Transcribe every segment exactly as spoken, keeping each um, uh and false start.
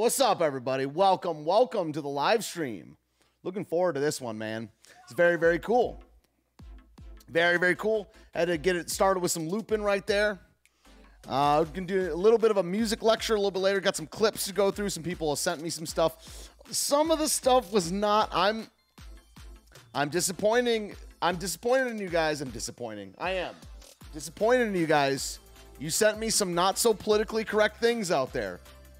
what's up, everybody? Welcome, welcome to the live stream. Looking forward to this one, man. It's very, very cool. Very, very cool. Had to get it started with some looping right there. Uh, we can do a little bit of a music lecture a little bit later. Got some clips to go through. Some people have sent me some stuff. Some of the stuff was not. I'm. I'm disappointing. I'm disappointed in you guys. I'm disappointing. I am disappointed in you guys. You sent me some not so politically correct things out there.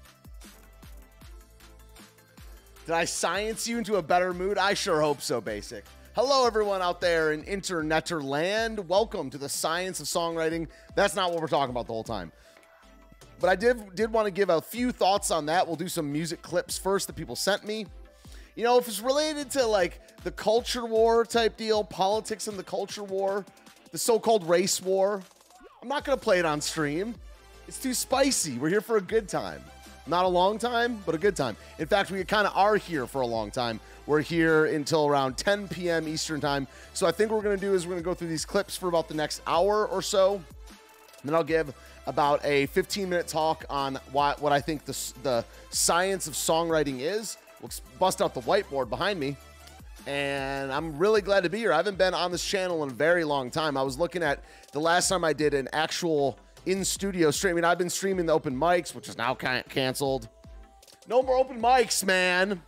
Did I science you into a better mood? I sure hope so, Basic. Hello, everyone out there in internetter land. Welcome to the Science of Songwriting. That's not what we're talking about the whole time. But I did, did want to give a few thoughts on that. We'll do some music clips first that people sent me. You know, if it's related to, like, the culture war type deal, politics and the culture war, the so-called race war, I'm not going to play it on stream. It's too spicy. We're here for a good time. Not a long time, but a good time. In fact, we kind of are here for a long time. We're here until around ten p m Eastern time. So I think what we're going to do is we're going to go through these clips for about the next hour or so. And then I'll give about a fifteen minute talk on what, what I think the, the science of songwriting is. We'll bust out the whiteboard behind me. And I'm really glad to be here. I haven't been on this channel in a very long time. I was looking at the last time I did an actual in-studio streaming. I've been streaming the open mics, which is now can canceled. No more open mics, man.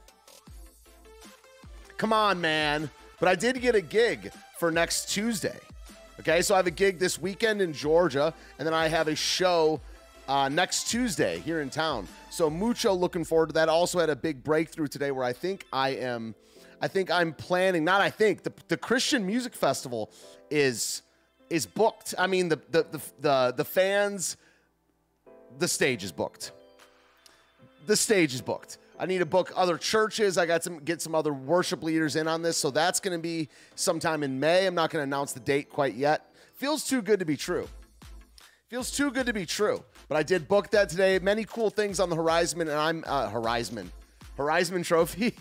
Come on, man. But I did get a gig for next Tuesday. Okay, so I have a gig this weekend in Georgia, and then I have a show uh, next Tuesday here in town. So mucho looking forward to that. Also had a big breakthrough today where I think I am, I think I'm planning, not I think, the, the Christian Music Festival is... is booked. I mean, the, the, the, the, the fans, the stage is booked. The stage is booked. I need to book other churches. I got some, get some other worship leaders in on this. So that's going to be sometime in May. I'm not going to announce the date quite yet. Feels too good to be true. Feels too good to be true. But I did book that today. Many cool things on the horizon, and I'm, uh, horizon, horizon trophy.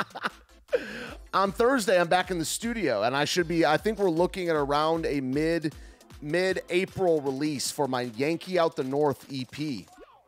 On Thursday, I'm back in the studio, and I should be, I think we're looking at around a mid, mid-April release for my Yankee Out the North E P.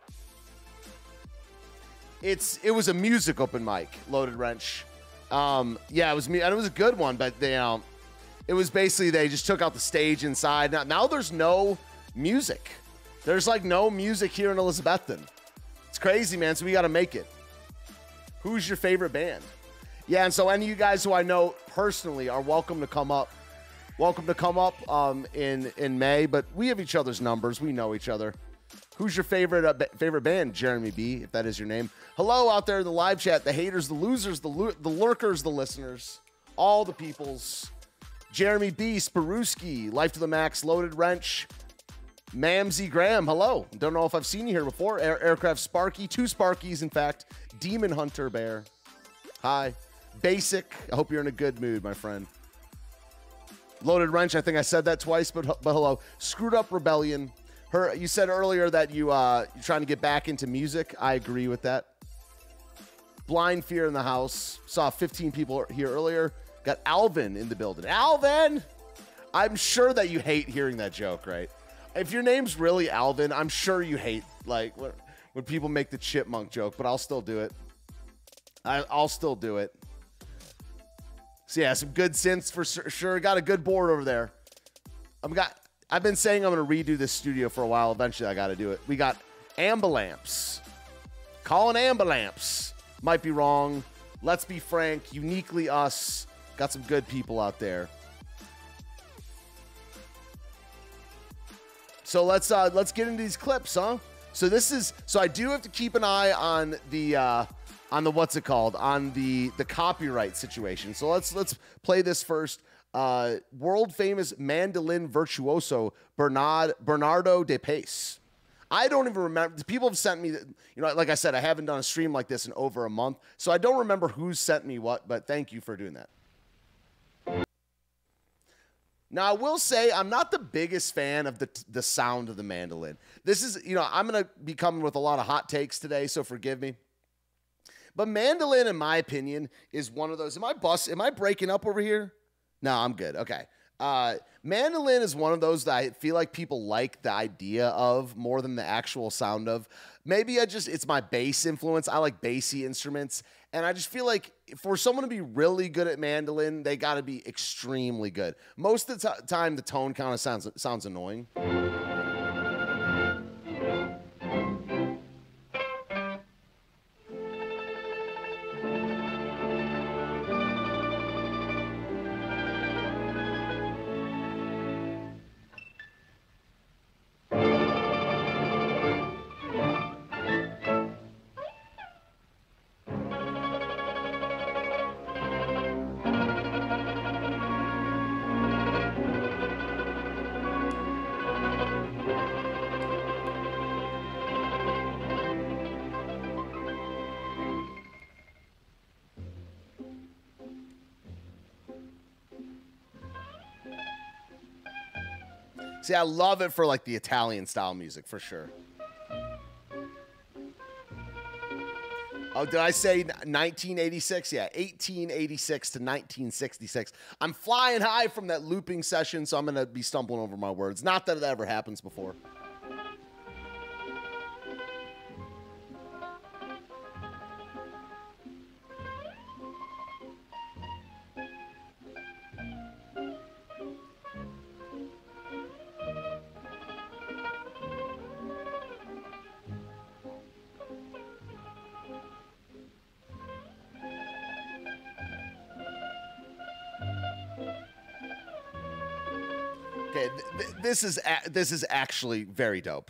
It's, it was a music open mic, Loaded Wrench. Um, yeah, it was me, and it was a good one, but they, um, it was basically, they just took out the stage inside. Now, now there's no music. There's like no music here in Elizabethton. It's crazy, man, so we got to make it. Who's your favorite band? Yeah, and so any of you guys who I know personally are welcome to come up. Welcome to come up um, in, in May, but we have each other's numbers. We know each other. Who's your favorite uh, favorite band? Jeremy B, if that is your name. Hello out there in the live chat, the haters, the losers, the, the lurkers, the listeners, all the peoples. Jeremy B, Sparuski, Life to the Max, Loaded Wrench, Mamsy Graham, hello. Don't know if I've seen you here before. Air Aircraft Sparky, two Sparkies, in fact. Demon Hunter Bear, hi. Basic, I hope you're in a good mood, my friend. Loaded Wrench, I think I said that twice, but, but hello. Screwed Up Rebellion. Her, you said earlier that you, uh, you're trying to get back into music. I agree with that. Blind Fear in the house. Saw fifteen people here earlier. Got Alvin in the building. Alvin! I'm sure that you hate hearing that joke, right? If your name's really Alvin, I'm sure you hate, like, when, when people make the chipmunk joke, but I'll still do it. I, I'll still do it. So yeah, some good synths for sure. Got a good board over there. I've got. I've been saying I'm going to redo this studio for a while. Eventually, I got to do it. We got Ambulamps. Calling Ambulamps. Might be wrong. Let's Be Frank. Uniquely Us. Got some good people out there. So let's uh, let's get into these clips, huh? So this is. So I do have to keep an eye on the. Uh, on the, what's it called, on the the copyright situation. So let's let's play this first. Uh, world famous mandolin virtuoso Bernard Bernardo de Pace. I don't even remember. People have sent me, you know, like I said, I haven't done a stream like this in over a month, so I don't remember who's sent me what. But thank you for doing that. Now I will say I'm not the biggest fan of the the sound of the mandolin. This is, you know, I'm gonna be coming with a lot of hot takes today, so forgive me. But mandolin, in my opinion, is one of those. Am I bust? Am I breaking up over here? No, I'm good. Okay. Uh, mandolin is one of those that I feel like people like the idea of more than the actual sound of. Maybe I just, it's my bass influence. I like bassy instruments. And I just feel like for someone to be really good at mandolin, they got to be extremely good. Most of the t- time, the tone kind of sounds sounds annoying. See, I love it for like the Italian style music for sure. Oh, did I say nineteen eighty-six? Yeah, eighteen eighty-six to nineteen sixty-six. I'm flying high from that looping session, so I'm going to be stumbling over my words. Not that it ever happens before. Okay, th th this is a this is actually very dope.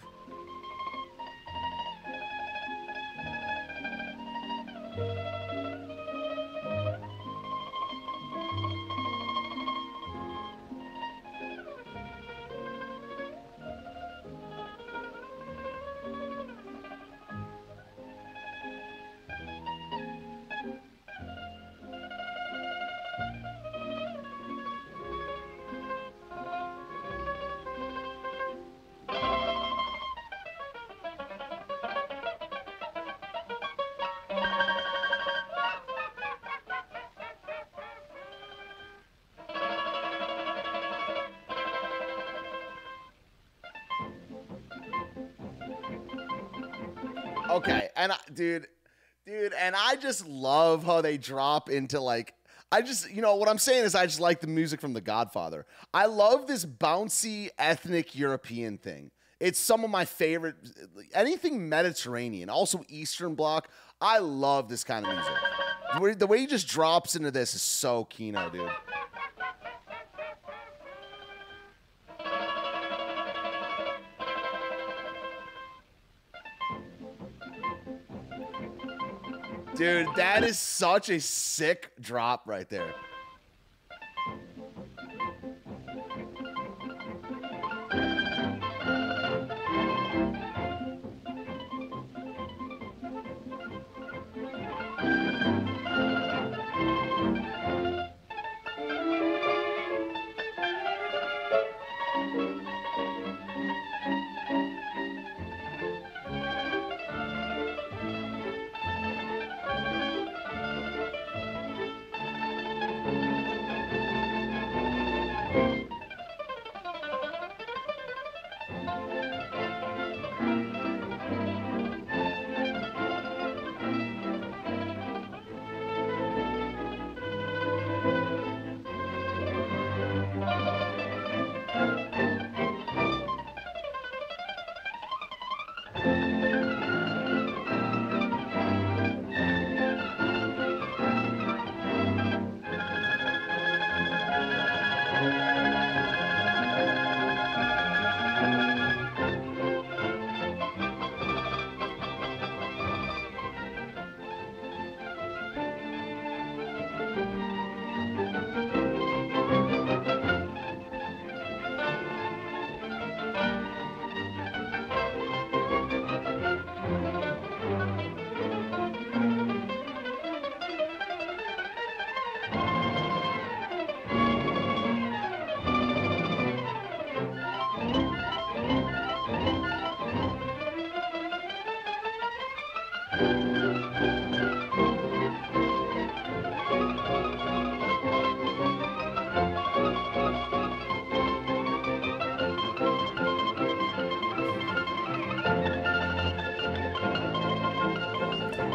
Okay, and I, dude, dude, and I just love how they drop into like, I just, you know, what I'm saying is I just like the music from The Godfather. I love this bouncy ethnic European thing. It's some of my favorite, anything Mediterranean, also Eastern Bloc. I love this kind of music. The way, the way he just drops into this is so Kino, dude. Dude, that is such a sick drop right there.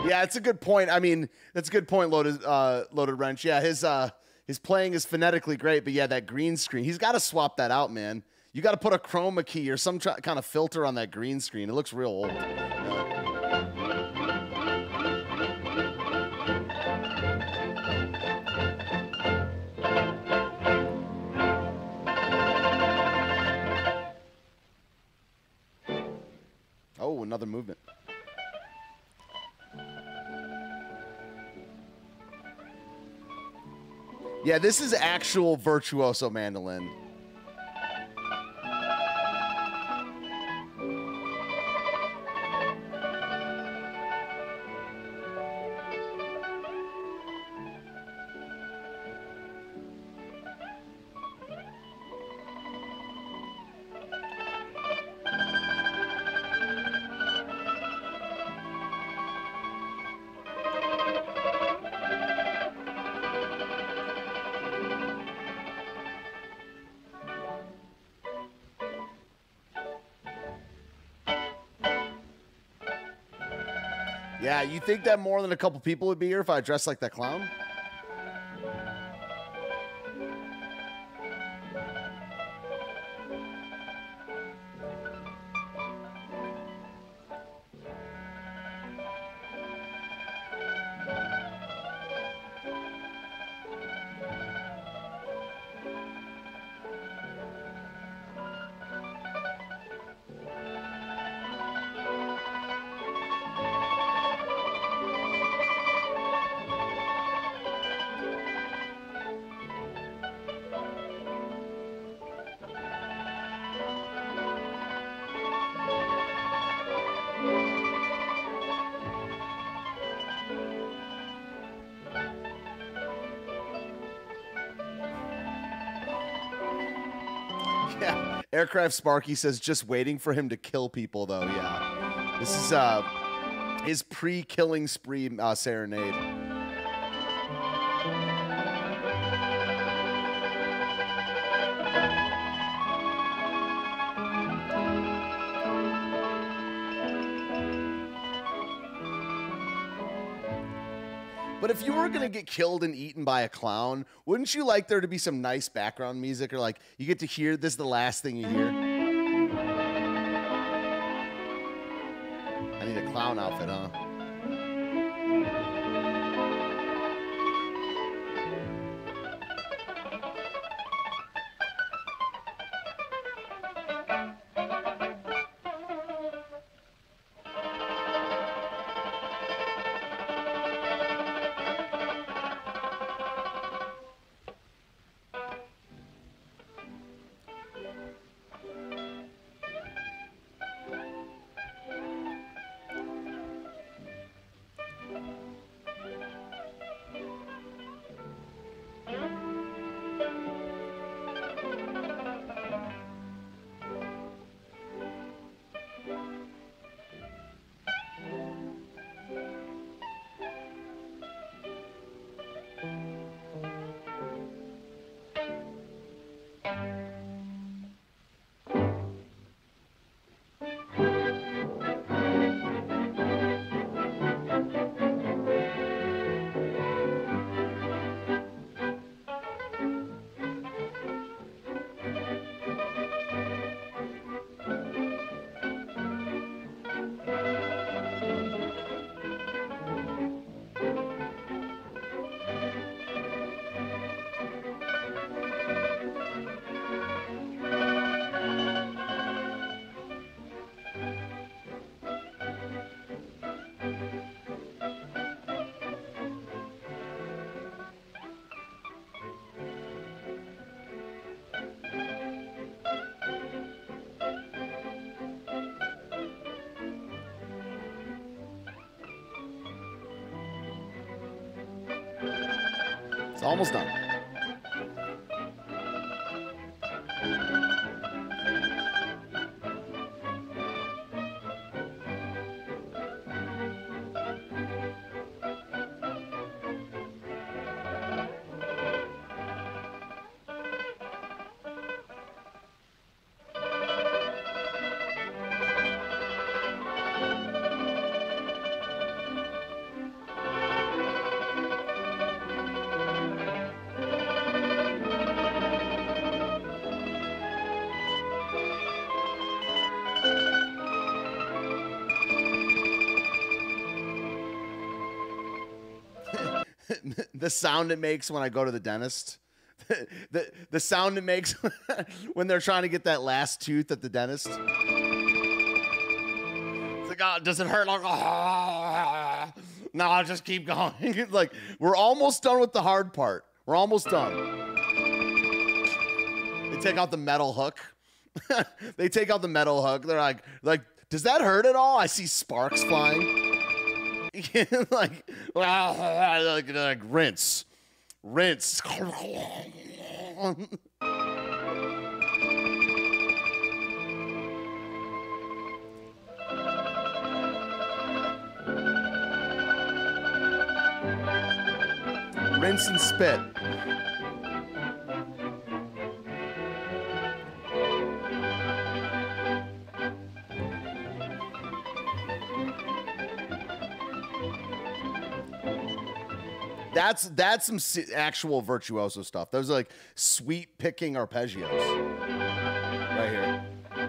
Yeah, it's a good point. I mean, that's a good point, Loaded uh, Loaded Wrench. Yeah, his uh, his playing is phonetically great, but yeah, that green screen, he's got to swap that out, man. You got to put a chroma key or some kind of filter on that green screen. It looks real old. Yeah. Oh, another movement. Yeah, this is actual virtuoso mandolin. Yeah, you think that more than a couple people would be here if I dressed like that clown? Yeah, Aircraft Sparky says just waiting for him to kill people, though. Yeah, this is uh his pre-killing spree uh, serenade. But if you were going to get killed and eaten by a clown, wouldn't you like there to be some nice background music, or like you get to hear this is the last thing you hear? I need a clown outfit, huh? It's almost done. the sound it makes when I go to the dentist. the the sound it makes when they're trying to get that last tooth at the dentist. It's like, oh, does it hurt? Like, oh. No, I'll just keep going. It's like, we're almost done with the hard part. We're almost done. They take out the metal hook. They take out the metal hook. They're like, like, does that hurt at all? I see sparks flying. like, like, like, rinse. Rinse. Rinse and spit. That's that's some actual virtuoso stuff. Those are like sweet picking arpeggios right here.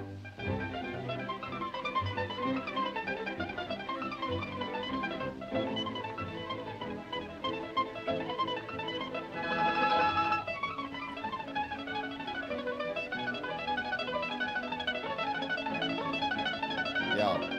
Yeah.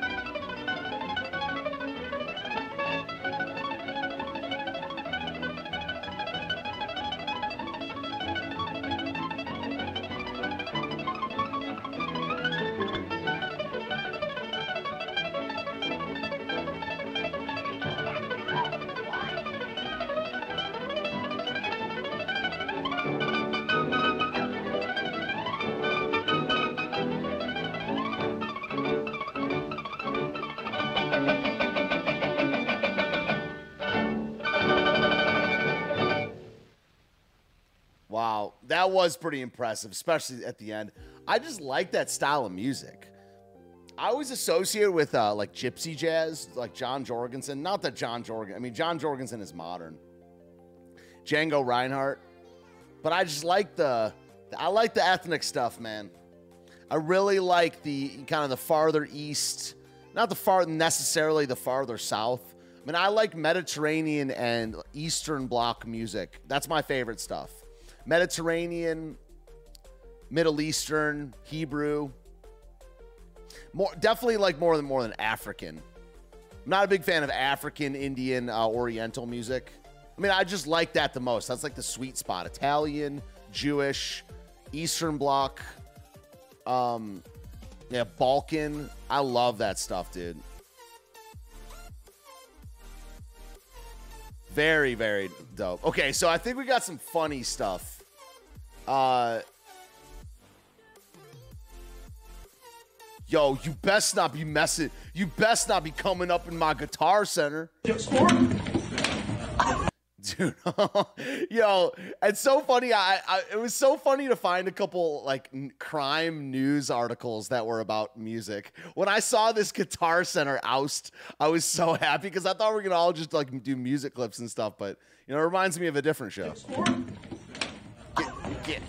Wow, that was pretty impressive, especially at the end. I just like that style of music. I always associate it with uh, like gypsy jazz, like John Jorgensen. Not that John Jorgensen, I mean, John Jorgensen is modern. Django Reinhardt. But I just like the, I like the ethnic stuff, man. I really like the kind of the farther east, not the far necessarily the farther south. I mean, I like Mediterranean and Eastern Bloc music. That's my favorite stuff. Mediterranean, Middle Eastern, Hebrew. More definitely like more than more than African. I'm not a big fan of African, Indian, uh, Oriental music. I mean, I just like that the most. That's like the sweet spot. Italian, Jewish, Eastern Bloc, um, yeah, Balkan. I love that stuff, dude. Very, very dope. Okay, so I think we got some funny stuff. Uh, yo, you best not be messing. You best not be coming up in my Guitar Center. Dude, yo, it's so funny. I, I, it was so funny to find a couple like n crime news articles that were about music. When I saw this Guitar Center oust, I was so happy because I thought we were gonna all just like do music clips and stuff. But you know, it reminds me of a different show. Get,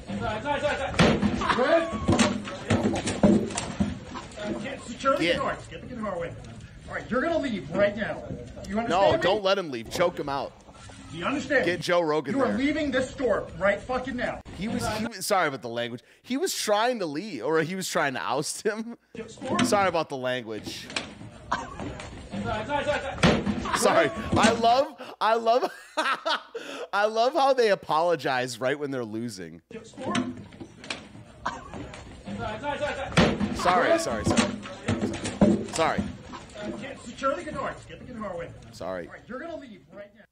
get. Secure the guitar. Get the guitar away. All right, you're gonna leave right now. You understand? No, me? don't let him leave. Choke him out. Do you understand? Get Joe Rogan You are there. leaving this store right fucking now. He was, he was sorry about the language. He was trying to leave, or he was trying to oust him. Sorry about the language. Sorry. I love, I love, I love how they apologize right when they're losing. Sorry, sorry, sorry. Sorry. Secure the guitar. Get the guitar away. Sorry. All right, you're gonna leave right now.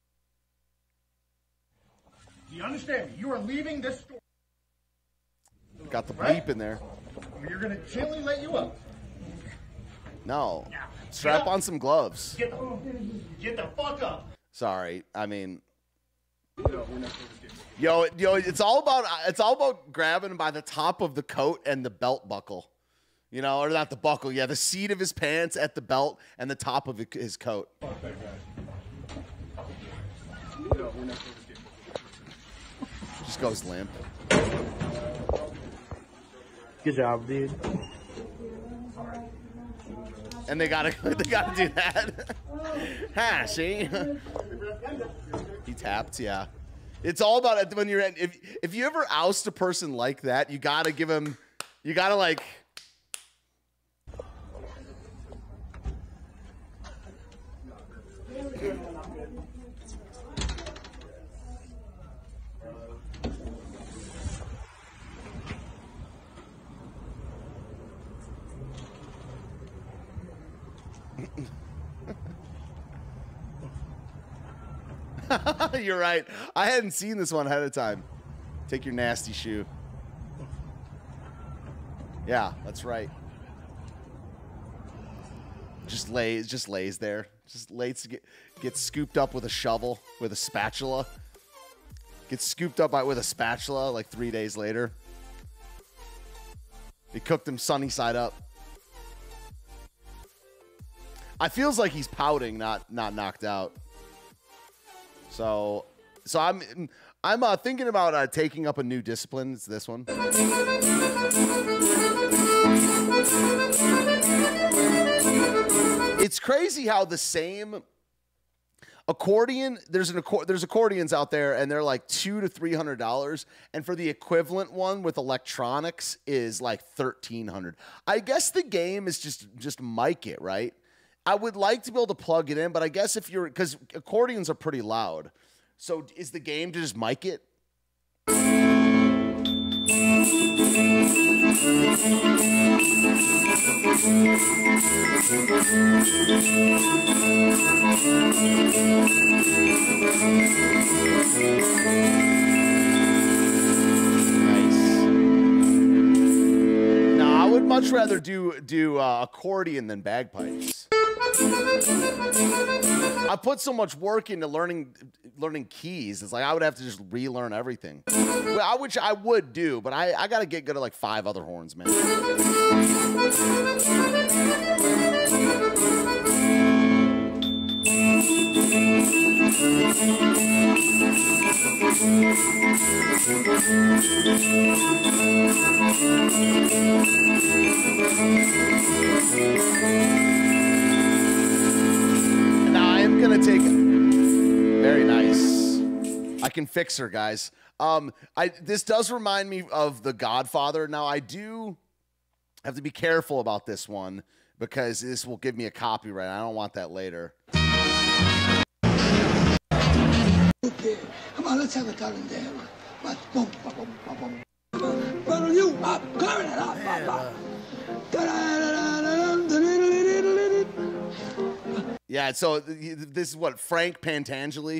Do you understand me? You are leaving this store. Got the bleep right? in there. We're gonna gently let you up. No. Now, Strap on some gloves. Get the, get the fuck up. Sorry. I mean, yo, yo, it's all about it's all about grabbing him by the top of the coat and the belt buckle. You know, or not the buckle, yeah, the seat of his pants at the belt and the top of his coat. Fuck that guy. Just goes limp. Good job, dude. And they gotta, they gotta do that. Ha, see? He tapped, yeah. It's all about it when you're at, if if you ever oust a person like that, you gotta give him, you gotta like. You're right. I hadn't seen this one ahead of time. Take your nasty shoe. Yeah, that's right. Just lays, just lays there. Just lays to get gets scooped up with a shovel, with a spatula. Gets scooped up by, with a spatula like three days later. They cooked him sunny side up. I feels like he's pouting, not not knocked out. So, so I'm I'm uh, thinking about uh, taking up a new discipline. It's this one. It's crazy how the same accordion. There's an accord. There's accordions out there, and they're like two to three hundred dollars, and for the equivalent one with electronics is like thirteen hundred. I guess the game is just just mic it, right? I would like to be able to plug it in, but I guess if you're, because accordions are pretty loud. So is the game to just mic it? Nice. No, I would much rather do, do uh, accordion than bagpipes. I put so much work into learning learning keys. It's like I would have to just relearn everything, well, which I would do, but I, I got to get good at like five other horns, man. Now I am gonna take very nice. I can fix her, guys. Um, I this does remind me of The Godfather. Now I do have to be careful about this one because this will give me a copyright. I don't want that later. Okay, come on, let's have a talent there. What? Boom, boom, boom, boom, boom. But you up, cover it up, up, up. Yeah, so this is what, Frank Pantangeli?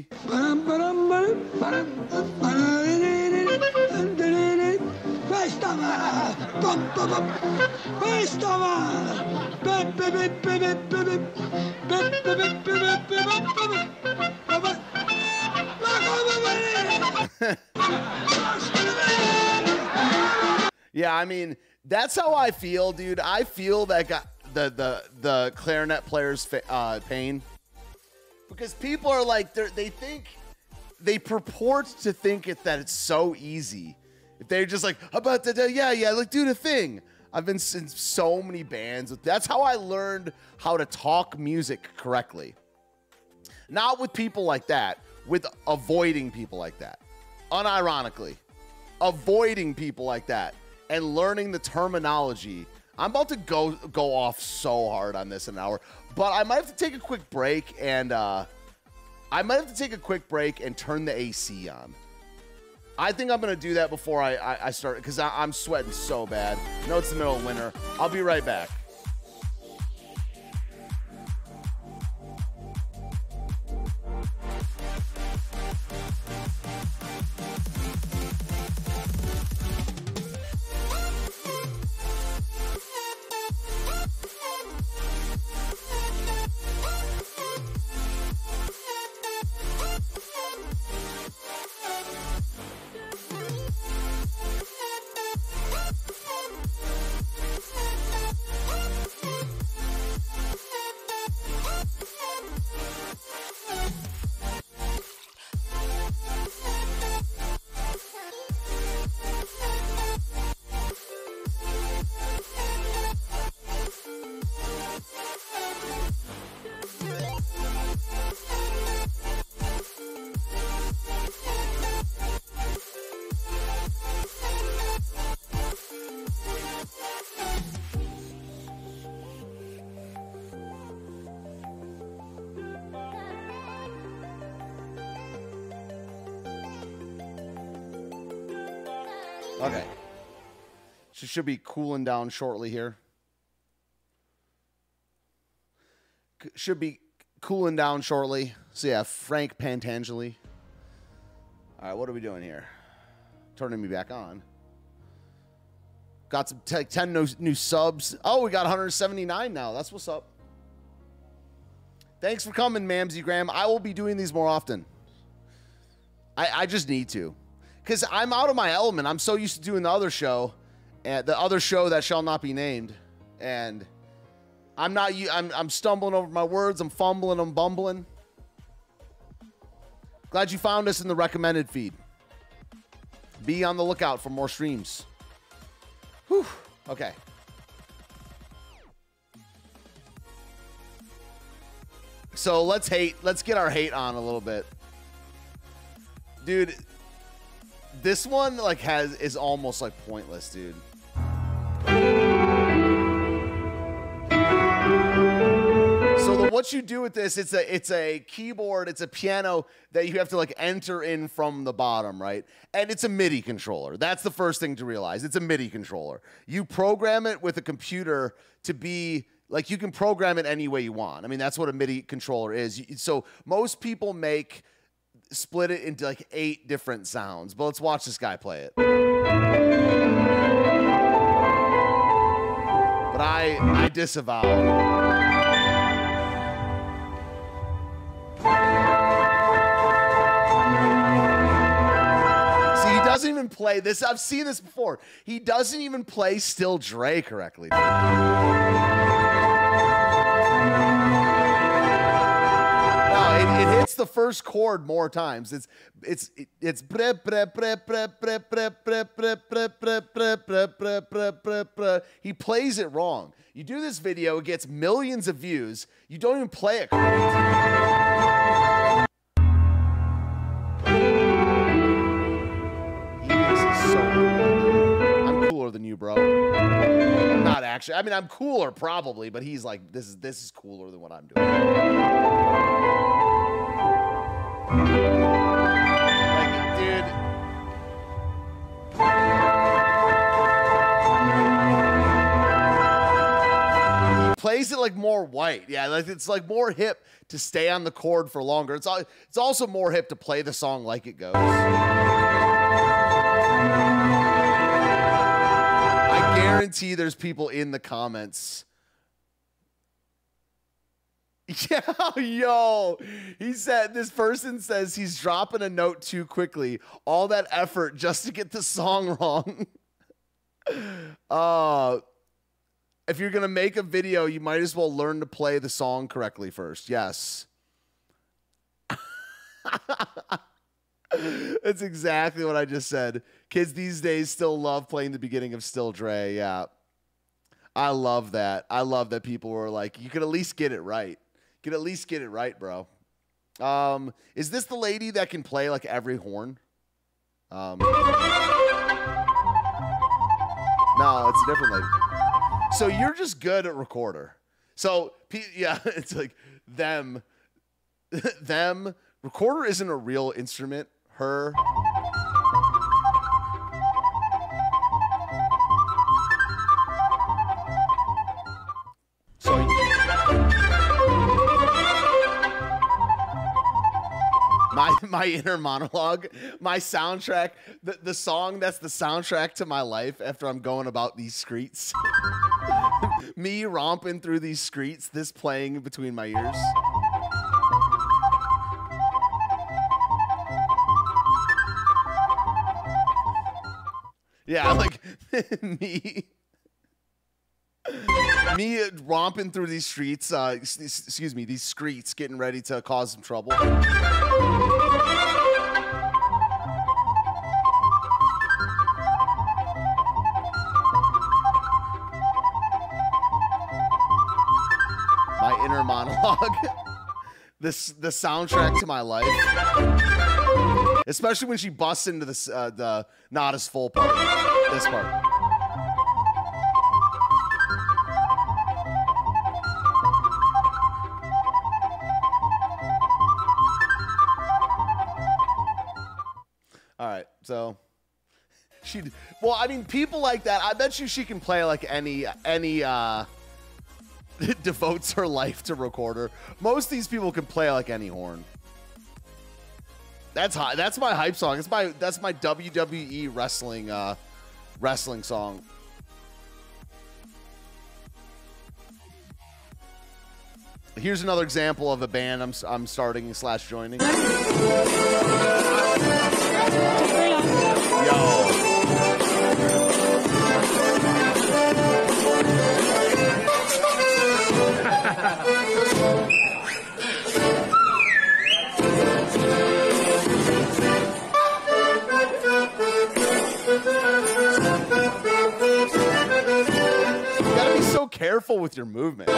Yeah, I mean, that's how I feel, dude. I feel that guy, the the the clarinet player's uh, pain, because people are like they they think they purport to think it that it's so easy. If they're just like about the yeah yeah like do the thing. I've been in so many bands. That's how I learned how to talk music correctly. Not with people like that, with avoiding people like that. Unironically, avoiding people like that and learning the terminology. I'm about to go go off so hard on this in an hour, but I might have to take a quick break and uh, I might have to take a quick break and turn the A C on. I think I'm gonna do that before I, I, I start because I'm sweating so bad. I know it's the middle of winter. I'll be right back. Okay. She should be cooling down shortly here. C should be cooling down shortly. So yeah, Frank Pantangeli. All right, what are we doing here? Turning me back on. Got some ten new, new subs. Oh, we got one hundred seventy-nine now. That's what's up. Thanks for coming, Mamsie Graham. I will be doing these more often. I, I just need to. Because I'm out of my element. I'm so used to doing the other show. And the other show that shall not be named. And I'm not, I'm, I'm stumbling over my words. I'm fumbling, I'm bumbling. Glad you found us in the recommended feed. Be on the lookout for more streams. Whew. Okay. So let's hate. Let's get our hate on a little bit. Dude, this one like has is almost like pointless, dude. So the, what you do with this, it's a it's a keyboard, it's a piano that you have to like enter in from the bottom, right? And it's a MIDI controller. That's the first thing to realize. It's a MIDI controller. You program it with a computer to be like you can program it any way you want. I mean, that's what a MIDI controller is. So most people make split it into like eight different sounds. But let's watch this guy play it. But I I disavow. Doesn't even play this. I've seen this before. He doesn't even play Still Dre correctly. Dude. No, it, it hits the first chord more times. It's it's it's he plays it wrong. You do this video, it gets millions of views. You don't even play it correct. Than you, bro. I'm not actually. I mean, I'm cooler probably, but he's like, this is this is cooler than what I'm doing. Like, dude. He plays it like more white. Yeah, like it's like more hip to stay on the chord for longer. It's all, it's also more hip to play the song like it goes. I guarantee there's people in the comments. Yeah, yo, he said, this person says he's dropping a note too quickly. All that effort just to get the song wrong. uh, if you're going to make a video, you might as well learn to play the song correctly first. Yes. That's exactly what I just said. Kids these days still love playing the beginning of Still Dre. Yeah. I love that. I love that people were like, you could at least get it right. You could at least get it right, bro. Um, is this the lady that can play like every horn? Um, no, it's a different lady. So you're just good at recorder. So yeah, it's like them, them. Recorder isn't a real instrument. Her. So my my inner monologue, my soundtrack, the, the song that's the soundtrack to my life after I'm going about these streets. Me romping through these streets, this playing between my ears. Yeah, like me, me romping through these streets. Uh, excuse me, these streets, getting ready to cause some trouble. My inner monologue. This the soundtrack to my life. Especially when she busts into this, uh, the not as full part. This part. All right, so she. Well, I mean, people like that. I bet you she can play like any any. uh devotes her life to recorder. Most of these people can play like any horn. That's high. That's my hype song. It's my that's my W W E wrestling uh, wrestling song. Here's another example of a band I'm I'm starting slash joining. Yo. You gotta be so careful with your movements.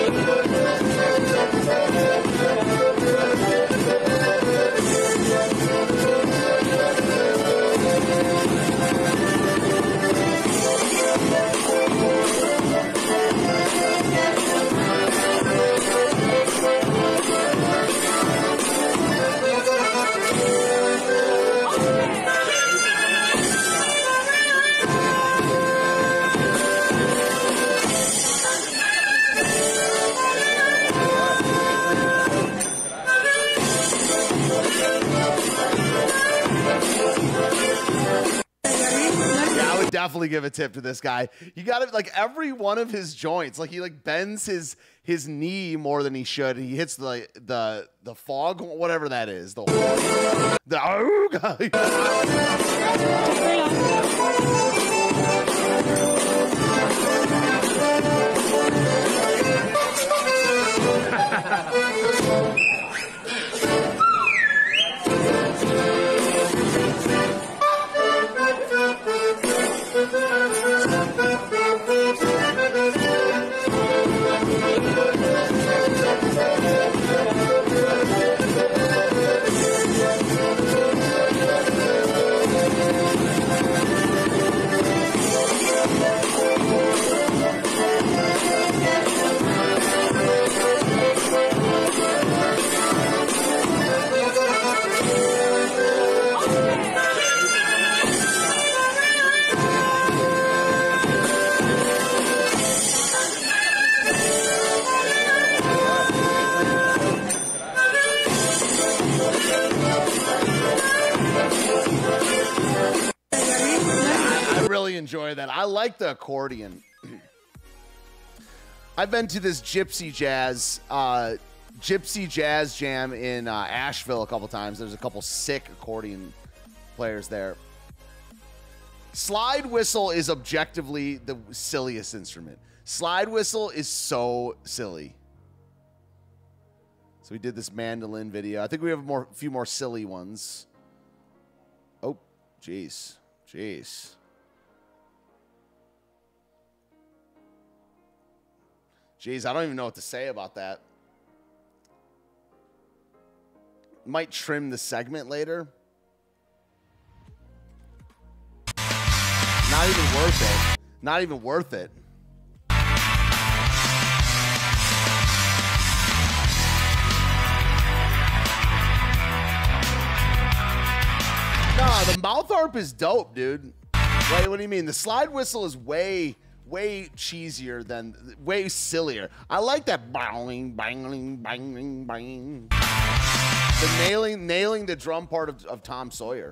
Definitely give a tip to this guy. You got to like every one of his joints, like he like bends his his knee more than he should. He hits the the the fog, whatever that is. The the oh guy. Enjoy that. I like the accordion. I've been to this gypsy jazz uh, gypsy jazz jam in uh, Asheville a couple times. There's a couple sick accordion players there. Slide whistle is objectively the silliest instrument. Slide whistle is so silly. So we did this mandolin video. I think we have more, a few more silly ones. Oh, jeez, jeez. Jeez, I don't even know what to say about that. Might trim the segment later. Not even worth it. Not even worth it. Nah, the mouth harp is dope, dude. Wait, what do you mean? The slide whistle is way... way cheesier than, way sillier. I like that banging, banging, banging, banging. The nailing, nailing the drum part of, of Tom Sawyer.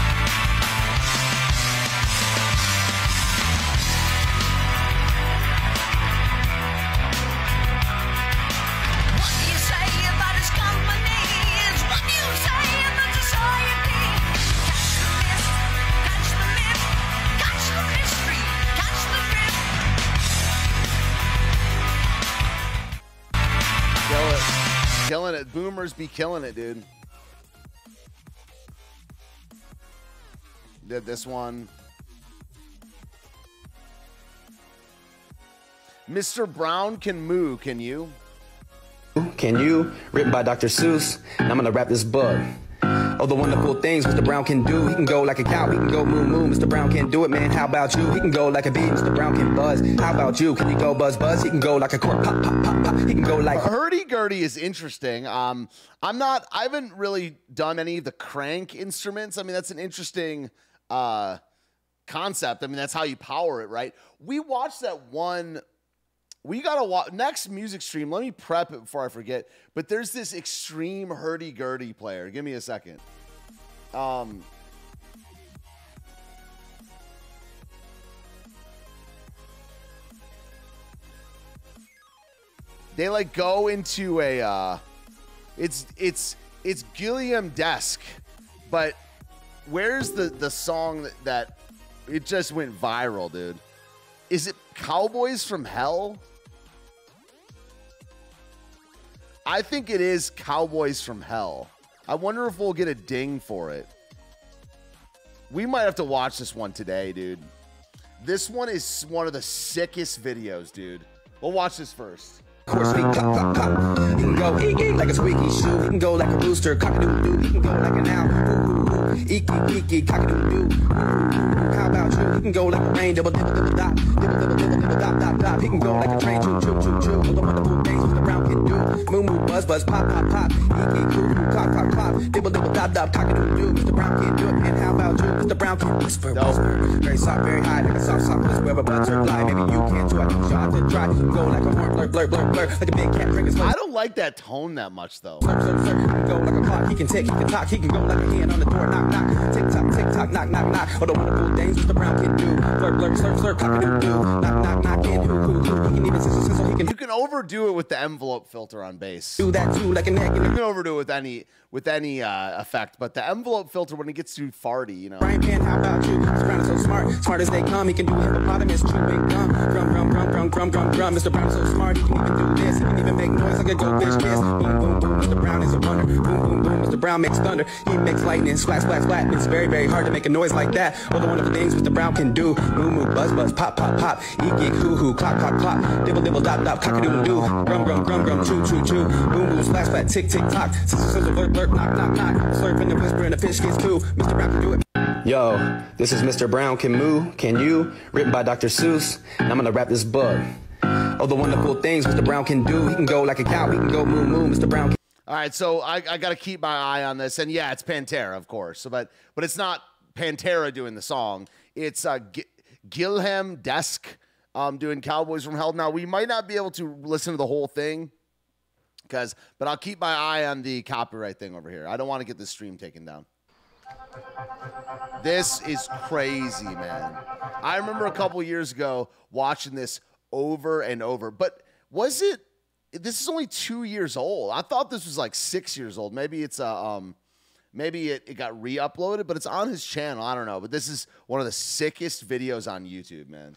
Killing it. Boomers be killing it, dude. Did this one. Mister Brown can moo, can you? Can you? Written by Doctor Seuss. And I'm gonna rap this book. Oh, the wonderful things Mister Brown can do. He can go like a cow, he can go moo moo. Mister Brown can do it, man. How about you? He can go like a bee. Mister Brown can buzz. How about you? Can you go buzz buzz? He can go like a cork, pop pop pop pop. He can go like hurdy-gurdy is interesting. Um, I'm not. I haven't really done any of the crank instruments. I mean, that's an interesting, uh, concept. I mean, that's how you power it, right? We watched that one. We got to watch next music stream. Let me prep it before I forget. But there's this extreme hurdy-gurdy player. Give me a second. Um, they like go into a. Uh, it's it's it's Gilliam-esque, but where's the the song that, that it just went viral, dude? Is it Cowboys from Hell? I think it is Cowboys from Hell. I wonder if we'll get a ding for it. We might have to watch this one today, dude. This one is one of the sickest videos, dude. We'll watch this first. Of course, we pop, pop, pop. He can go eek, eek, like a squeaky shoe. He can go like a rooster, cock-a-doodle-doo. He can go like an owl, ooh, ooh, ooh. Eek, eek, eek, eek, cock-a-doodle-doo. How about you? He can go like a rain, double, dibble, dibble, dop. Dibble, dibble, dibble, dibble, dop, dop, dop. He can go like a train, choo, choo, choo, choo. All the wonderful things Mister Brown can do. Moo, moo, buzz, buzz, pop, pop, pop. Eek, eek, coo, coo, cock, cock, cock. Dibble, dibble, dop, dop, cock-a-doodle-doo. Mister Brown can do it, and how about you? Mister Brown can whisper, whisper. Very soft, very high, like a soft, soft whisper of a butterfly. Maybe you can too. I think you ought to try. Go like a horn, blur, blur, blur, blur. Like a big cat. I don't like that tone that much, though. Slurp, slurp, slurp. He can go like a clock. He can tick, he can talk. He can go like a hand on the door. Knock, knock. Tick tock, tick tock, knock, knock, knock. All the wonderful things Mister Brown can do. Blur, blur, slurp, slurp, cock-a-doodle-doo. Knock, knock, knock, and hoo, hoo, hoo. He can even sizzle, sizzle. He can. You can overdo it with the envelope filter on bass. Do that too, like a neck. You can overdo it with any with any uh, effect, but the envelope filter when it gets too farty, you know. Brian Pan, how about you? Mister Brown is so smart, smart as they come. He can do hippopotamus, chewing gum, grum, grum, grum, grum, grum, grum, grum. Mister Brown is so smart, he can even do this. He can even make noise like a goldfish kiss. Boom, boom, boom. Mister Brown is a wonder. Boom, boom, boom. Mister Brown makes thunder. He makes lightning, splat, splat, splat. It's very, very hard to make a noise like that. All the wonderful things Mister Brown can do. Moo, moo, buzz, buzz, pop, pop, pop. Eek, eek, hoo, hoo, clock, clock, clock. Dibble, dibble, dop, dop, cock-a-doodle-doo. Grum, grum, grum, grum, choo, choo, choo. Boom, boom, splat, splat, tick, tick, tock. Sizzle, sizzle, blurt, blurt, knock, knock, knock. Slurping and whispering, the fish gets too. Mister Brown can do it. Yo, this is Mister Brown Can Moo, Can You? Written by Doctor Seuss. And I'm gonna rap this book. Oh, the wonderful things Mister Brown can do. He can go like a cow, he can go moo moo. Mister Brown can. All right, so I, I got to keep my eye on this, and yeah, it's Pantera, of course. So, but but it's not Pantera doing the song. It's uh, G- Gilliam-esque um, doing Cowboys from Hell. Now we might not be able to listen to the whole thing. Because, but I'll keep my eye on the copyright thing over here. I don't want to get this stream taken down. This is crazy, man. I remember a couple years ago watching this over and over. But was it? This is only two years old. I thought this was like six years old. Maybe it's a, um, maybe it, it got re-uploaded, but it's on his channel. I don't know. But this is one of the sickest videos on YouTube, man.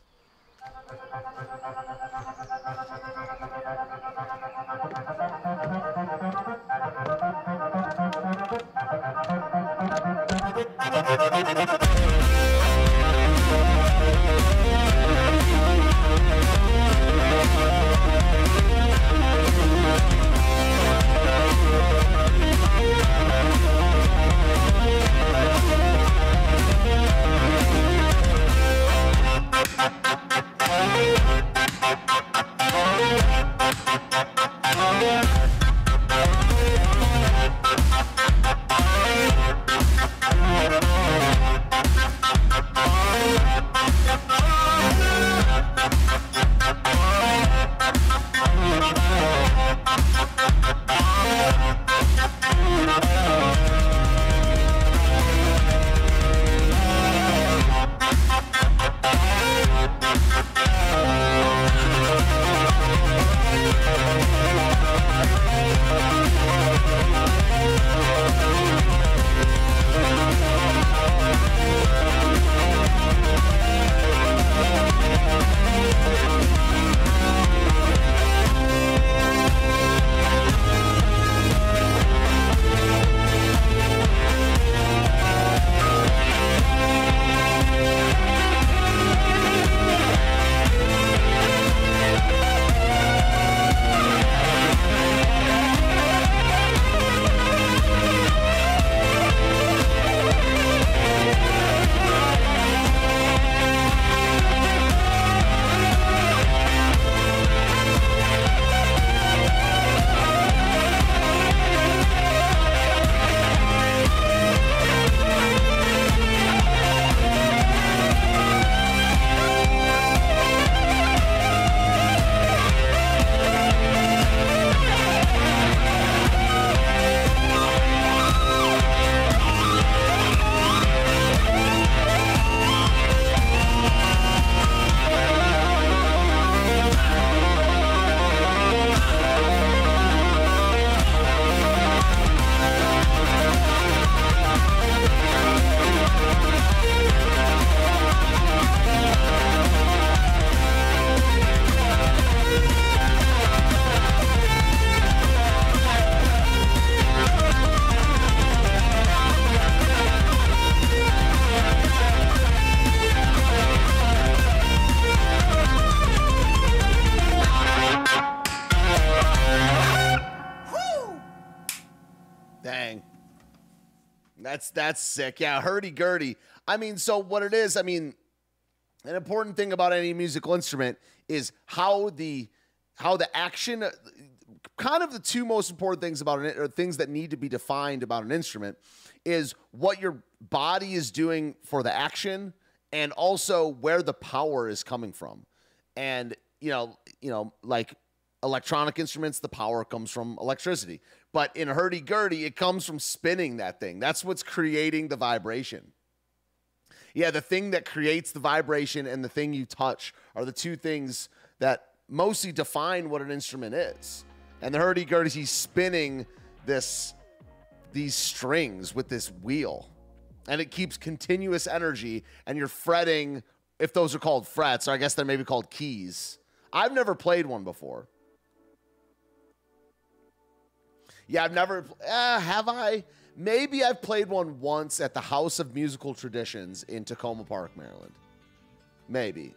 That's that's sick. Yeah, hurdy-gurdy. I mean, so what it is, I mean, an important thing about any musical instrument is how the how the action, kind of the two most important things about it, or things that need to be defined about an instrument, is what your body is doing for the action, and also where the power is coming from. And you know, you know, like electronic instruments, the power comes from electricity. But in hurdy-gurdy, it comes from spinning that thing. That's what's creating the vibration. Yeah, the thing that creates the vibration and the thing you touch are the two things that mostly define what an instrument is. And the hurdy-gurdy, he's spinning this, these strings with this wheel. And it keeps continuous energy, and you're fretting, if those are called frets, or I guess they're maybe called keys. I've never played one before. Yeah, I've never, uh, have I? Maybe I've played one once at the House of Musical Traditions in Tacoma Park, Maryland. Maybe.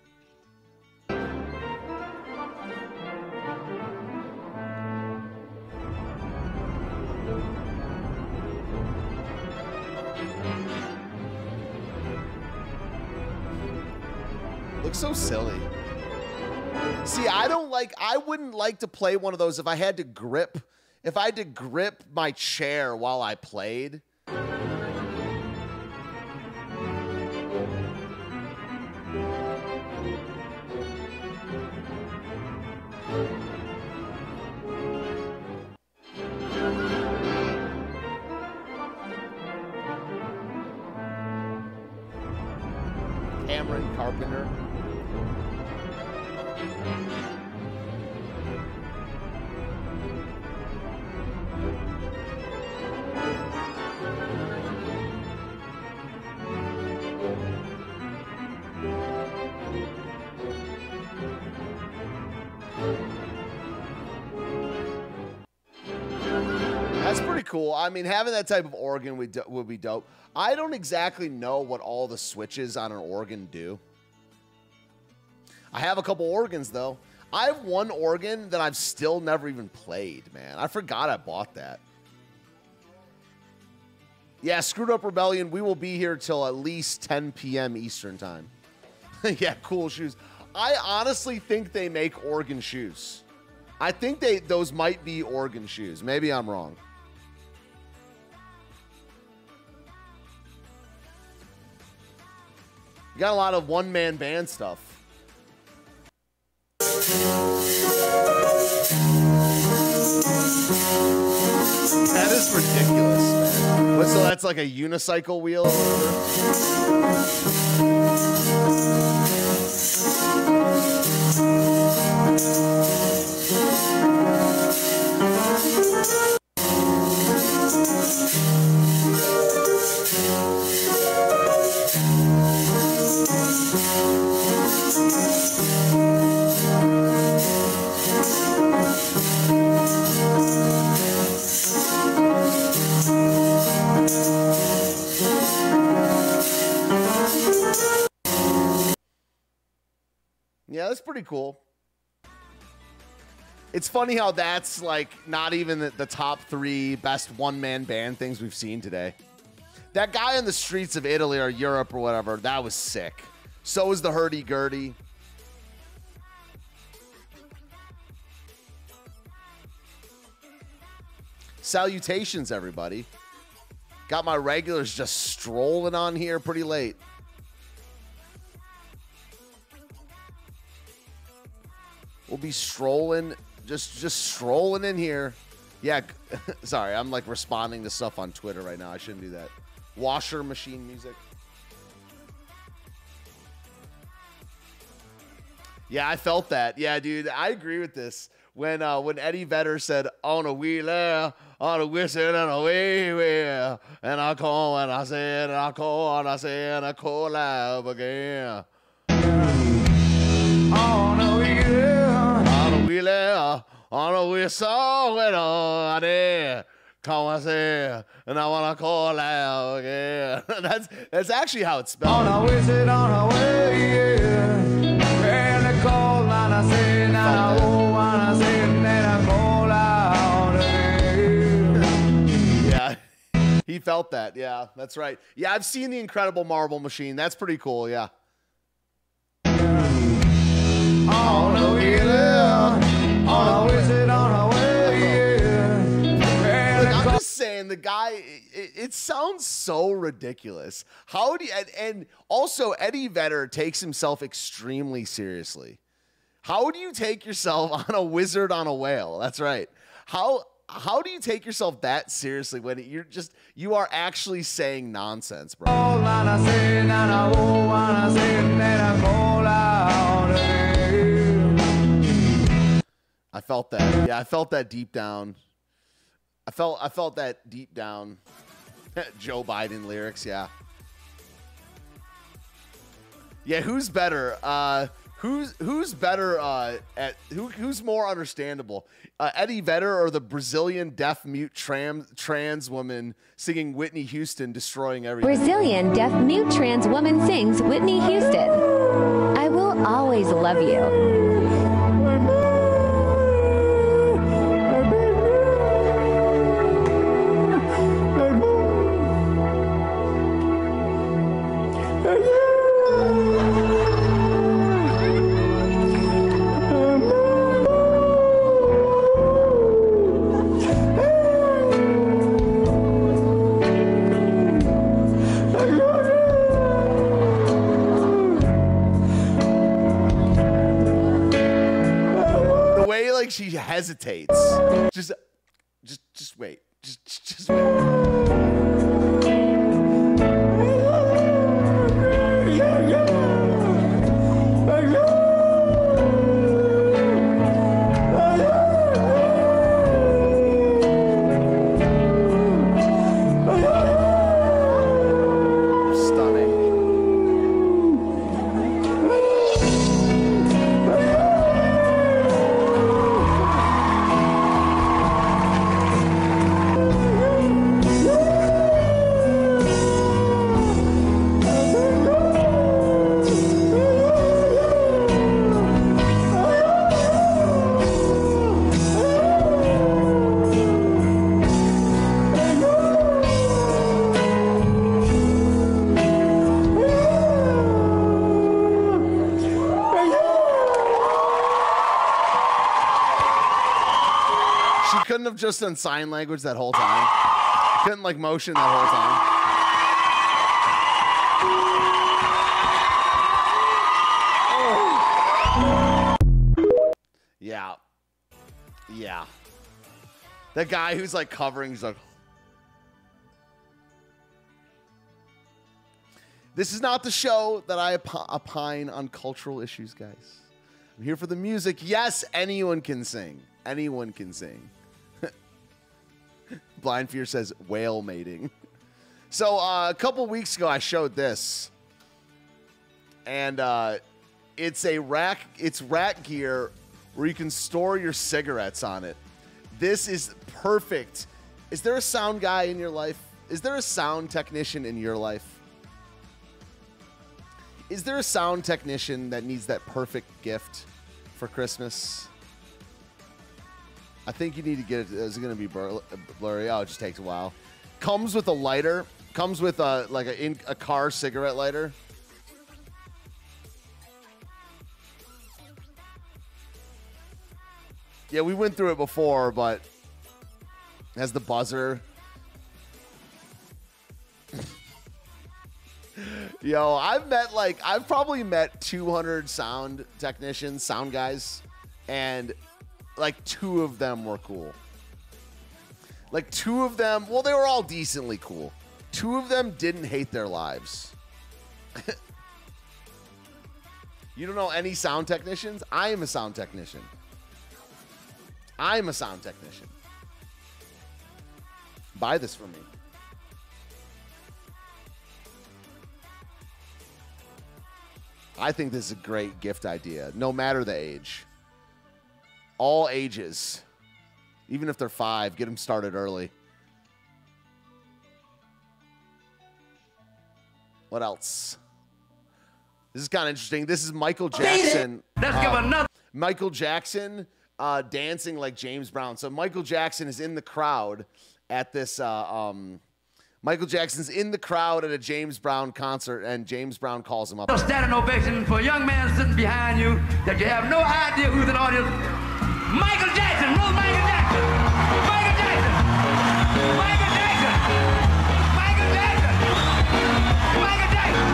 Looks so silly. See, I don't like, I wouldn't like to play one of those if I had to grip, if I had to grip my chair while I played. Cameron Carpenter. That's pretty cool. I mean, having that type of organ would, would be dope. I don't exactly know what all the switches on an organ do. I have a couple organs, though. I have one organ that I've still never even played, man. I forgot I bought that. Yeah, Screwed Up Rebellion, we will be here till at least ten p m Eastern time. Yeah, cool shoes. I honestly think they make organ shoes. I think they those might be organ shoes. Maybe I'm wrong. You got a lot of one-man band stuff. That is ridiculous, man. What, so that's like a unicycle wheel? Yeah, that's pretty cool. It's funny how that's like not even the, the top three best one-man band things we've seen today. That guy on the streets of Italy or Europe or whatever, that was sick. So is the hurdy-gurdy. Salutations, everybody. Got my regulars just strolling on here pretty late. We'll be strolling, just just strolling in here. Yeah, sorry, I'm like responding to stuff on Twitter right now. I shouldn't do that. Washer machine music. Yeah, I felt that. Yeah, dude, I agree with this. When uh, when Eddie Vedder said, on a wheeler, on a whistle, and a way wheel, and I call, and I said, and I call, and I said, and I call loud again. On a wheeler, on a wheeler, on a whistle, and on a come I say, and I wanna call out again. that's that's actually how it's spelled. On a whistle, on a way, and I call, and I say, and I oh, and I say, and I call out again. Yeah, he He felt that. Yeah, that's right. Yeah, I've seen the Incredible Marble Machine. That's pretty cool. Yeah. On a wheeler, on a wizard, on a way, yeah. Like, I'm just saying, the guy, it, it sounds so ridiculous. How do you, and, and also Eddie Vedder takes himself extremely seriously. How do you take yourself on a wizard on a whale? That's right. How how do you take yourself that seriously when you're just, you are actually saying nonsense, bro? I felt that. Yeah, I felt that deep down. I felt I felt that deep down. Joe Biden lyrics, yeah. Yeah, who's better? Uh, who's who's better uh, at who who's more understandable? Uh, Eddie Vedder or the Brazilian deaf mute trans trans woman singing Whitney Houston, destroying everything? Brazilian deaf mute trans woman sings Whitney Houston. I will always love you. Like she hesitates. Just, just, just wait. Just, just wait. Couldn't have just done sign language that whole time. Couldn't like motion that whole time. Yeah. Yeah. That guy who's like covering, he's like, this is not the show that I op- opine on cultural issues, guys. I'm here for the music. Yes, anyone can sing. Anyone can sing. Blind Fear says whale mating. So uh, a couple weeks ago, I showed this, and uh, it's a rack. It's rack gear where you can store your cigarettes on it. This is perfect. Is there a sound guy in your life? Is there a sound technician in your life? Is there a sound technician that needs that perfect gift for Christmas? I think you need to get it. Is it going to be blurry? Oh, it just takes a while. Comes with a lighter. Comes with a like a, in, a car cigarette lighter. Yeah, we went through it before, but it has the buzzer. Yo, I've met like I've probably met two hundred sound technicians, sound guys, and like two of them were cool. Like two of them, well, they were all decently cool. Two of them didn't hate their lives. You don't know any sound technicians? I am a sound technician. I'm a sound technician. Buy this for me. I think this is a great gift idea, no matter the age. All ages. Even if they're five, get them started early. What else? This is kind of interesting. This is Michael Jackson. Let's uh, give another. Michael Jackson uh, dancing like James Brown. So Michael Jackson is in the crowd at this uh, um, Michael Jackson's in the crowd at a James Brown concert, and James Brown calls him up. A standing ovation for a young man sitting behind you that you have no idea who's in the audience. Michael Jackson, roll Michael Jackson. Michael Jackson. Michael Jackson. Michael Jackson. Michael Jackson.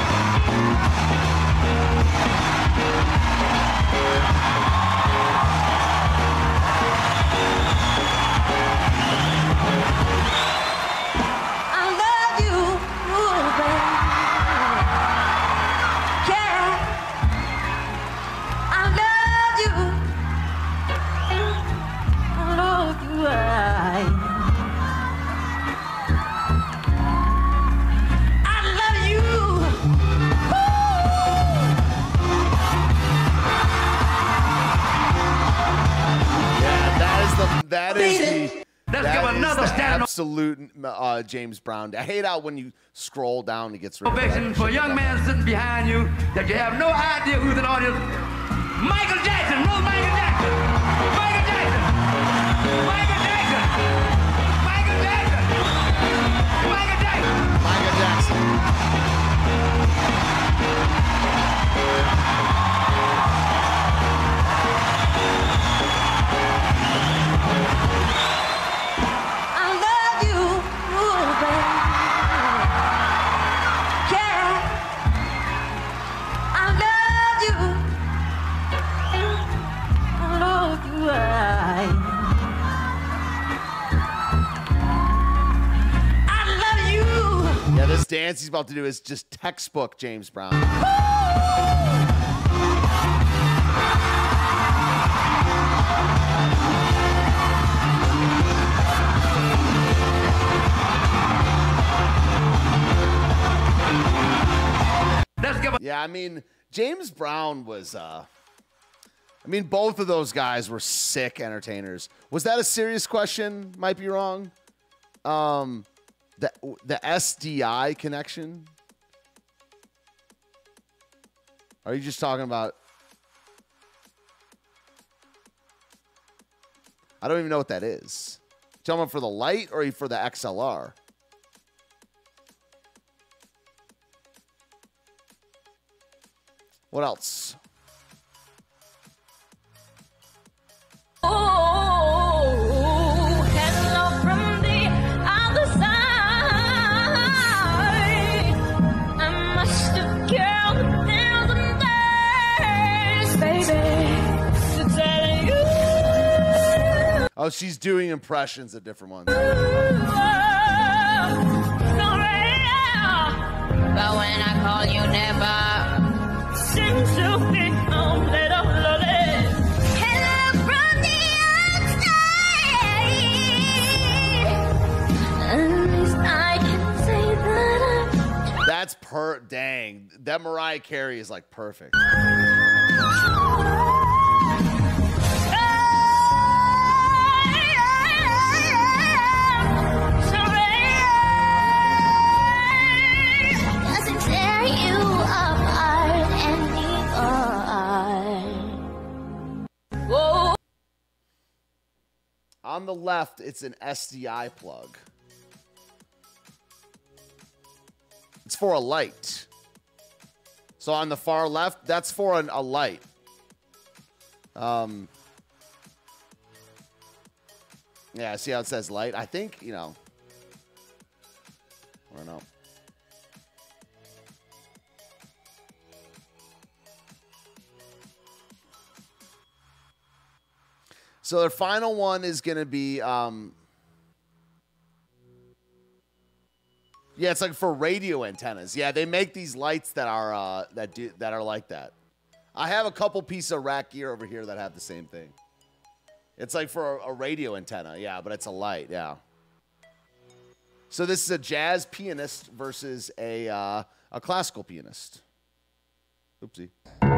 That is the, Let's that give is another the stand absolute uh, James Brown. I hate out when you scroll down, it gets rid of ovation for a young man sitting behind you that you have no idea who's in the audience. Michael Jackson, roll Michael Jackson. Michael Jackson. Michael Jackson. Michael Jackson. Michael Jackson. Michael Jackson. Yeah, this dance he's about to do is just textbook James Brown. Yeah, I mean, James Brown was, uh, I mean, both of those guys were sick entertainers. Was that a serious question? Might be wrong. Um, the, the S D I connection? Are you just talking about? I don't even know what that is. Talking about for the light or for the X L R? What else? Oh, hello from the other side. I must have killed a thousand days, baby, to tell you. Oh, she's doing impressions of different ones. But when I call you, never seem to be home, little lolly. Hello from the outside. At least I can say that I'm. That's per dang. That Mariah Carey is like perfect. On the left, it's an S D I plug. It's for a light. So on the far left, that's for an, a light. Um, yeah, see how it says light? I think, you know, I don't know. So their final one is going to be, um, yeah, it's like for radio antennas. Yeah, they make these lights that are uh, that do that are like that. I have a couple pieces of rack gear over here that have the same thing. It's like for a, a radio antenna, yeah, but it's a light, yeah. So this is a jazz pianist versus a uh, a classical pianist. Oopsie.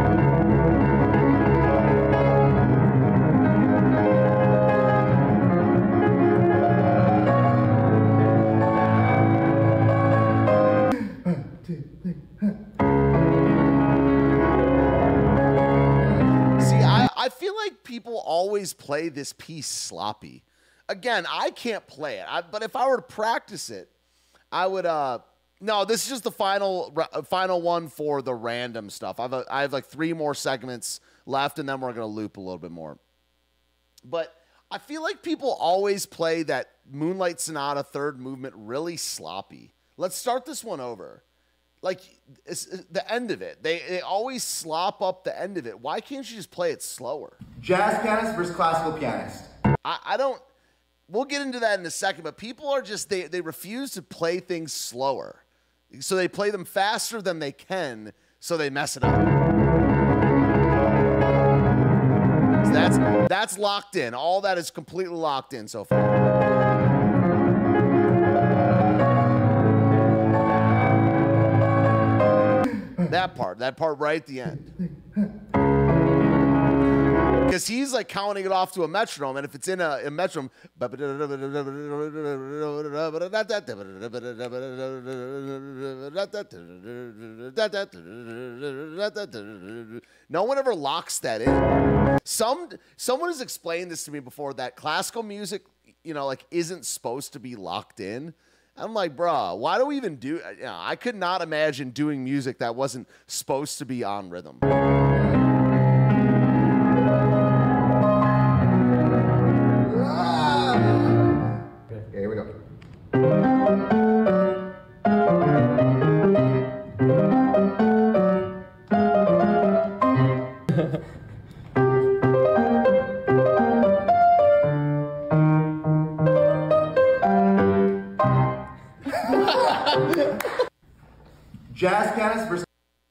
I feel like people always play this piece sloppy. Again, I can't play it, I, but if I were to practice it, I would, uh, no, this is just the final, final one for the random stuff. I have, a, I have like three more segments left, and then we're going to loop a little bit more. But I feel like people always play that Moonlight Sonata third movement really sloppy. Let's start this one over. Like, it's, it's the end of it. They, they always slop up the end of it. Why can't you just play it slower? Jazz pianist versus classical pianist. I, I don't, we'll get into that in a second, but people are just, they, they refuse to play things slower. So they play them faster than they can, so they mess it up. So that's, that's locked in. All that is completely locked in so far. That part, that part right at the end. Because he's like counting it off to a metronome, and if it's in a, a metronome, no one ever locks that in. Some someone has explained this to me before, that classical music, you know, like isn't supposed to be locked in. I'm like, bruh, why do we even do, you know, I could not imagine doing music that wasn't supposed to be on rhythm. Okay, here we go. Jazz pianist versus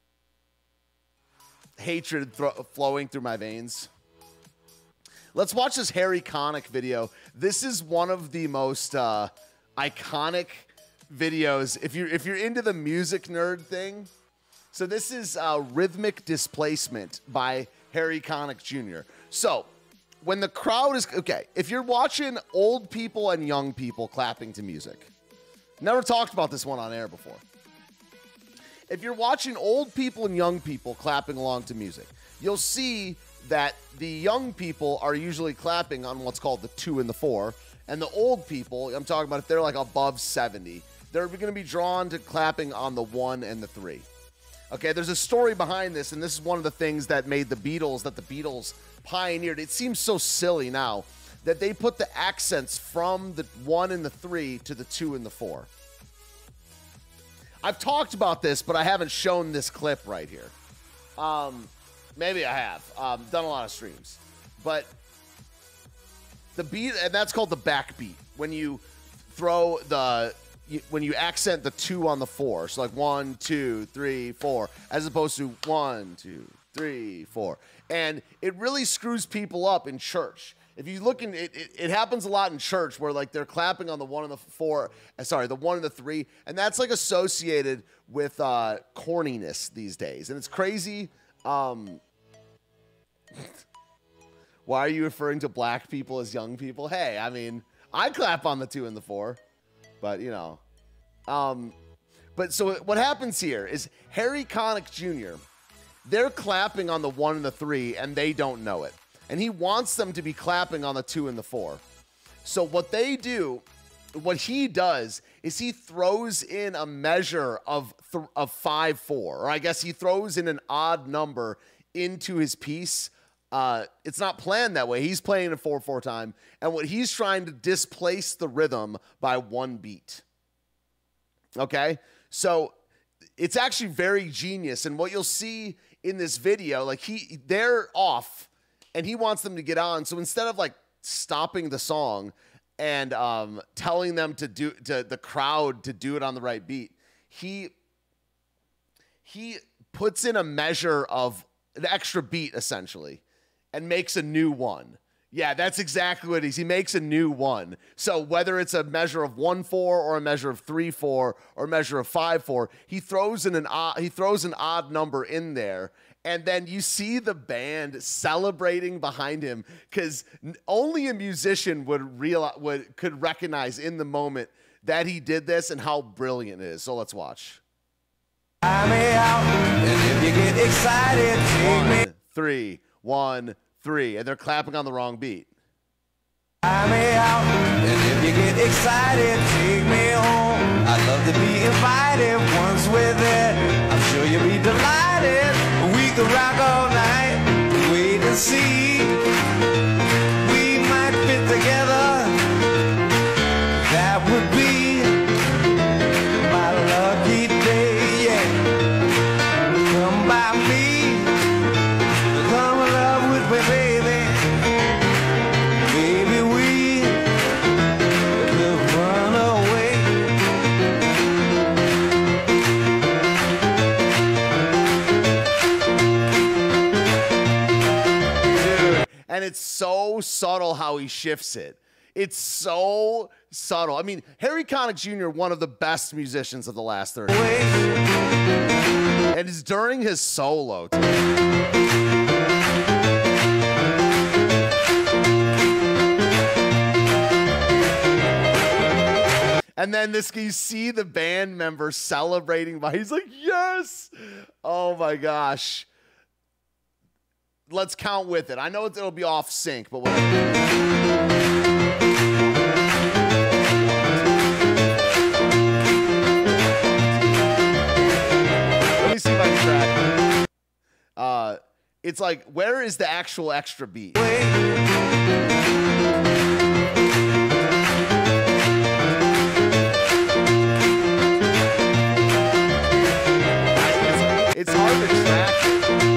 hatred flowing through my veins. Let's watch this Harry Connick video. This is one of the most uh, iconic videos if you're if you're into the music nerd thing. So this is uh, Rhythmic Displacement by Harry Connick Junior So when the crowd is okay, if you're watching old people and young people clapping to music, never talked about this one on air before. If you're watching old people and young people clapping along to music, you'll see that the young people are usually clapping on what's called the two and the four, and the old people, I'm talking about if they're like above seventy, they're going to be drawn to clapping on the one and the three. Okay, there's a story behind this, and this is one of the things that made the Beatles, that the Beatles pioneered. It seems so silly now that they put the accents from the one and the three to the two and the four. I've talked about this, but I haven't shown this clip right here. Um, maybe I have. Um, done a lot of streams. But the beat, and that's called the backbeat. When you throw the, you, when you accent the two on the four. So like one, two, three, four, as opposed to one, two, three, four. And it really screws people up in church. If you look in, it, it, it happens a lot in church where like they're clapping on the one and the four, uh, sorry, the one and the three, and that's like associated with uh, corniness these days, and it's crazy. Um, why are you referring to black people as young people? Hey, I mean, I clap on the two and the four, but you know, um, but so what happens here is Harry Connick Junior, they're clapping on the one and the three, and they don't know it. And he wants them to be clapping on the two and the four. So what they do, what he does, is he throws in a measure of, th of five, four. Or I guess he throws in an odd number into his piece. Uh, it's not planned that way. He's playing a four four time. And what he's trying to displace the rhythm by one beat. Okay? So it's actually very genius. And what you'll see in this video, like he, they're off. And he wants them to get on. So instead of like stopping the song and um, telling them to do to the crowd to do it on the right beat, he he puts in a measure of an extra beat essentially and makes a new one. Yeah, that's exactly what it is. He makes a new one. So whether it's a measure of one four or a measure of three four or a measure of five four, he throws in an odd, he throws an odd number in there. And then you see the band celebrating behind him because only a musician would realize, would could recognize in the moment that he did this and how brilliant it is. So let's watch. Out, and if you get excited, take one, three, one, three, and they're clapping on the wrong beat. Fly me out, and if you get excited, take me home. I'd love to be invited once we're there. I'm sure you'll be delighted. We could rock all night, wait and see. We might fit together. That would be my lucky day, yeah. Come by me, come in love with me, baby. Baby, we could run away. Dude, and it's so subtle how he shifts it. It's so subtle. I mean, Harry Connick Junior, one of the best musicians of the last thirty years. And it's during his solo, too. And then this, you see the band member celebrating by, he's like, yes! Oh my gosh. Let's count with it. I know it'll be off sync, but whatever. Let me see if I can track it. Uh, it's like, where is the actual extra beat? It's hard to track it.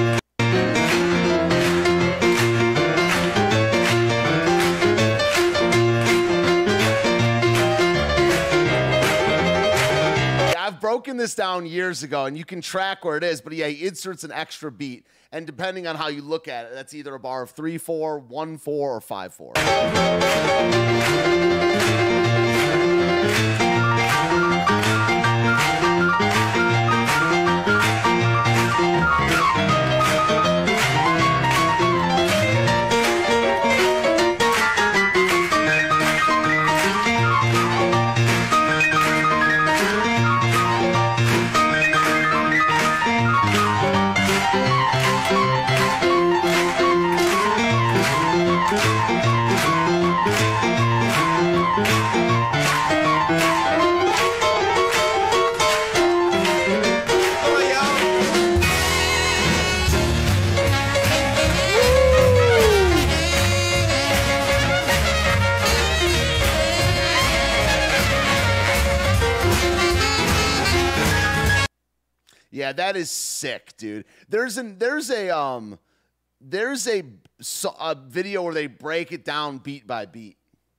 I've broken this down years ago, and you can track where it is, but yeah, he inserts an extra beat, and depending on how you look at it, that's either a bar of three four, one four, or five four. Yeah, that is sick, dude. There's an there's a um there's a, a video where they break it down beat by beat.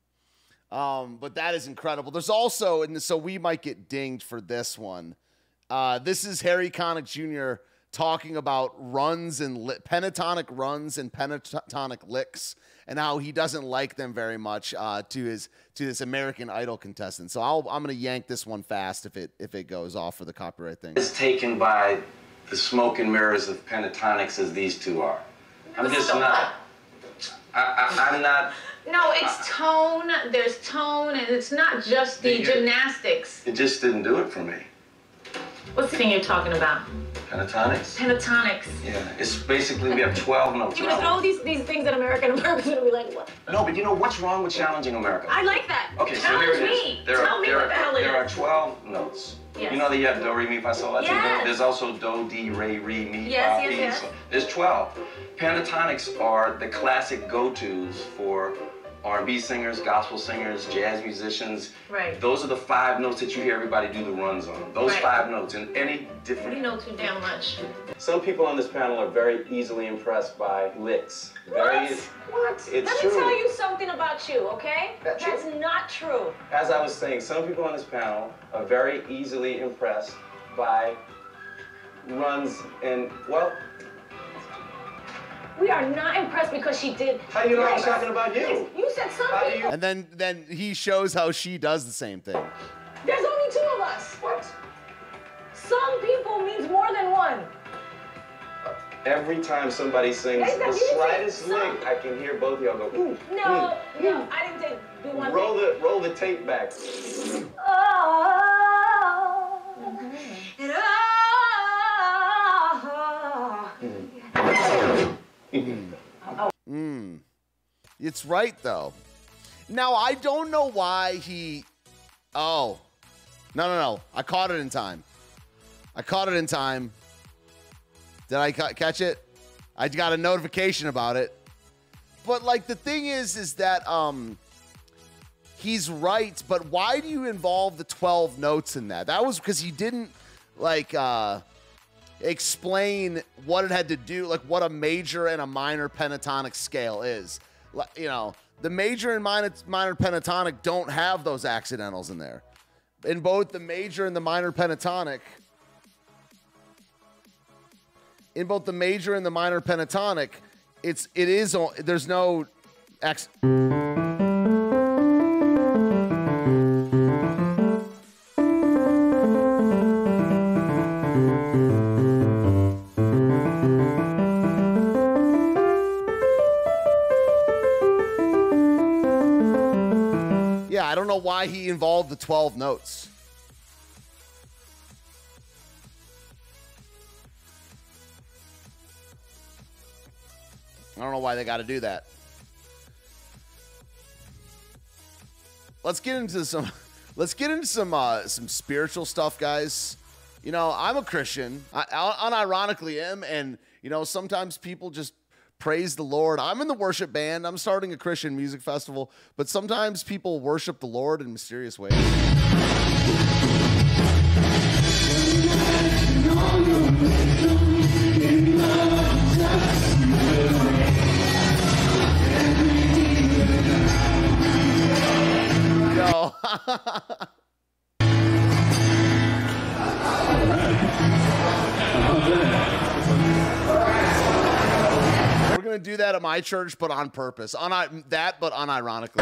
Um, but that is incredible. There's also, and so we might get dinged for this one. Uh, this is Harry Connick Junior talking about runs and li pentatonic runs and pentatonic licks, and how he doesn't like them very much uh, to his to this American Idol contestant. So I'll, I'm going to yank this one fast if it if it goes off for the copyright thing. It's taken by the smoke and mirrors of pentatonics as these two are. I'm just not. I, I, I'm not. No, it's tone. There's tone, and it's not just the gymnastics. It just didn't do it for me. What's the thing you're talking about? Pentatonics? Pentatonics. Yeah, it's basically we have twelve notes. You're gonna throw these these things at American Americans and be like, what? No, but you know what's wrong with challenging America? I like that. Okay, Challenge so here it is. me. There Tell are, me there what are, the hell it There is. are twelve notes. Yes. You know that you have do, re, mi, fa, sol, la, ti, Yes. do. There's also do, di, re, re, mi, Yes, fa, yes, mi. yes. So there's twelve. Pentatonics are the classic go-tos for R and B singers, gospel singers, jazz musicians. Right. Those are the five notes that you hear everybody do the runs on. Those Right. five notes in any different. You know too damn much. Some people on this panel are very easily impressed by licks. Very, What? What? It's Let true. me tell you something about you, okay? That's That's true. not true. As I was saying, some people on this panel are very easily impressed by runs and, well, We are not impressed because she did. how do you know I was talking about you? You said How do something. you? And then then he shows how she does the same thing. There's only two of us. What? Some people means more than one. Every time somebody sings Hey, the you didn't slightest say some. lick, I can hear both of y'all go, ooh, No, ooh, no, ooh. I didn't say do one Roll thing. the, roll the tape back. Oh, and oh, Mm. It's right though. Now, I don't know why he... Oh. No, no, no. I caught it in time. I caught it in time. Did I ca- catch it? I got a notification about it. But, like, the thing is, is that um, he's right, but why do you involve the twelve notes in that? That was because he didn't, like, uh, explain what it had to do, like, what a major and a minor pentatonic scale is. Like, you know, the major and minor, minor pentatonic don't have those accidentals in there. In both the major and the minor pentatonic, in both the major and the minor pentatonic, it's it is there's no X. Yeah, I don't know why he involved the twelve notes. I don't know why they got to do that. Let's get into some. Let's get into some uh, some spiritual stuff, guys. You know, I'm a Christian. I, I unironically am, and you know, sometimes people just praise the Lord. I'm in the worship band. I'm starting a Christian music festival, but sometimes people worship the Lord in mysterious ways. Yo. We're gonna do that at my church, but on purpose. On that, but unironically.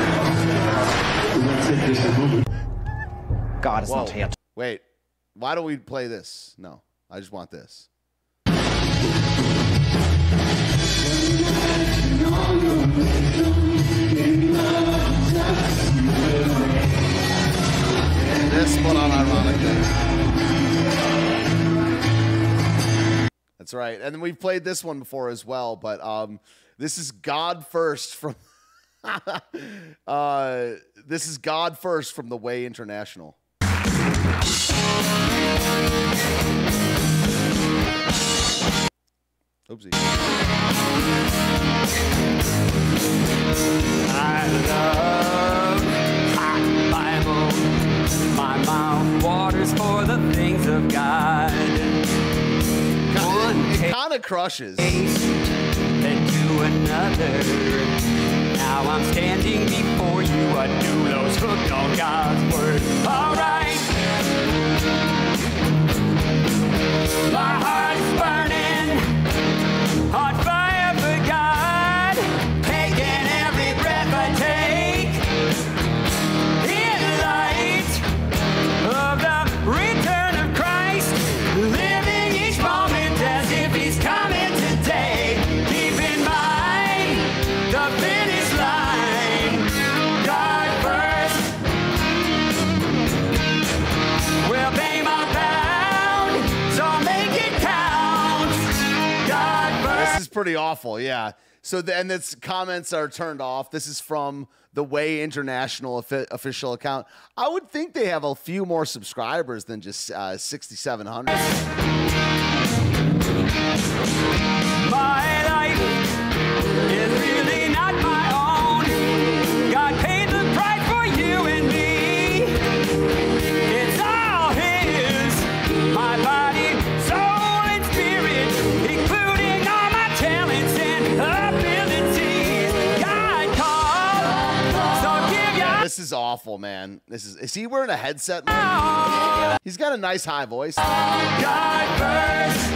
God is Whoa. not here. Wait, why don't we play this? No, I just want this. This, but unironically. That's right. And then we've played this one before as well, but um, this is God First from uh, this is God First from The Way International. Oopsie. I love my Bible. My mouth waters for the things of God. It kind of crushes. Then to another. Now I'm standing before you, a doulos hooked on God's word. All right. My heart's burning on fire for God, taking every breath I take in light of the return of Christ, living each moment as if he's coming today. Keep in mind the finish line. God first will pay my pound, so make it count. God first. This is pretty awful, yeah. So then its comments are turned off. This is from the Way International offi- official account. I would think they have a few more subscribers than just uh, sixty-seven hundred. My life is really not my own. God paid the price for you and me. It's all his. My body, soul, and spirit, including all my talents and abilities. God called, so give your... This is awful, man. This is. Is he wearing a headset? Man? He's got a nice high voice. God first.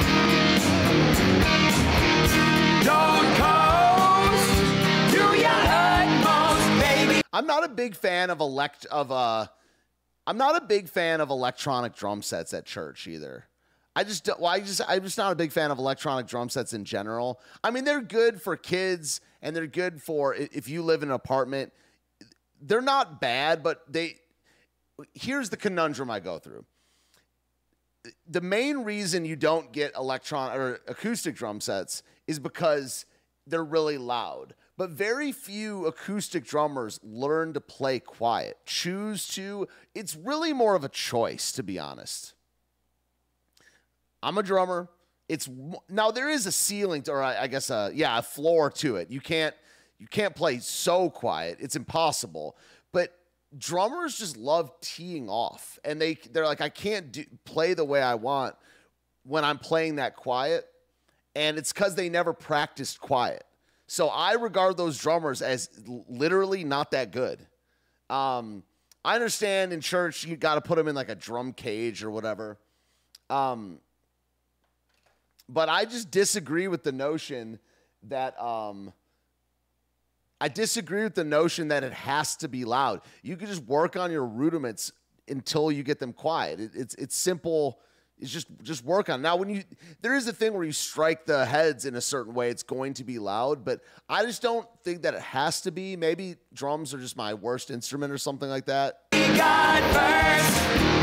Don't coast to your utmost, baby. I'm not a big fan of elect of uh I'm not a big fan of electronic drum sets at church either. I just don't, well, I just I'm just not a big fan of electronic drum sets in general. I mean, they're good for kids and they're good for if you live in an apartment. They're not bad, but they here's the conundrum I go through. The main reason you don't get electronic or acoustic drum sets is because they're really loud. but very few acoustic drummers learn to play quiet, choose to. It's really more of a choice, to be honest. I'm a drummer. It's now there is a ceiling to, or I, I guess, a, yeah, a floor to it. You can't, you can't play so quiet. It's impossible. But drummers just love teeing off, and they they're like, I can't do, play the way I want when I'm playing that quiet, and it's because they never practiced quiet. So I regard those drummers as literally not that good. Um, I understand in church you got to put them in like a drum cage or whatever. Um, but I just disagree with the notion that um, I disagree with the notion that it has to be loud. You can just work on your rudiments until you get them quiet. It, it's it's simple. It's just just work on it. Now, when you there is a thing where you strike the heads in a certain way, it's going to be loud, but I just don't think that it has to be. Maybe drums are just my worst instrument or something like that. God first.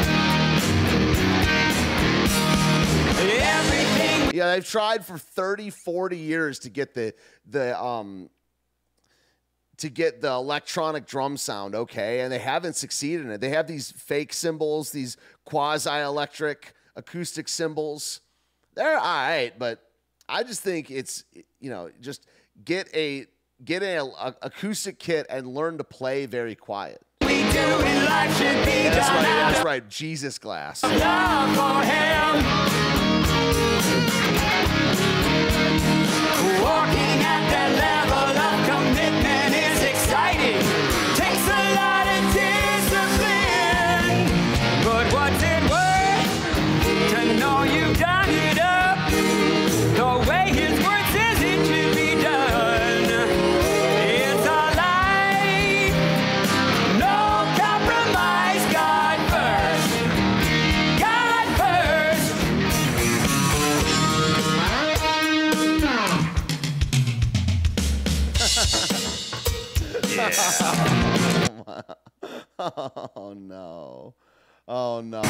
Everything. Yeah, I've tried for thirty, forty years to get the the um to get the electronic drum sound okay, and they haven't succeeded in it. They have these fake cymbals, these quasi-electric acoustic cymbals. They're all right, but I just think it's, you know, just get a get a, a acoustic kit and learn to play very quiet. We do in life should be yeah, that's right. That's right. Jesus glass. Love for him. Walking at that level of commitment is exciting. Takes a lot of discipline, but what's it worth to know you've done it up the way his word says it should be done? It's a life, no compromise. God first, God first. Yeah. Oh no. Oh no.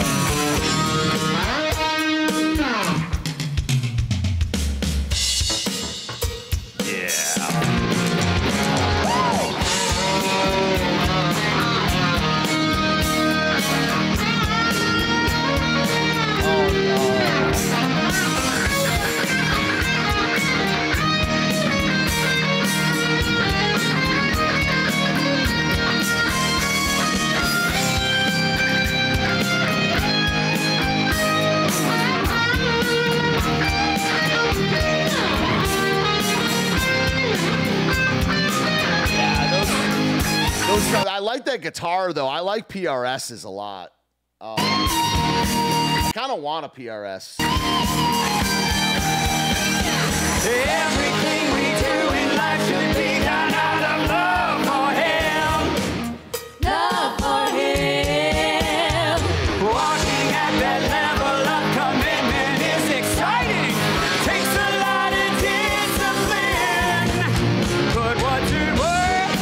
I like that guitar, though. I like P R Ss a lot. Um, I kind of want a P R S. Everything we do in life should be done out of love for him. Love for him. Walking at that level of commitment is exciting. Takes a lot of discipline. But what's it worth?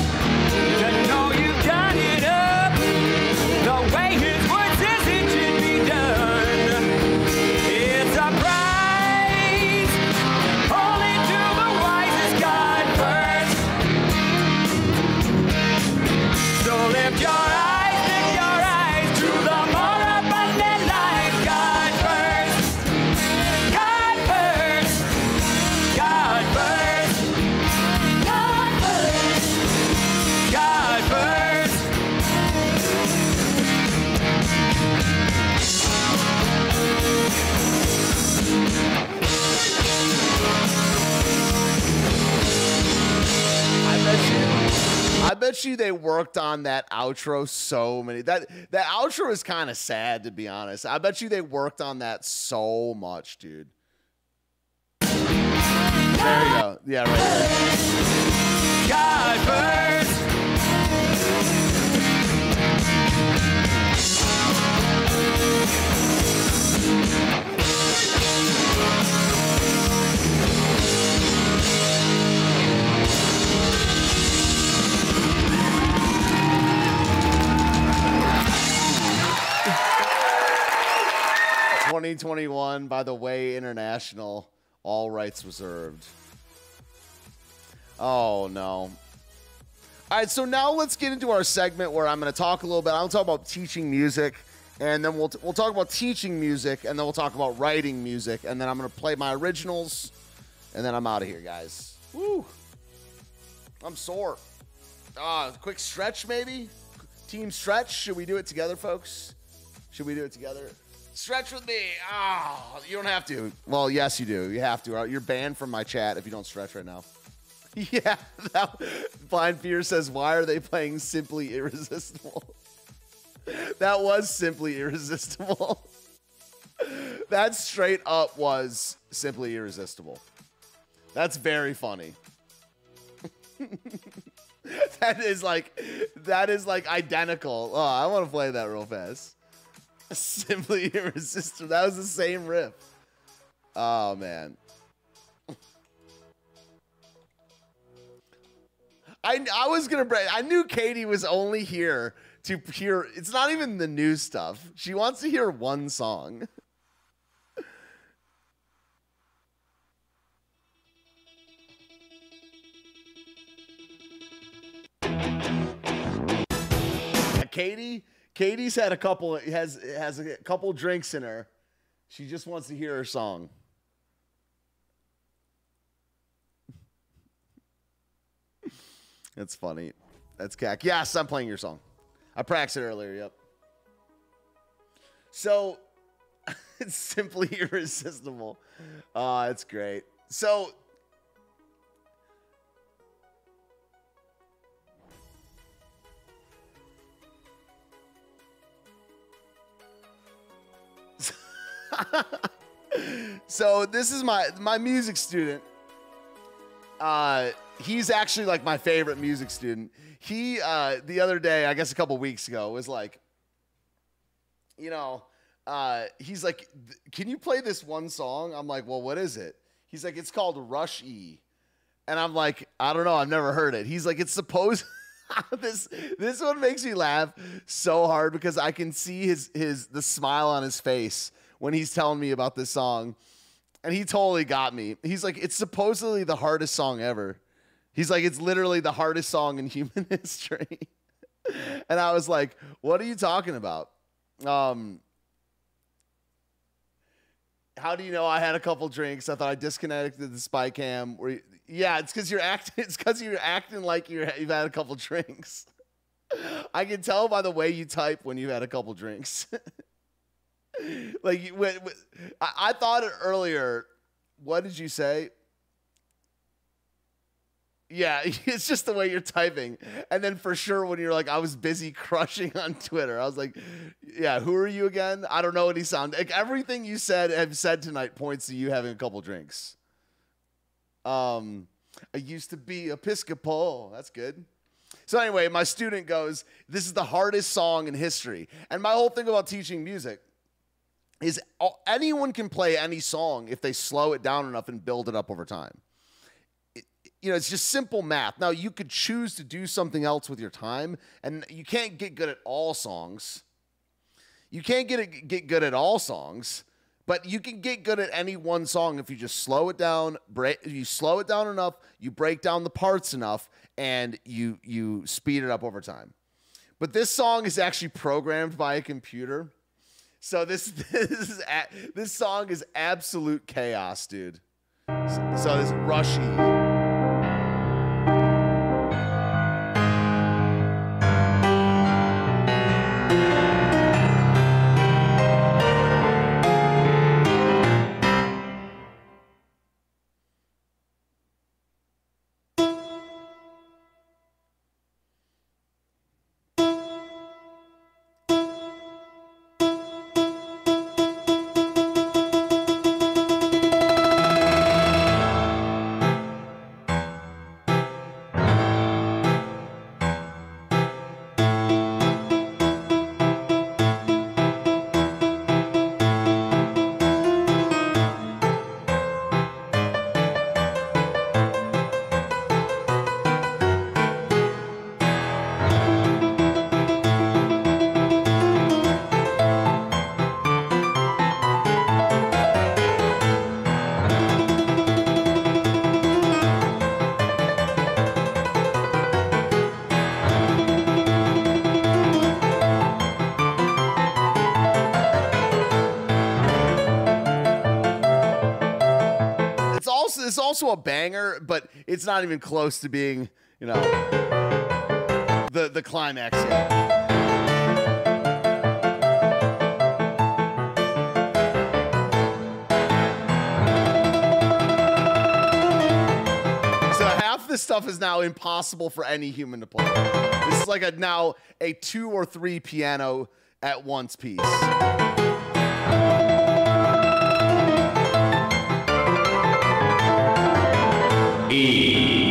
I bet you they worked on that outro so many. That that outro is kind of sad, to be honest. I bet you they worked on that so much, dude. There you go. Yeah, right there. God first. twenty twenty-one, by the way, international, all rights reserved. Oh, no. All right, so now let's get into our segment where I'm going to talk a little bit. I'll talk about teaching music, and then we'll, t- we'll talk about teaching music, and then we'll talk about writing music, and then I'm going to play my originals, and then I'm out of here, guys. Woo. I'm sore. Ah, quick stretch, maybe? Team stretch. Should we do it together, folks? Should we do it together? Stretch with me. Ah, you don't have to. Well, yes, you do. You have to. You're banned from my chat if you don't stretch right now. Yeah. That, Blind Fear says, why are they playing Simply Irresistible? That was Simply Irresistible. That straight up was Simply Irresistible. That's very funny. That is like, that is like identical. Oh, I want to play that real fast. Simply Irresistible. That was the same riff. Oh, man. I, I was going to... I knew Katie was only here to hear... It's not even the new stuff. She wants to hear one song. Katie... Katie's had a couple has has a couple drinks in her. She just wants to hear her song. That's funny. That's cack. Yes, I'm playing your song. I practiced it earlier, yep. So it's Simply Irresistible. Oh, it's great. So So this is my my music student. Uh, he's actually like my favorite music student. He uh, the other day, I guess a couple weeks ago, was like, you know, uh, he's like, can you play this one song? I'm like, well, what is it? He's like, it's called Rush E, and I'm like, I don't know, I've never heard it. He's like, it's supposed. this this one makes me laugh so hard because I can see his his the smile on his face when he's telling me about this song. And he totally got me. He's like, it's supposedly the hardest song ever. He's like, it's literally the hardest song in human history. And I was like, what are you talking about? Um, how do you know I had a couple drinks? I thought I disconnected the spy cam. Where you, yeah, it's because you're acting. It's because you're acting like you're, you've had a couple drinks. I can tell by the way you type when you've had a couple drinks. Like, when, when, I, I thought it earlier. What did you say? Yeah, it's just the way you're typing. And then for sure, when you're like, I was busy crushing on Twitter, I was like, yeah, who are you again? I don't know what he sounded like. Everything you said have said tonight points to you having a couple drinks. Um, I used to be Episcopal. That's good. So anyway, my student goes, this is the hardest song in history. And my whole thing about teaching music is anyone can play any song if they slow it down enough and build it up over time. It, you know, it's just simple math. Now, you could choose to do something else with your time, and you can't get good at all songs. You can't get it, get good at all songs, but you can get good at any one song if you just slow it down. Break, you slow it down enough, you break down the parts enough, and you you speed it up over time. But this song is actually programmed by a computer. So this this is this song is absolute chaos, dude. So this Rushy. it's also a banger, but it's not even close to being, you know, the the climax yet. This stuff is now impossible for any human to play. This is like a now a two or three piano at once piece. E.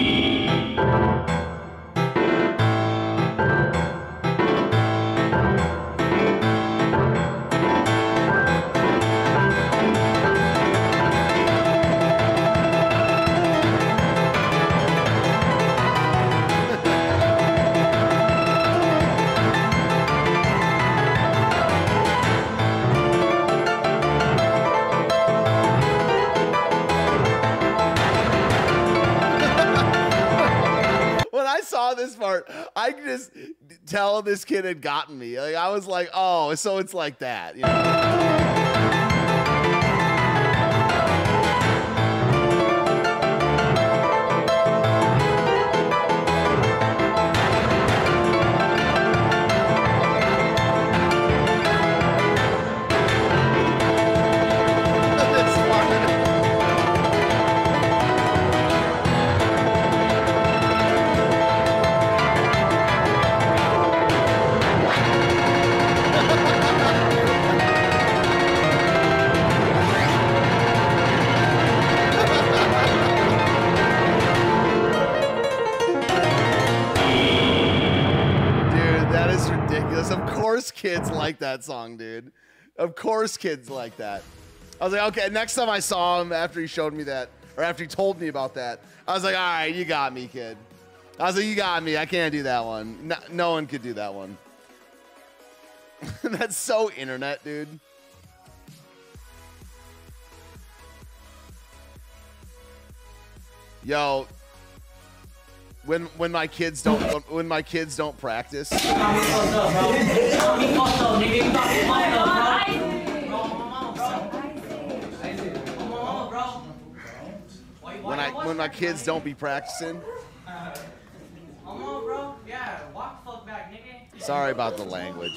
This part, I could just tell this kid had gotten me. Like I was like, oh, so it's like that, you know? Of course kids like that song, dude. Of course kids like that. I was like, okay, next time I saw him after he showed me that, or after he told me about that, I was like, all right, you got me, kid. I was like, you got me. I can't do that one. No, no one could do that one. That's so internet, dude. Yo, when when my kids don't when my kids don't practice. When I when my kids don't be practicing. Sorry about the language.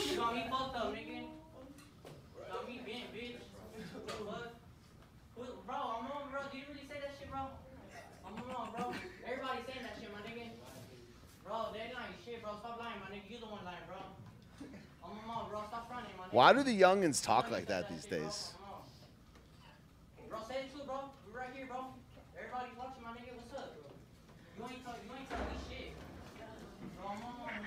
Why do the youngins talk like that these days? Bro, say it too, bro. We're right here, bro. Everybody's watching, my nigga. What's up? You ain't talk, you ain't telling me shit. Bro, I'm on, man.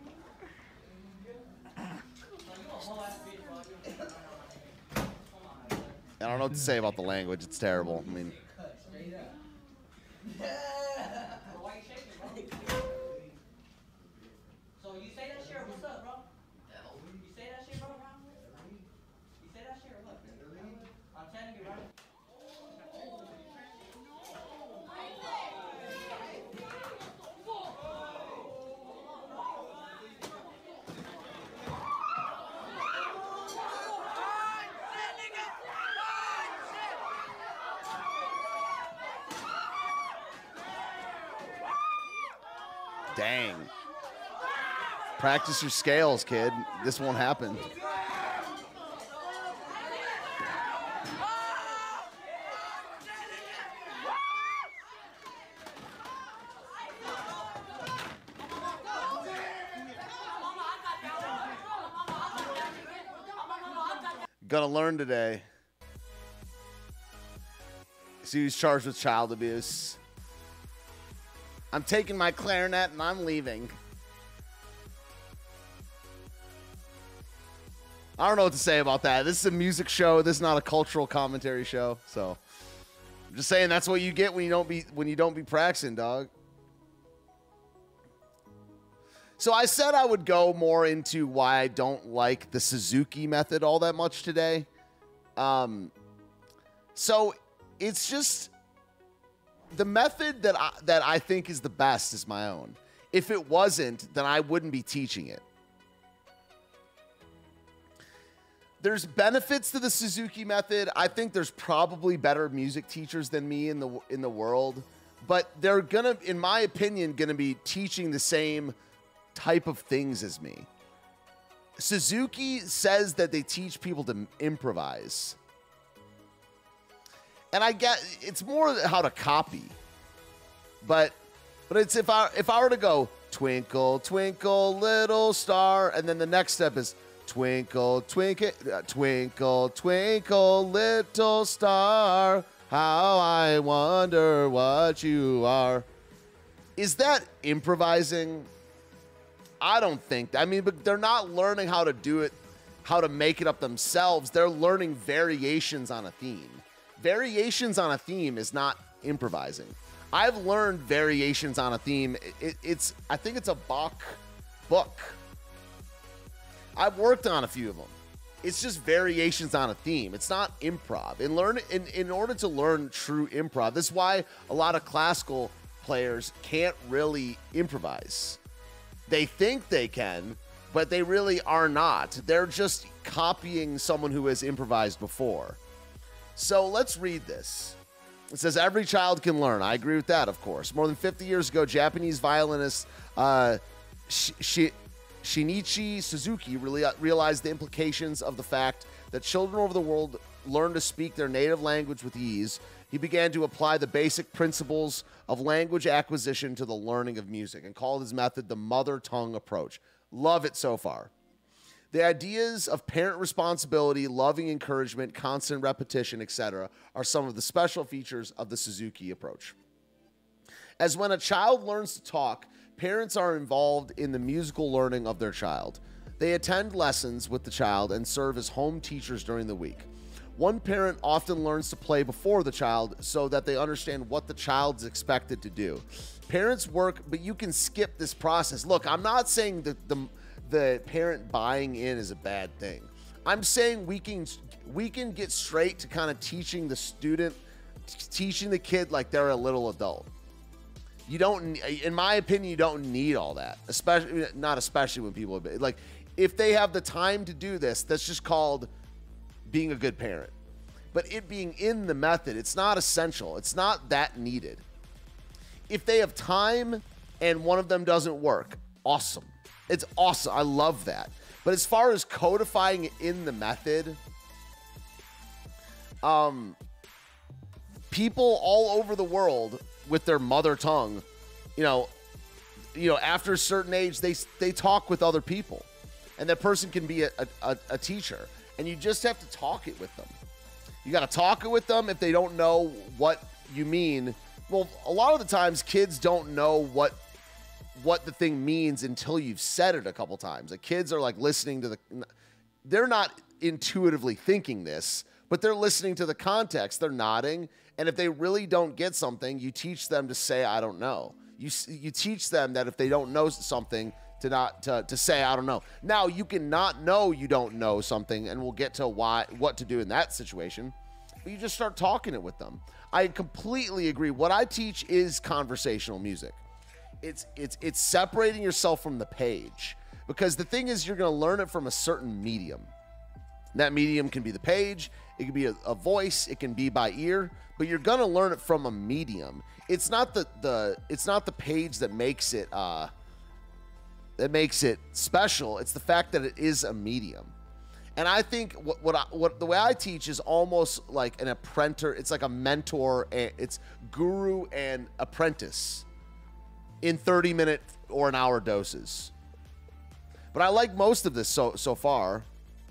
You a whole ass bitch, bro. I don't know what to say about the language. It's terrible. I mean. Why you shaking, bro? So you say that shit or what's up, bro? You say that shit, bro? You say that shit or what? I'm telling you, bro. Dang. Practice your scales, kid. This won't happen. Gonna learn today. See who's charged with child abuse. I'm taking my clarinet and I'm leaving. I don't know what to say about that. This is a music show. This is not a cultural commentary show. So I'm just saying that's what you get when you don't be when you don't be practicing, dog. So I said I would go more into why I don't like the Suzuki method all that much today. Um, so it's just the method that I, that I think is the best is my own. If it wasn't, then I wouldn't be teaching it. there's benefits to the Suzuki method. I think there's probably better music teachers than me in the in the world, but they're gonna, in my opinion, gonna be teaching the same type of things as me. Suzuki says that they teach people to improvise. And I get it's more how to copy. But but it's if I if I were to go twinkle twinkle little star, and then the next step is twinkle twinkle uh, twinkle twinkle little star, how I wonder what you are. Is that improvising? I don't think. I mean, but they're not learning how to do it, how to make it up themselves. They're learning variations on a theme. Variations on a theme is not improvising. I've learned variations on a theme. It, it's, I think it's a Bach book. I've worked on a few of them. It's just variations on a theme. It's not improv. In learn, in, in order to learn true improv, this is why a lot of classical players can't really improvise. They think they can, but they really are not. They're just copying someone who has improvised before. So let's read this. It says, every child can learn. I agree with that, of course. More than fifty years ago, Japanese violinist uh, Sh- Shinichi Suzuki really realized the implications of the fact that children over the world learn to speak their native language with ease. He began to apply the basic principles of language acquisition to the learning of music and called his method the mother tongue approach. Love it so far. The ideas of parent responsibility, loving encouragement, constant repetition, et cetera are some of the special features of the Suzuki approach. As when a child learns to talk, parents are involved in the musical learning of their child. They attend lessons with the child and serve as home teachers during the week. One parent often learns to play before the child so that they understand what the child's expected to do. Parents work, but you can skip this process. Look, I'm not saying that the the parent buying in is a bad thing. I'm saying we can we can get straight to kind of teaching the student, teaching the kid like they're a little adult. You don't, in my opinion, you don't need all that, especially not especially when people like if they have the time to do this. That's just called being a good parent. But it being in the method, it's not essential. It's not that needed. If they have time and one of them doesn't work, awesome. It's awesome. I love that. But as far as codifying it in the method, um, people all over the world with their mother tongue, you know, you know, after a certain age, they they talk with other people, and that person can be a, a, a teacher, and you just have to talk it with them. You got to talk it with them if they don't know what you mean. Well, a lot of the times, kids don't know what. what the thing means until you've said it a couple times. Like kids are like listening to the, they're not intuitively thinking this, but they're listening to the context. They're nodding. And if they really don't get something, you teach them to say, I don't know. You, you teach them that if they don't know something to not, to, to say, I don't know. Now you can not know you don't know something, and we'll get to why, what to do in that situation. But you just start talking it with them. I completely agree. What I teach is conversational music. It's it's it's separating yourself from the page, because the thing is, you're going to learn it from a certain medium. That medium can be the page, it can be a, a voice, it can be by ear, but you're going to learn it from a medium. It's not the the it's not the page that makes it uh that makes it special. It's the fact that it is a medium. And I think what what I, what the way I teach is almost like an apprentice. It's like a mentor. And it's guru and apprentice in thirty minute or an hour doses. But I like most of this so so far.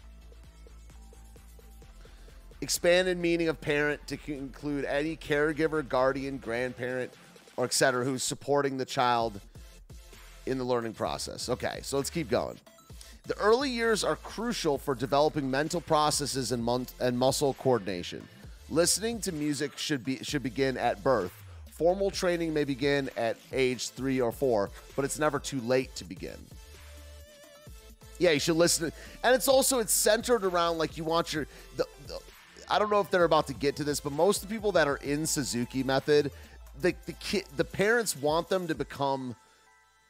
Expanded meaning of parent to include any caregiver, guardian, grandparent, or et cetera who's supporting the child in the learning process. Okay, so let's keep going. The early years are crucial for developing mental processes and, mon- and muscle coordination. Listening to music should be should begin at birth. Formal training may begin at age three or four, but it's never too late to begin. Yeah, you should listen. To, and it's also, it's centered around like you want your, the, the, I don't know if they're about to get to this, but most of the people that are in Suzuki method, the, the, kid, the parents want them to become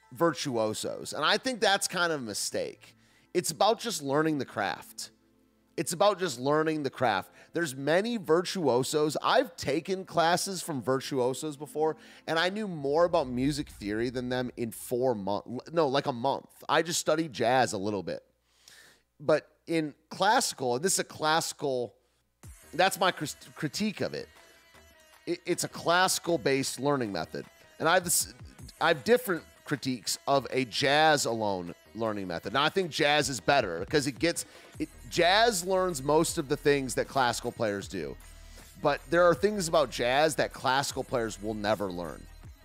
virtuosos. And I think that's kind of a mistake. It's about just learning the craft. It's about just learning the craft. There's many virtuosos. I've taken classes from virtuosos before, and I knew more about music theory than them in four months. No, like a month. I just studied jazz a little bit. But in classical, and this is a classical, that's my critique of it. it it's a classical-based learning method. And I have, this, I have different critiques of a jazz alone learning method. Now, I think jazz is better because it gets it, jazz learns most of the things that classical players do, but there are things about jazz that classical players will never learn.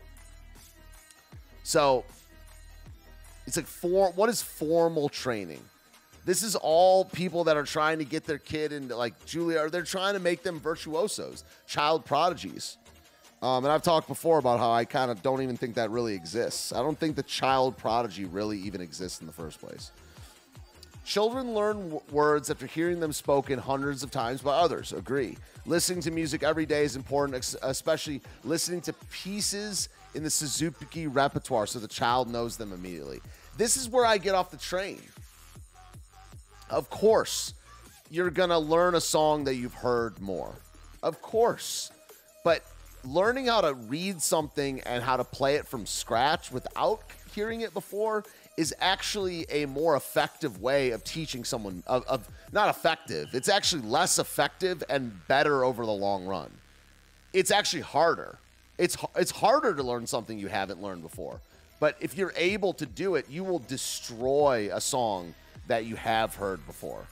So it's like for what is formal training? This is all people that are trying to get their kid into, like Julia, or they're trying to make them virtuosos, child prodigies. Um, and I've talked before about how I kind of don't even think that really exists. I don't think the child prodigy really even exists in the first place. Children learn w- words after hearing them spoken hundreds of times by others. Agree. Listening to music every day is important, ex- especially listening to pieces in the Suzuki repertoire so the child knows them immediately. This is where I get off the train. Of course, you're going to learn a song that you've heard more. Of course. But learning how to read something and how to play it from scratch without hearing it before is actually a more effective way of teaching someone, of, of not effective. It's actually less effective and better over the long run. It's actually harder. It's, it's harder to learn something you haven't learned before. But if you're able to do it, you will destroy a song that you have heard before.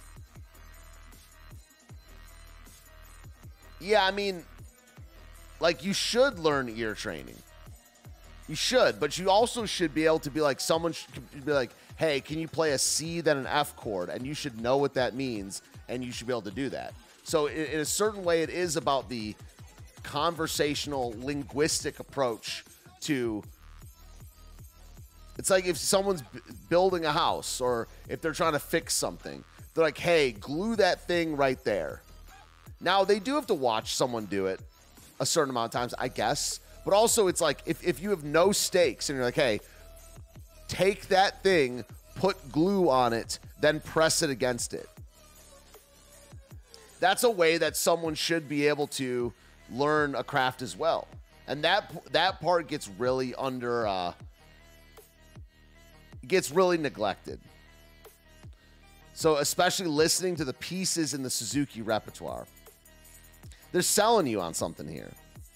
Yeah, I mean, like, you should learn ear training. You should, but you also should be able to be like, someone should be like, hey, can you play a C then an F chord? And you should know what that means, and you should be able to do that. So in, in a certain way, it is about the conversational, linguistic approach to, it's like if someone's b- building a house, or if they're trying to fix something, they're like, hey, glue that thing right there. Now, they do have to watch someone do it a certain amount of times, I guess. But also, it's like, if, if you have no stakes and you're like, hey, take that thing, put glue on it, then press it against it. That's a way that someone should be able to learn a craft as well. And that that part gets really under, uh, gets really neglected. So especially listening to the pieces in the Suzuki repertoire. They're selling you on something here.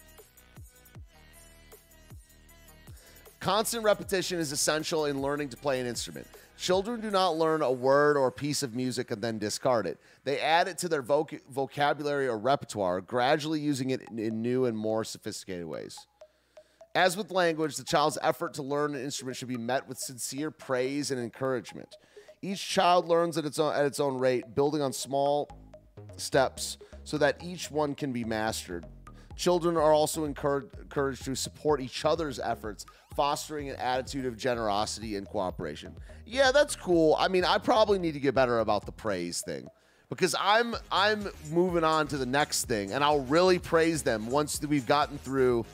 Constant repetition is essential in learning to play an instrument. Children do not learn a word or a piece of music and then discard it. They add it to their voc- vocabulary or repertoire, gradually using it in, in new and more sophisticated ways. As with language, the child's effort to learn an instrument should be met with sincere praise and encouragement. Each child learns at its own, at its own rate, building on small steps so that each one can be mastered. Children are also encouraged, encouraged to support each other's efforts, fostering an attitude of generosity and cooperation. Yeah, that's cool. I mean, I probably need to get better about the praise thing, because I'm I'm moving on to the next thing, and I'll really praise them once we've gotten through.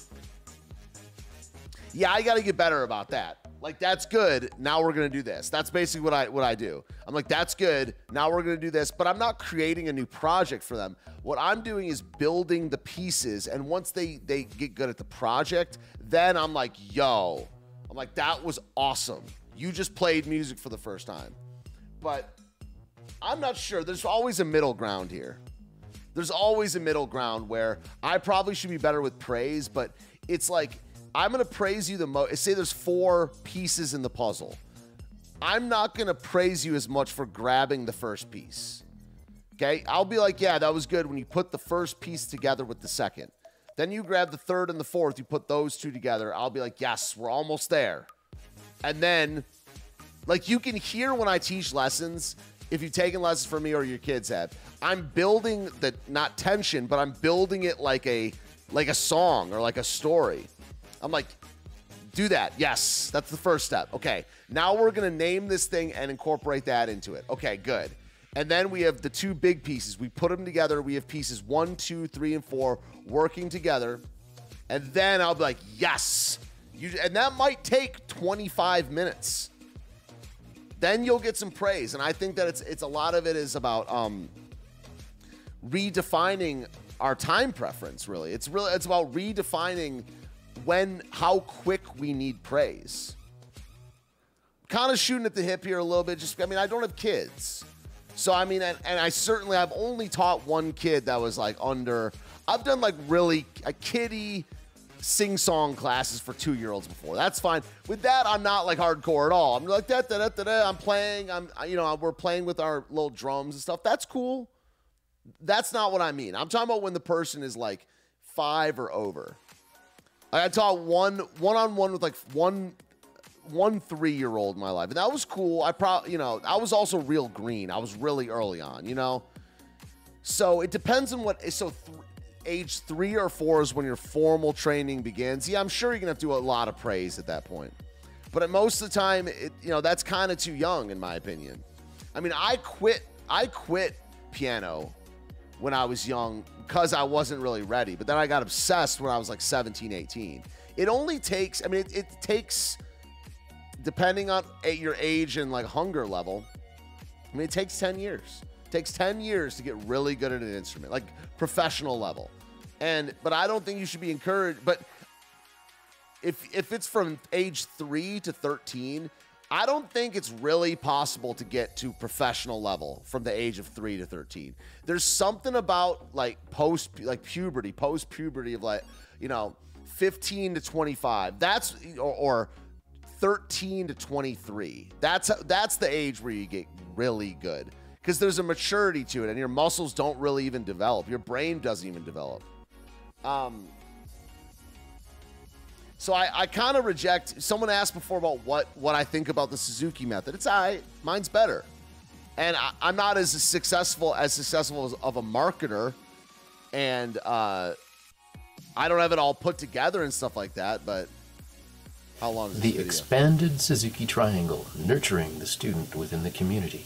Yeah, I got to get better about that. Like, that's good. Now we're going to do this. That's basically what I what I do. I'm like, that's good. Now we're going to do this. But I'm not creating a new project for them. What I'm doing is building the pieces. And once they, they get good at the project, then I'm like, yo. I'm like, that was awesome. You just played music for the first time. But I'm not sure. There's always a middle ground here. There's always a middle ground where I probably should be better with praise. But it's like, I'm going to praise you the most. Say there's four pieces in the puzzle. I'm not going to praise you as much for grabbing the first piece. Okay? I'll be like, yeah, that was good when you put the first piece together with the second. Then you grab the third and the fourth. You put those two together. I'll be like, yes, we're almost there. And then, like, you can hear when I teach lessons, if you've taken lessons from me or your kids have, I'm building the, not tension, but I'm building it like a, like a song or like a story. I'm like, do that. Yes, that's the first step. Okay, now we're going to name this thing and incorporate that into it. Okay, good. And then we have the two big pieces. We put them together. We have pieces one, two, three, and four working together. And then I'll be like, yes. You, and that might take twenty-five minutes. Then you'll get some praise. And I think that it's it's a lot of it is about um, redefining our time preference, really. It's really it's about redefining when how quick we need praise. Kind of shooting at the hip here a little bit. Just I mean, I don't have kids. So I mean, and, and I certainly I've only taught one kid that was like under I've done like really a kiddie sing-song classes for two-year-olds before. That's fine. With that, I'm not like hardcore at all. I'm like that, da, da, da, da. I'm playing. I'm, you know, we're playing with our little drums and stuff. That's cool. That's not what I mean. I'm talking about when the person is like five or over. I taught one one-on-one with like one one three-year-old in my life, and that was cool. I probably, you know, I was also real green. I was really early on, you know. So it depends on what. So. Th- Age three or four is when your formal training begins. Yeah, I'm sure you're gonna have to do a lot of praise at that point, but at most of the time, it, you know, that's kind of too young, in my opinion. I mean, I quit. I quit piano when I was young because I wasn't really ready. But then I got obsessed when I was like seventeen, eighteen. It only takes. I mean, it, it takes, depending on your age and like hunger level. I mean, it takes ten years. It takes ten years to get really good at an instrument, like professional level. And but I don't think you should be encouraged. But if if it's from age three to thirteen, I don't think it's really possible to get to professional level from the age of three to thirteen. There's something about like post like puberty, post puberty of like, you know, fifteen to twenty-five. That's or, or thirteen to twenty-three. That's that's the age where you get really good. Because there's a maturity to it, and your muscles don't really even develop. Your brain doesn't even develop. Um, so I, I kind of reject. Someone asked before about what, what I think about the Suzuki method. It's all right. Mine's better. And I, I'm not as successful as successful as, of a marketer, and uh, I don't have it all put together and stuff like that. But how long is this The video? expanded Suzuki triangle, nurturing the student within the community.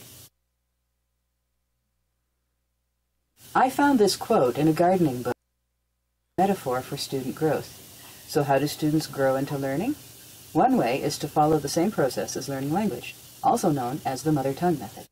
I found this quote in a gardening book, metaphor for student growth. So how do students grow into learning? One way is to follow the same process as learning language, also known as the mother tongue method.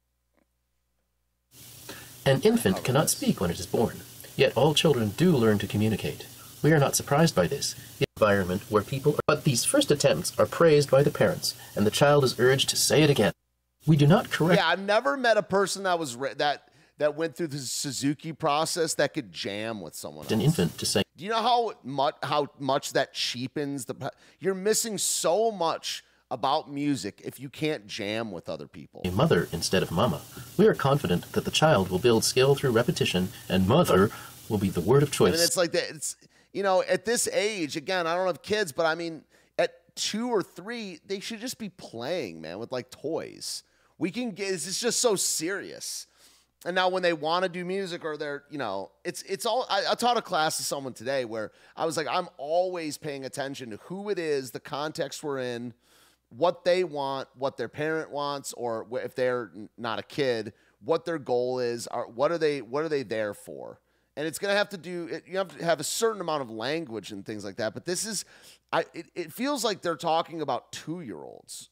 An infant cannot speak when it is born, yet all children do learn to communicate. We are not surprised by this. The environment where people are, but these first attempts are praised by the parents, and the child is urged to say it again. We do not correct. Yeah, I've never met a person that was re- that. that went through the Suzuki process that could jam with someone else. An infant to say. Do you know how much how much that cheapens the? You're missing so much about music if you can't jam with other people. A mother instead of mama. We are confident that the child will build skill through repetition, and mother will be the word of choice. I mean, it's like that. It's you know at this age again. I don't have kids, but I mean at two or three, they should just be playing, man, with like toys. We can get. It's just so serious. And now when they want to do music or they're, you know, it's it's all, I, I taught a class to someone today where I was like, I'm always paying attention to who it is, the context we're in, what they want, what their parent wants, or if they're not a kid, what their goal is, or what are they, what are they there for? And it's going to have to do, you have to have a certain amount of language and things like that. But this is, I it, it feels like they're talking about two-year-olds,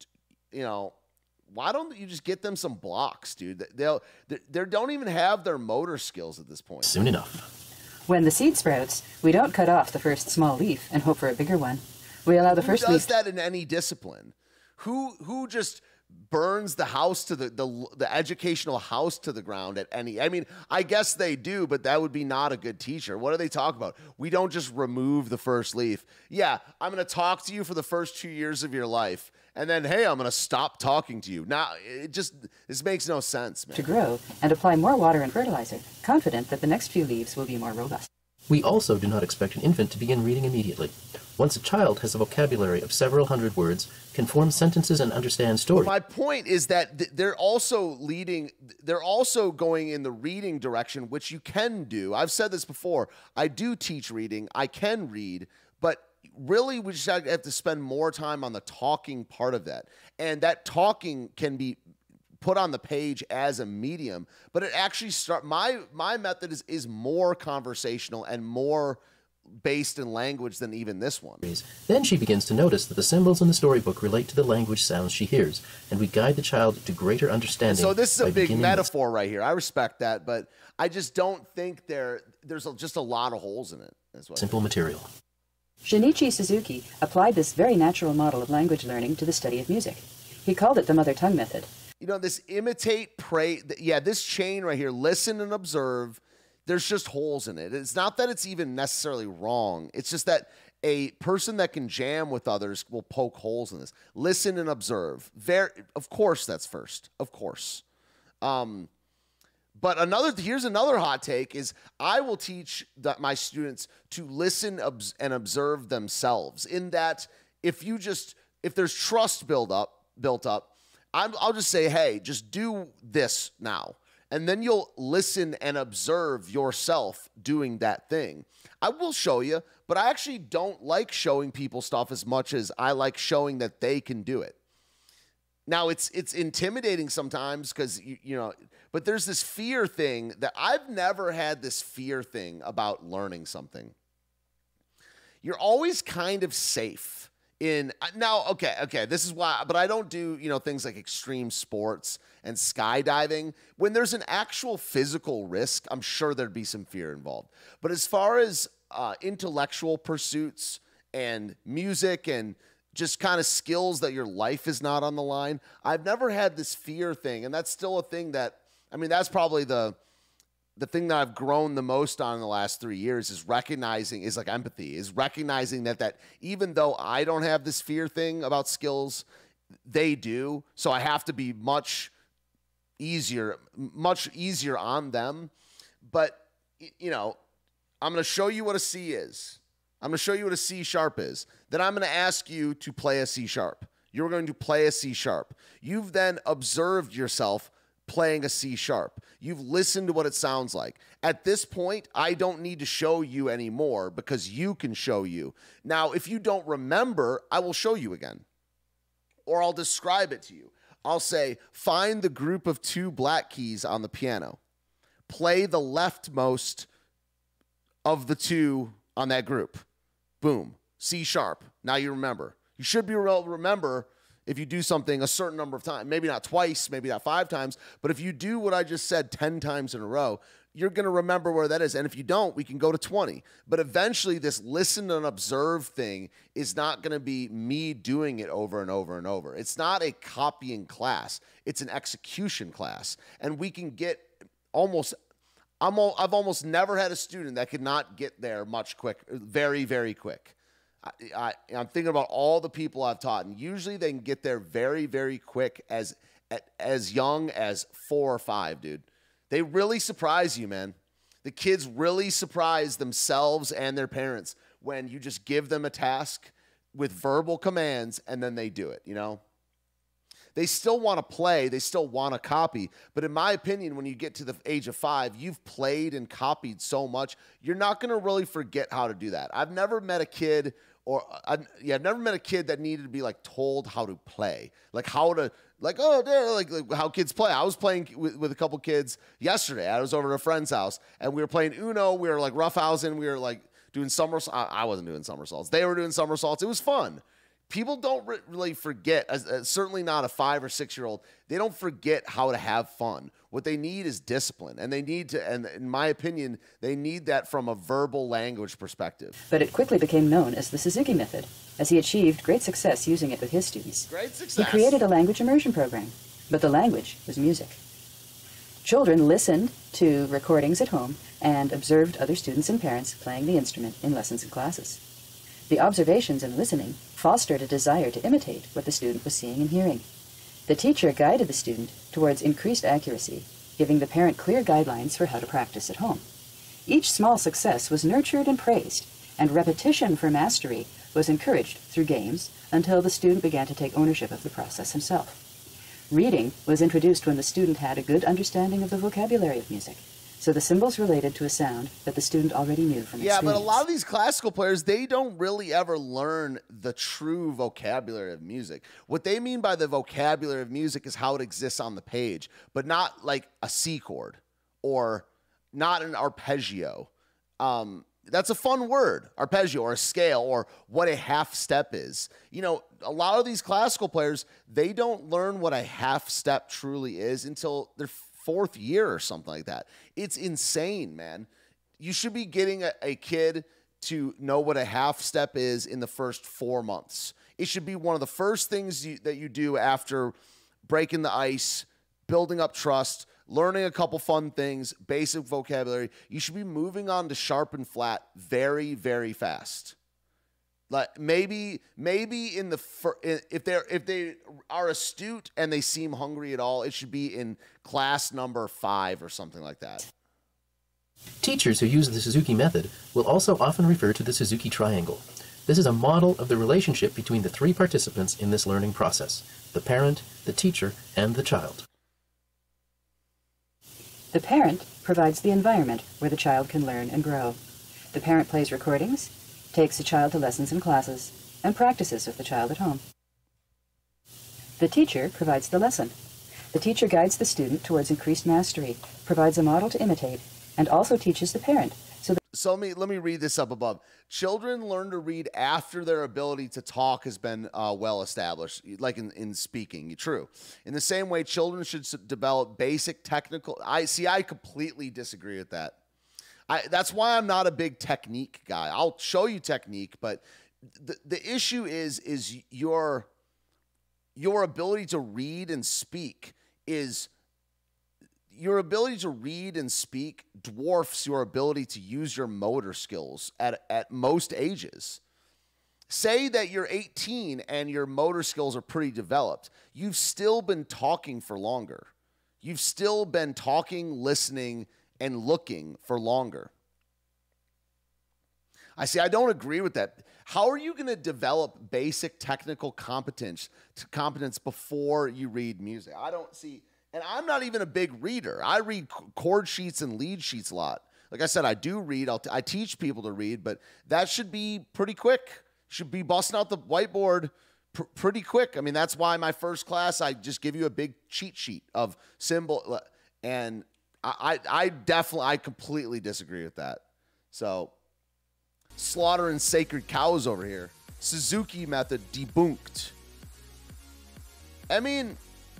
you know. Why don't you just get them some blocks, dude? They'll they, they don't even have their motor skills at this point. Soon enough. When the seed sprouts, we don't cut off the first small leaf and hope for a bigger one. We allow the who first does leaf. that in any discipline? Who who just burns the house to the, the the educational house to the ground at any? I mean, I guess they do, but that would be not a good teacher. What do they talk about? We don't just remove the first leaf. Yeah, I'm going to talk to you for the first two years of your life. And then, hey, I'm going to stop talking to you. Now, it just, this makes no sense, man. To grow and apply more water and fertilizer, confident that the next few leaves will be more robust. We also do not expect an infant to begin reading immediately. Once a child has a vocabulary of several hundred words, can form sentences and understand stories. My point is that th- they're also leading, they're also going in the reading direction, which you can do. I've said this before. I do teach reading. I can read, but really, we just have to spend more time on the talking part of that. And that talking can be put on the page as a medium, but it actually start my my method is is more conversational and more based in language than even this one. Then she begins to notice that the symbols in the storybook relate to the language sounds she hears, and we guide the child to greater understanding. So this is a by big beginning metaphor right here. I respect that, but I just don't think there there's a, just a lot of holes in it. That's what simple material. Shinichi Suzuki applied this very natural model of language learning to the study of music. He called it the mother tongue method. You know, this imitate, pray, yeah, this chain right here, listen and observe, there's just holes in it. It's not that it's even necessarily wrong. It's just that a person that can jam with others will poke holes in this. Listen and observe. Very, of course that's first. Of course. Um, but another, here's another hot take is I will teach that my students to listen obs- and observe themselves, in that if you just, if there's trust build up, built up, I'm, I'll just say, hey, just do this now. And then you'll listen and observe yourself doing that thing. I will show you, but I actually don't like showing people stuff as much as I like showing that they can do it. Now, it's it's intimidating sometimes because, you, you know, but there's this fear thing that I've never had this fear thing about learning something. You're always kind of safe. In now, okay, okay, this is why, but I don't do, you know, things like extreme sports and skydiving. When there's an actual physical risk, I'm sure there'd be some fear involved. But as far as uh, intellectual pursuits and music and just kind of skills that your life is not on the line, I've never had this fear thing. And that's still a thing that, I mean, that's probably the, the thing that I've grown the most on in the last three years is recognizing, is like empathy, is recognizing that, that even though I don't have this fear thing about skills, they do. So I have to be much easier, much easier on them. But, you know, I'm going to show you what a C is. I'm going to show you what a C sharp is. Then I'm going to ask you to play a C sharp. You're going to play a C sharp. You've then observed yourself playing a C sharp. You've listened to what it sounds like. At this point, I don't need to show you anymore because you can show you. Now, if you don't remember, I will show you again. Or I'll describe it to you. I'll say, find the group of two black keys on the piano. Play the leftmost of the two on that group. Boom. C sharp. Now you remember. You should be able to remember if you do something a certain number of times, maybe not twice, maybe not five times, but if you do what I just said ten times in a row, you're going to remember where that is. And if you don't, we can go to twenty. But eventually this listen and observe thing is not going to be me doing it over and over and over. It's not a copying class. It's an execution class. And we can get almost, I'm, I've almost never had a student that could not get there much quick, very, very quick. I, I, I'm thinking about all the people I've taught, and usually they can get there very, very quick as as young as four or five, dude. They really surprise you, man. The kids really surprise themselves and their parents when you just give them a task with verbal commands and then they do it, you know? They still want to play. They still want to copy. But in my opinion, when you get to the age of five, you've played and copied so much, you're not going to really forget how to do that. I've never met a kid or I, yeah, I've never met a kid that needed to be like told how to play, like how to, like, oh, like, like how kids play. I was playing with, with a couple kids yesterday. I was over at a friend's house and we were playing Uno. We were like roughhousing. We were like doing somersaults. I wasn't doing somersaults. They were doing somersaults. It was fun. People don't re- really forget, as, uh, certainly not a five or six year old. They don't forget how to have fun. What they need is discipline, and they need to, and in my opinion, they need that from a verbal language perspective. But it quickly became known as the Suzuki method, as he achieved great success using it with his students. Great success. He created a language immersion program, but the language was music. Children listened to recordings at home and observed other students and parents playing the instrument in lessons and classes. The observations and listening fostered a desire to imitate what the student was seeing and hearing. The teacher guided the student towards increased accuracy, giving the parent clear guidelines for how to practice at home. Each small success was nurtured and praised, and repetition for mastery was encouraged through games until the student began to take ownership of the process himself. Reading was introduced when the student had a good understanding of the vocabulary of music, so the symbols related to a sound that the student already knew from yeah, experience. but a lot of these classical players, they don't really ever learn the true vocabulary of music. What they mean by the vocabulary of music is how it exists on the page, but not like a C chord or not an arpeggio. Um, That's a fun word, arpeggio or a scale, or what a half step is. You know, a lot of these classical players, they don't learn what a half step truly is until their fourth year or something like that. It's insane, man. You should be getting a, a kid to know what a half step is in the first four months. It should be one of the first things you, that you do after breaking the ice, building up trust, learning a couple fun things, basic vocabulary. You should be moving on to sharp and flat very, very fast. Like maybe, maybe in the fir- if they're if they are astute and they seem hungry at all, it should be in class number five or something like that. Teachers who use the Suzuki method will also often refer to the Suzuki triangle. This is a model of the relationship between the three participants in this learning process: the parent, the teacher, and the child. The parent provides the environment where the child can learn and grow. The parent plays recordings, takes the child to lessons and classes, and practices with the child at home. The teacher provides the lesson. The teacher guides the student towards increased mastery, provides a model to imitate, and also teaches the parent. So, so let me let me read this up above. Children learn to read after their ability to talk has been uh, well established, like in, in speaking. True. In the same way, children should develop basic technical. I see. I completely disagree with that. I, that's why I'm not a big technique guy. I'll show you technique, but the the issue is is your your ability to read and speak is. Your ability to read and speak dwarfs your ability to use your motor skills at, at most ages. Say that you're eighteen and your motor skills are pretty developed. You've still been talking for longer. You've still been talking, listening, and looking for longer. I see, I don't agree with that. How are you going to develop basic technical competence, competence before you read music? I don't see... And I'm not even a big reader. I read chord sheets and lead sheets a lot. Like I said, I do read. I'll t- I teach people to read, but that should be pretty quick. Should be busting out the whiteboard pr- pretty quick. I mean, that's why my first class, I just give you a big cheat sheet of symbol. And I, I, I definitely, I completely disagree with that. So, slaughtering sacred cows over here. Suzuki method debunked. I mean...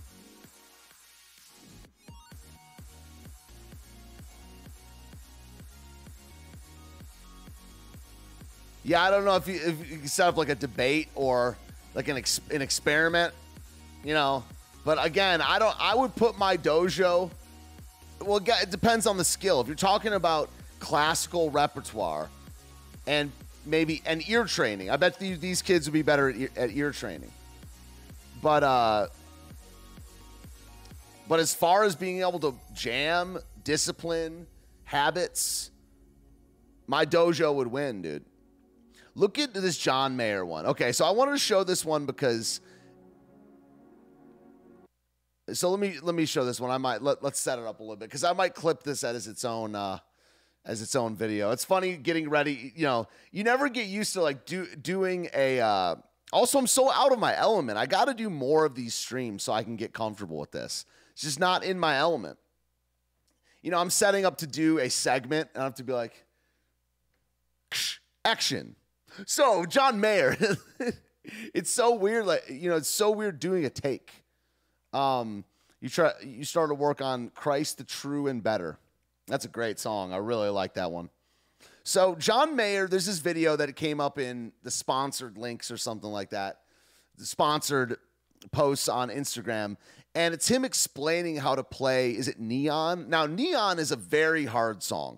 Yeah, I don't know if you, if you set up like a debate or like an ex, an experiment, you know. But again, I don't. I would put my dojo. Well, it depends on the skill. If you're talking about classical repertoire and maybe and ear training, I bet these, these kids would be better at ear, at ear training. But uh, but as far as being able to jam, discipline, habits, my dojo would win, dude. Look at this John Mayer one. Okay, so I wanted to show this one because... So let me let me show this one. I might let, let's set it up a little bit because I might clip this as its own uh, as its own video. It's funny getting ready. You know, you never get used to like do doing a. Uh, also, I'm so out of my element. I got to do more of these streams so I can get comfortable with this. It's just not in my element. You know, I'm setting up to do a segment and I have to be like, action. So, John Mayer, it's so weird. Like, you know, it's so weird doing a take. Um, you try, you start to work on Christ the True and Better. That's a great song. I really like that one. So, John Mayer, there's this video that came up in the sponsored links or something like that. The sponsored posts on Instagram. And it's him explaining how to play, is it Neon? Now, Neon is a very hard song.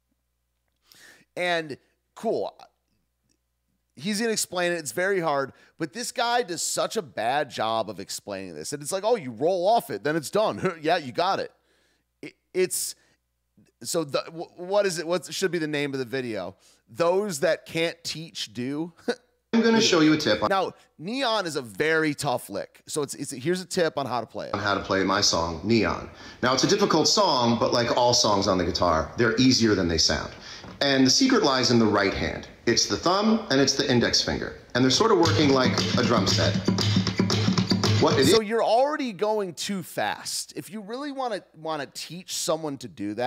And cool. He's going to explain it. It's very hard. But this guy does such a bad job of explaining this. And it's like, oh, you roll off it, then it's done. Yeah, you got it. it it's so the, what is it? What should be the name of the video? Those that can't teach do. I'm going to show you a tip. On now, Neon is a very tough lick. So it's, it's here's a tip on how to play it. On how to play my song, Neon. Now, it's a difficult song, but like all songs on the guitar, they're easier than they sound. And the secret lies in the right hand. It's the thumb and it's the index finger. And they're sort of working like a drum set. What it so is you're already going too fast. If you really want to want to teach someone to do that,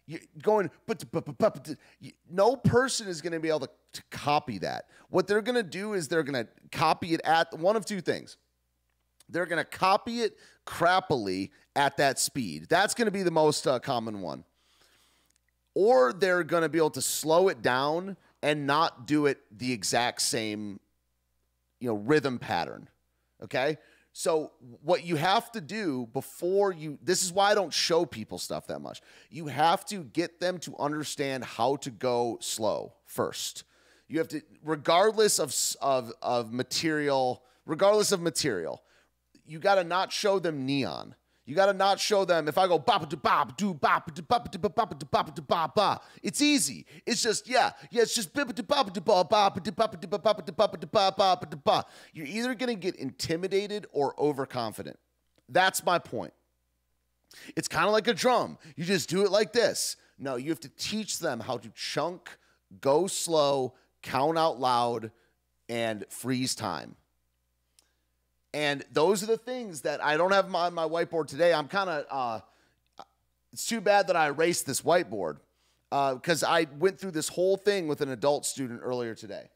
you going, but, but, but, but, but no person is going to be able to, to copy that. What they're going to do is they're going to copy it at one of two things. They're going to copy it crappily at that speed. That's going to be the most uh, common one. Or they're going to be able to slow it down and not do it the exact same, you know, rhythm pattern. Okay? So what you have to do before you, this is why I don't show people stuff that much. You have to get them to understand how to go slow first. You have to, regardless of, of, of material, regardless of material, you got to not show them neon. You got to not show them, if I go bop do bop do bop do bop do bop do bop do bop ba, it's easy. It's just, yeah, yeah, it's just bop do bop do bop bop do bop do bop do bop do bop bop do bop. You're either going to get intimidated or overconfident. That's my point. It's kind of like a drum. You just do it like this. No, you have to teach them how to chunk, go slow, count out loud, and freeze time. And those are the things that I don't have on my whiteboard today. I'm kind of, uh, it's too bad that I erased this whiteboard because uh, I went through this whole thing with an adult student earlier today.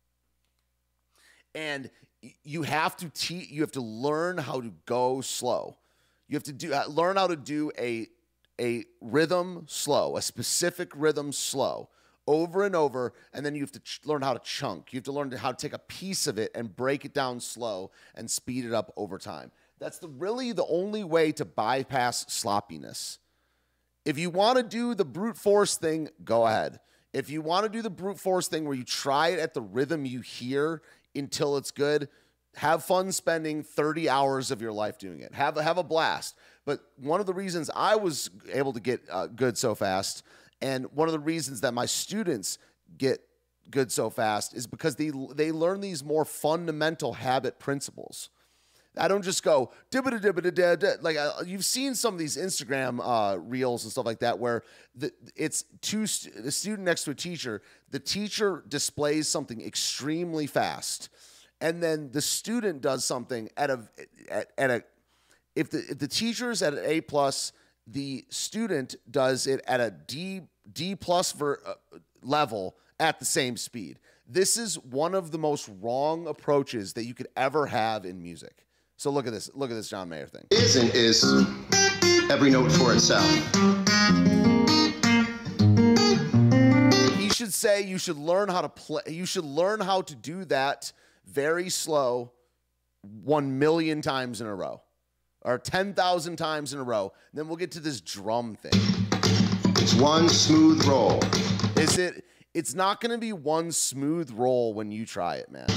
And you have to teach, you have to learn how to go slow. You have to do, uh, learn how to do a, a rhythm slow, a specific rhythm slow, over and over, and then you have to ch- learn how to chunk. You have to learn how to take a piece of it and break it down slow and speed it up over time. That's the, really the only way to bypass sloppiness. If you want to do the brute force thing, go ahead. If you want to do the brute force thing where you try it at the rhythm you hear until it's good, have fun spending thirty hours of your life doing it. Have, have a blast. But one of the reasons I was able to get uh, good so fast, and one of the reasons that my students get good so fast, is because they they learn these more fundamental habit principles. I don't just go like uh, you've seen some of these Instagram uh, reels and stuff like that where the, it's two st- the student next to a teacher. The teacher displays something extremely fast, and then the student does something at a at, at a if the if the teacher's at an A plus, the student does it at a D D plus ver, uh, level at the same speed. This is one of the most wrong approaches that you could ever have in music. So look at this. Look at this John Mayer thing. Isn't is every note for itself. He should say you should learn how to play. You should learn how to do that very slow, one million times in a row, or ten thousand times in a row. Then we'll get to this drum thing. It's one smooth roll. Is it? It's not going to be one smooth roll when you try it, man.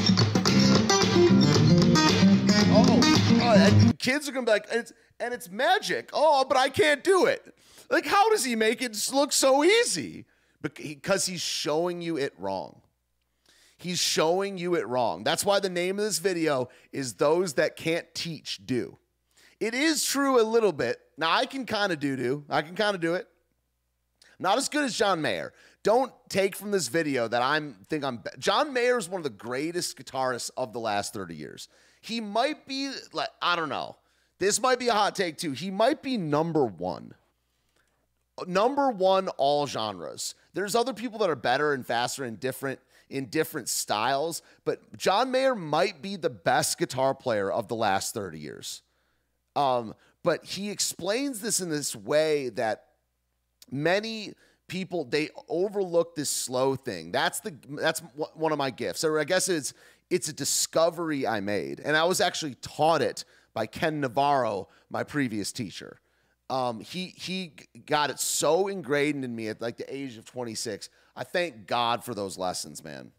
Oh, oh and kids are going to be like, it's, and it's magic. Oh, but I can't do it. Like, how does he make it look so easy? Because he's showing you it wrong. He's showing you it wrong. That's why the name of this video is Those That Can't Teach Do. It is true a little bit. Now, I can kind of do-do. I can kind of do it. Not as good as John Mayer. Don't take from this video that I'm think I'm John Mayer is one of the greatest guitarists of the last thirty years. He might be like, I don't know. This might be a hot take too. He might be number one. Number one all genres. There's other people that are better and faster and different in different styles, but John Mayer might be the best guitar player of the last thirty years. Um, but he explains this in this way that many people, they overlook this slow thing. That's the that's one of my gifts. Or I guess it's it's a discovery I made, and I was actually taught it by Ken Navarro, my previous teacher. Um, he he got it so ingrained in me at like the age of twenty-six. I thank God for those lessons, man.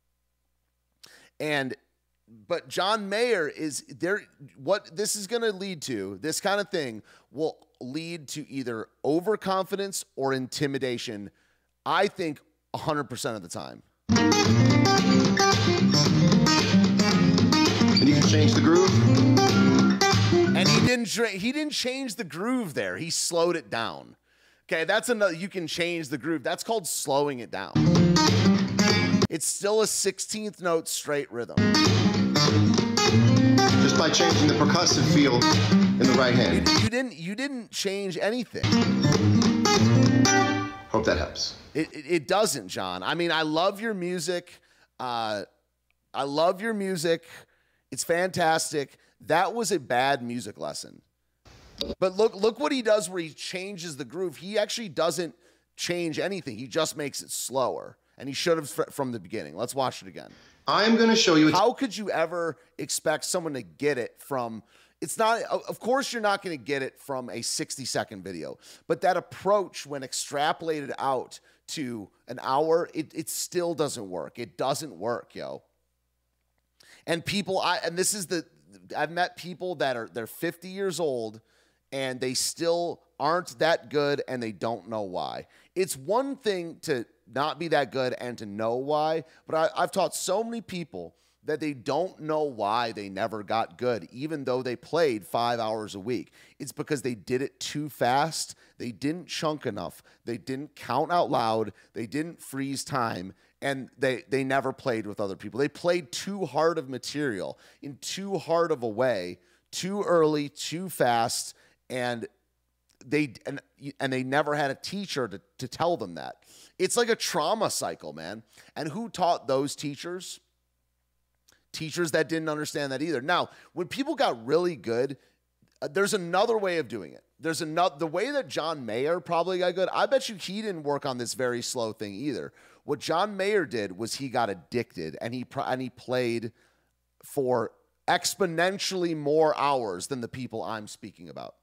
And but John Mayer is there. What this is going to lead to, this kind of thing will lead to either overconfidence or intimidation, I think one hundred percent of the time. And you can change the groove. And he didn't he didn't change the groove there. He slowed it down. Okay, that's another, you can change the groove. That's called slowing it down. It's still a sixteenth note straight rhythm. Just by changing the percussive feel in the right hand. You, you didn't. You didn't change anything. Hope that helps. It, it, it doesn't, John. I mean, I love your music. Uh, I love your music. It's fantastic. That was a bad music lesson. But look, look what he does where he changes the groove. He actually doesn't change anything. He just makes it slower. And he should have from the beginning. Let's watch it again. I'm going to show you. How could you ever expect someone to get it from... It's not, of course, you're not going to get it from a sixty second video, but that approach, when extrapolated out to an hour, it, it still doesn't work. It doesn't work, yo. And people, I, and this is the, I've met people that are, they're fifty years old and they still aren't that good and they don't know why. It's one thing to not be that good and to know why, but I, I've taught so many people that they don't know why they never got good, even though they played five hours a week. It's because they did it too fast. They didn't chunk enough. They didn't count out loud. They didn't freeze time. And they, they never played with other people. They played too hard of material in too hard of a way, too early, too fast. And they, and, and they never had a teacher to, to tell them that. It's like a trauma cycle, man. And who taught those teachers? Teachers that didn't understand that either. Now, when people got really good, uh, there's another way of doing it. There's another, the way that John Mayer probably got good. I bet you he didn't work on this very slow thing either. What John Mayer did was he got addicted and he and he played for exponentially more hours than the people I'm speaking about.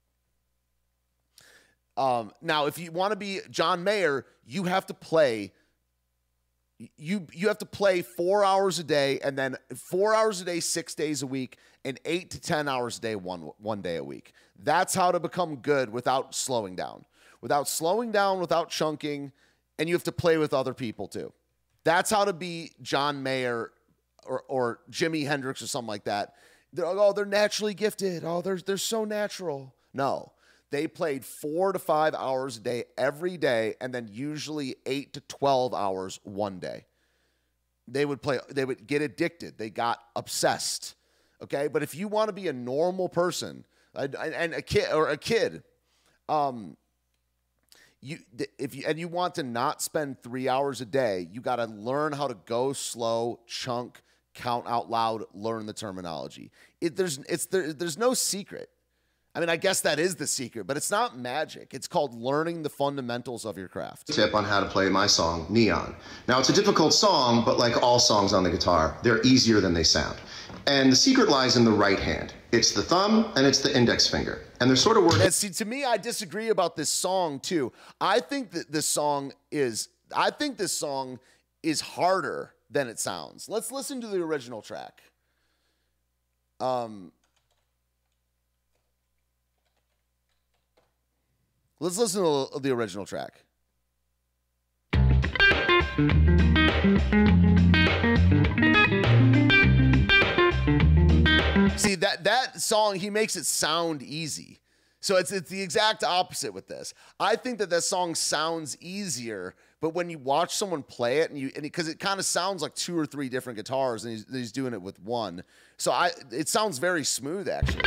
Um, now, if you want to be John Mayer, you have to play. You you have to play four hours a day, and then four hours a day, six days a week, and eight to ten hours a day, one one day a week. That's how to become good without slowing down, without slowing down, without chunking, and you have to play with other people too. That's how to be John Mayer or or Jimi Hendrix or something like that. They're, oh, they're naturally gifted. Oh, they're they're so natural. No. They played four to five hours a day every day, and then usually eight to twelve hours one day. They would play, they would get addicted. They got obsessed. Okay. But if you want to be a normal person and a kid or a kid, um, you, if you, and you want to not spend three hours a day, you got to learn how to go slow, chunk, count out loud, learn the terminology. It, there's, it's, there, there's no secret. I mean, I guess that is the secret, but it's not magic. It's called learning the fundamentals of your craft. Tip on how to play my song, Neon. Now, it's a difficult song, but like all songs on the guitar, they're easier than they sound. And the secret lies in the right hand. It's the thumb and it's the index finger. And they're sort of working. And see, to me, I disagree about this song too. I think that this song is, I think this song is harder than it sounds. Let's listen to the original track. Um... Let's listen to the original track. See, that, that song, he makes it sound easy. So it's, it's the exact opposite with this. I think that that song sounds easier, but when you watch someone play it, and you, and because it, it kind of sounds like two or three different guitars, and he's, he's doing it with one. So I, it sounds very smooth, actually.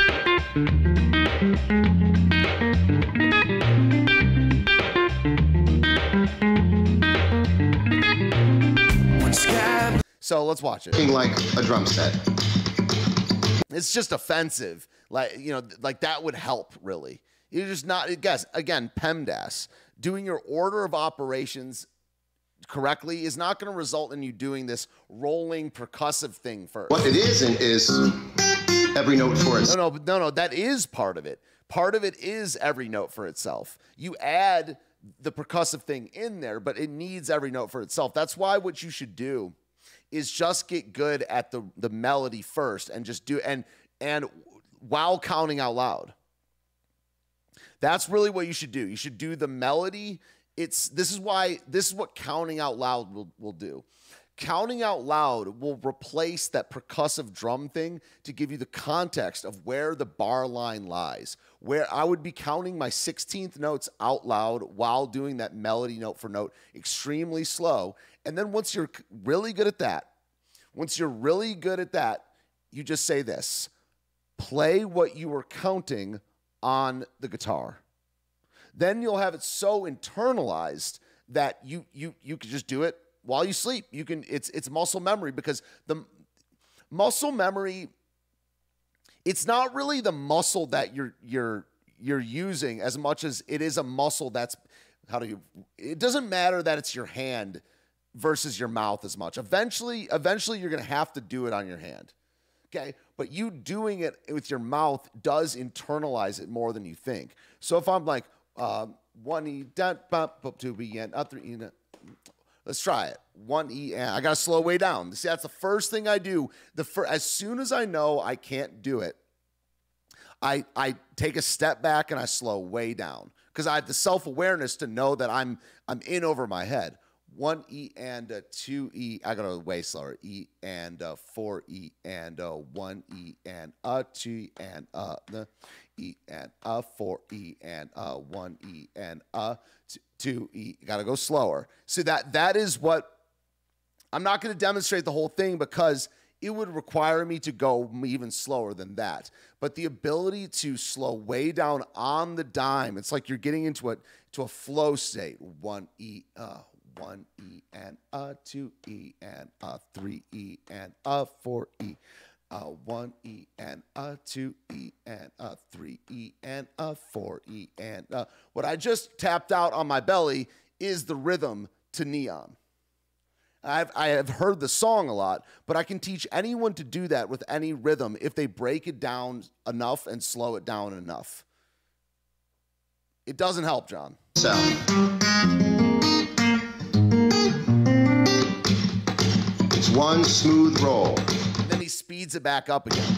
So let's watch it. Like a drum set. It's just offensive. Like, you know, like that would help, really. You're just not, guess, again, PEMDAS. Doing your order of operations correctly is not going to result in you doing this rolling percussive thing first. What it isn't is every note for itself. No, no, no, no, that is part of it. Part of it is every note for itself. You add the percussive thing in there, but it needs every note for itself. That's why what you should do is just get good at the, the melody first and just do, and, and while counting out loud. That's really what you should do. You should do the melody. It's, this is why, this is what counting out loud will, will do. Counting out loud will replace that percussive drum thing to give you the context of where the bar line lies, where I would be counting my sixteenth notes out loud while doing that melody note for note extremely slow. And then once you're really good at that, once you're really good at that, you just say this, play what you were counting on the guitar. Then you'll have it so internalized that you you you can just do it while you sleep. You can it's it's muscle memory, because the muscle memory, it's not really the muscle that you're you're you're using as much as it is a muscle that's, how do you, it doesn't matter that it's your hand versus your mouth as much. Eventually, eventually you're going to have to do it on your hand. Okay. But you doing it with your mouth does internalize it more than you think. So if I'm like, um, one E, dun, bump, bump, two B, and three E, let's try it. One E, and I got to slow way down. See, that's the first thing I do. The fir- as soon as I know I can't do it, I, I take a step back and I slow way down, because I have the self-awareness to know that I'm I'm in over my head. One E and a two E. I go way slower. E and a four E and a one E and a two and a the E and a four E and a one E and a two E. You gotta go slower. So that that is what I'm not going to demonstrate the whole thing, because it would require me to go even slower than that. But the ability to slow way down on the dime, it's like you're getting into a to a flow state. One E, uh, one E and a two E and a three E and a four E, uh, one E and a two E and a three E and a four E and uh, what I just tapped out on my belly is the rhythm to Neon. I've, I have heard the song a lot, but I can teach anyone to do that with any rhythm if they break it down enough and slow it down enough. It doesn't help, John. So. It's one smooth roll. Then he speeds it back up again.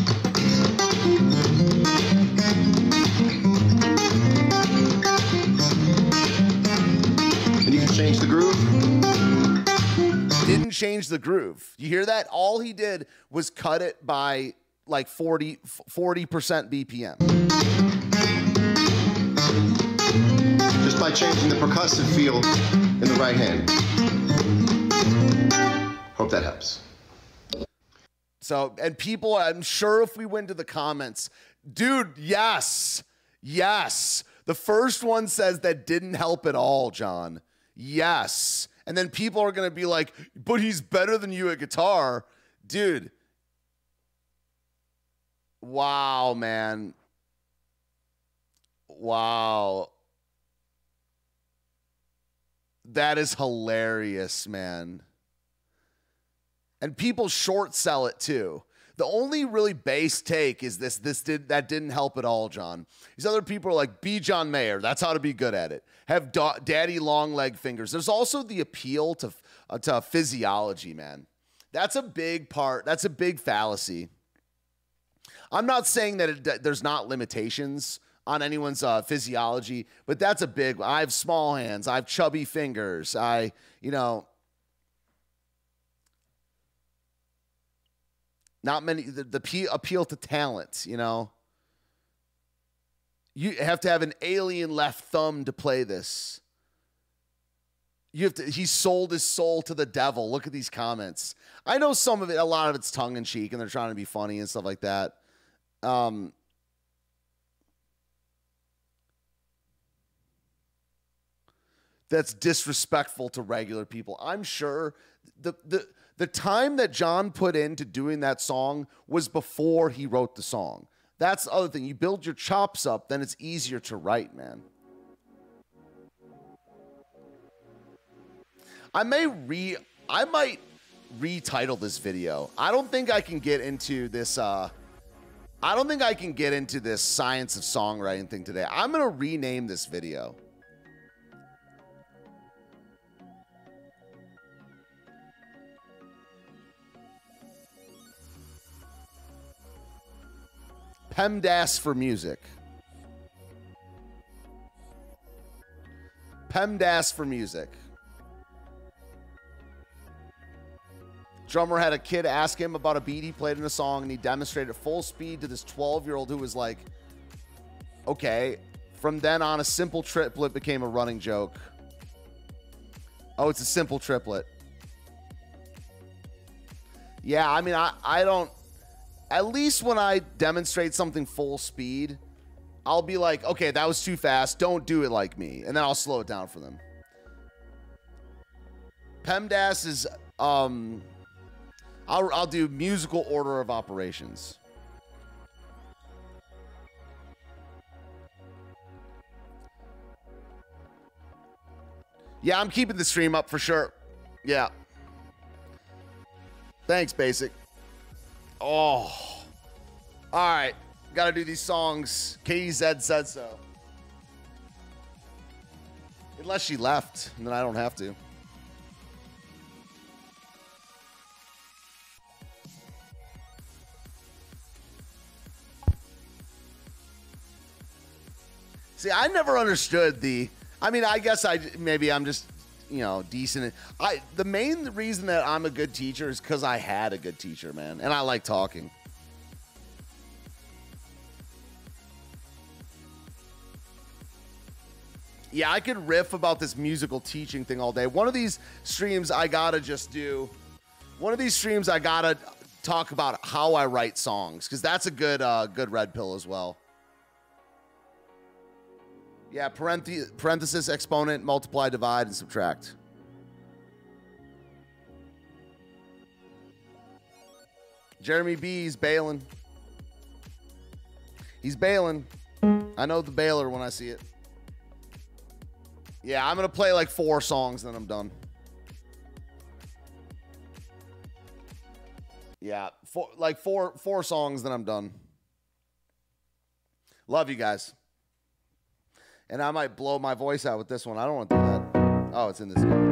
And you can change the groove. Didn't change the groove. You hear that? All he did was cut it by like forty percent B P M. Just by changing the percussive feel in the right hand. Hope that helps. So, and people, I'm sure if we went to the comments, dude, yes, yes. The first one says that didn't help at all, John. Yes. And then people are going to be like, but he's better than you at guitar. Dude. Wow, man. Wow. That is hilarious, man. And people short sell it too. The only really base take is this, this did, that didn't help at all, John. These other people are like, be John Mayer. That's how to be good at it. Have da- daddy long leg fingers. There's also the appeal to, uh, to physiology, man. That's a big part. That's a big fallacy. I'm not saying that it, there's not limitations on anyone's uh, physiology, but that's a big, I have small hands. I have chubby fingers. I, you know, not many, the, the p- appeal to talent, you know. You have to have an alien left thumb to play this. You have to, he sold his soul to the devil. Look at these comments. I know some of it, a lot of it's tongue in cheek and they're trying to be funny and stuff like that. Um, that's disrespectful to regular people. I'm sure the, the, the time that John put into doing that song was before he wrote the song. That's the other thing. You build your chops up, then it's easier to write, man. I may re I might retitle this video. I don't think I can get into this uh I don't think I can get into this Science of Songwriting thing today. I'm going to rename this video. PEMDAS for music. PEMDAS for music. Drummer had a kid ask him about a beat he played in a song, and he demonstrated full speed to this twelve-year-old who was like, okay. From then on, a simple triplet became a running joke. Oh, it's a simple triplet. Yeah, I mean, I, I don't... at least when I demonstrate something full speed, I'll be like, okay, that was too fast. Don't do it like me. And then I'll slow it down for them. PEMDAS is, um, I'll, I'll do musical order of operations. Yeah, I'm keeping the stream up for sure. Yeah. Thanks, Basic. Oh. All right. Got to do these songs. K Z said so. Unless she left, then I don't have to. See, I never understood the... I mean, I guess I maybe I'm just, you know, decent. I the main reason that I'm a good teacher is because I had a good teacher, man, and I like talking. Yeah, I could riff about this musical teaching thing all day. One of these streams I gotta just do. One of these streams I gotta talk about how I write songs, because that's a good, uh, good red pill as well. Yeah, parenthesis, parenthesis, exponent, multiply, divide, and subtract. Jeremy B, he's bailing. He's bailing. I know the bailer when I see it. Yeah, I'm going to play like four songs, then I'm done. Yeah, four, like four, four songs, then I'm done. Love you guys. And I might blow my voice out with this one. I don't want to do that. Oh, it's in this one.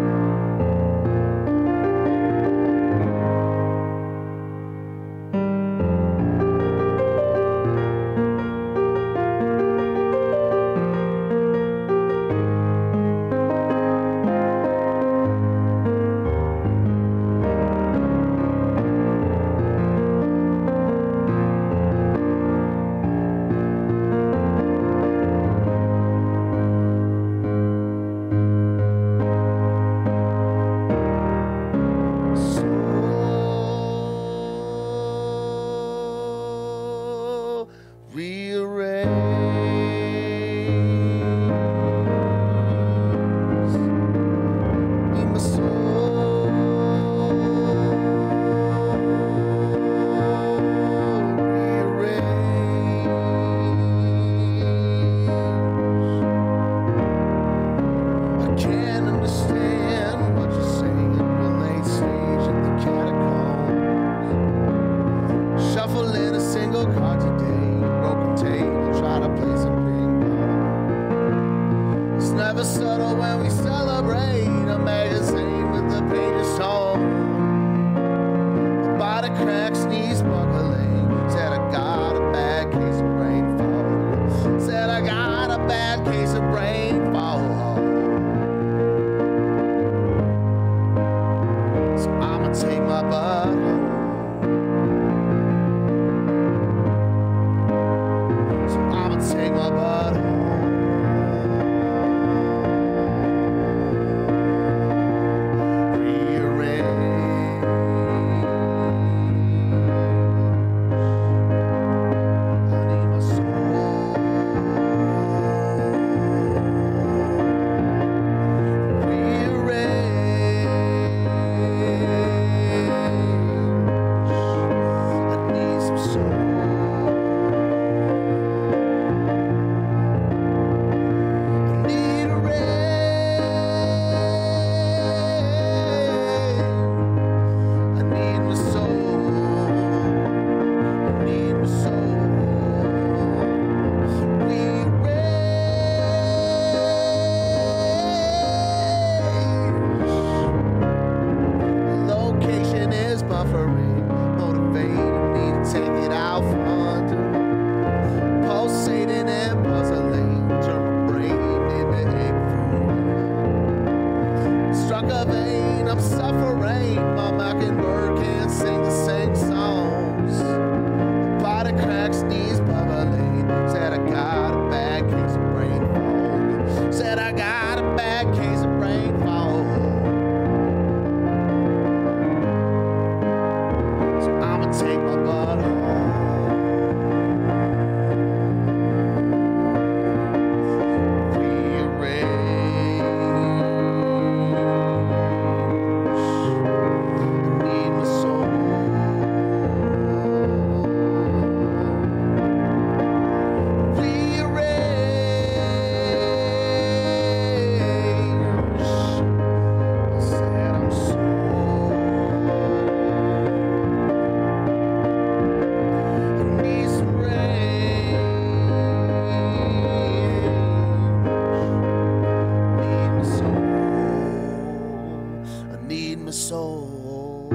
my soul.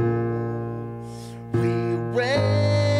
Rearrange.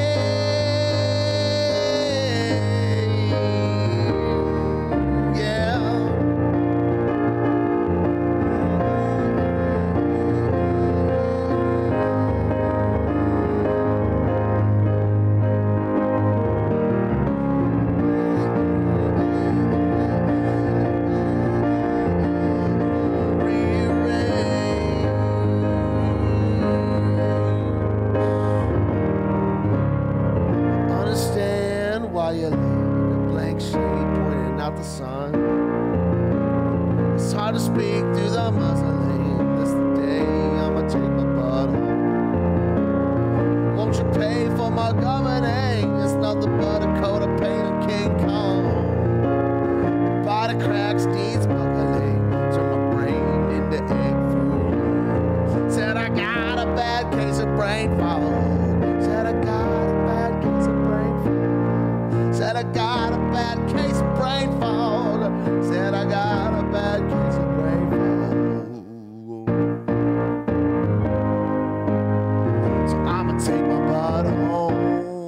While you leave a blank shade pointing out the sun. It's hard to speak through the mausoleum. This the day I'ma take my butt home. Won't you pay for my governing? It's nothing but a coat of paint of King Kong. My body cracks needs buckling. Turn my brain into egg food. Said I got a bad case of brain fog. Said I got a bad case of brain fog. Said I got a bad case of brain fog. Said I got a bad case of brain fog. So I'ma take my butt home.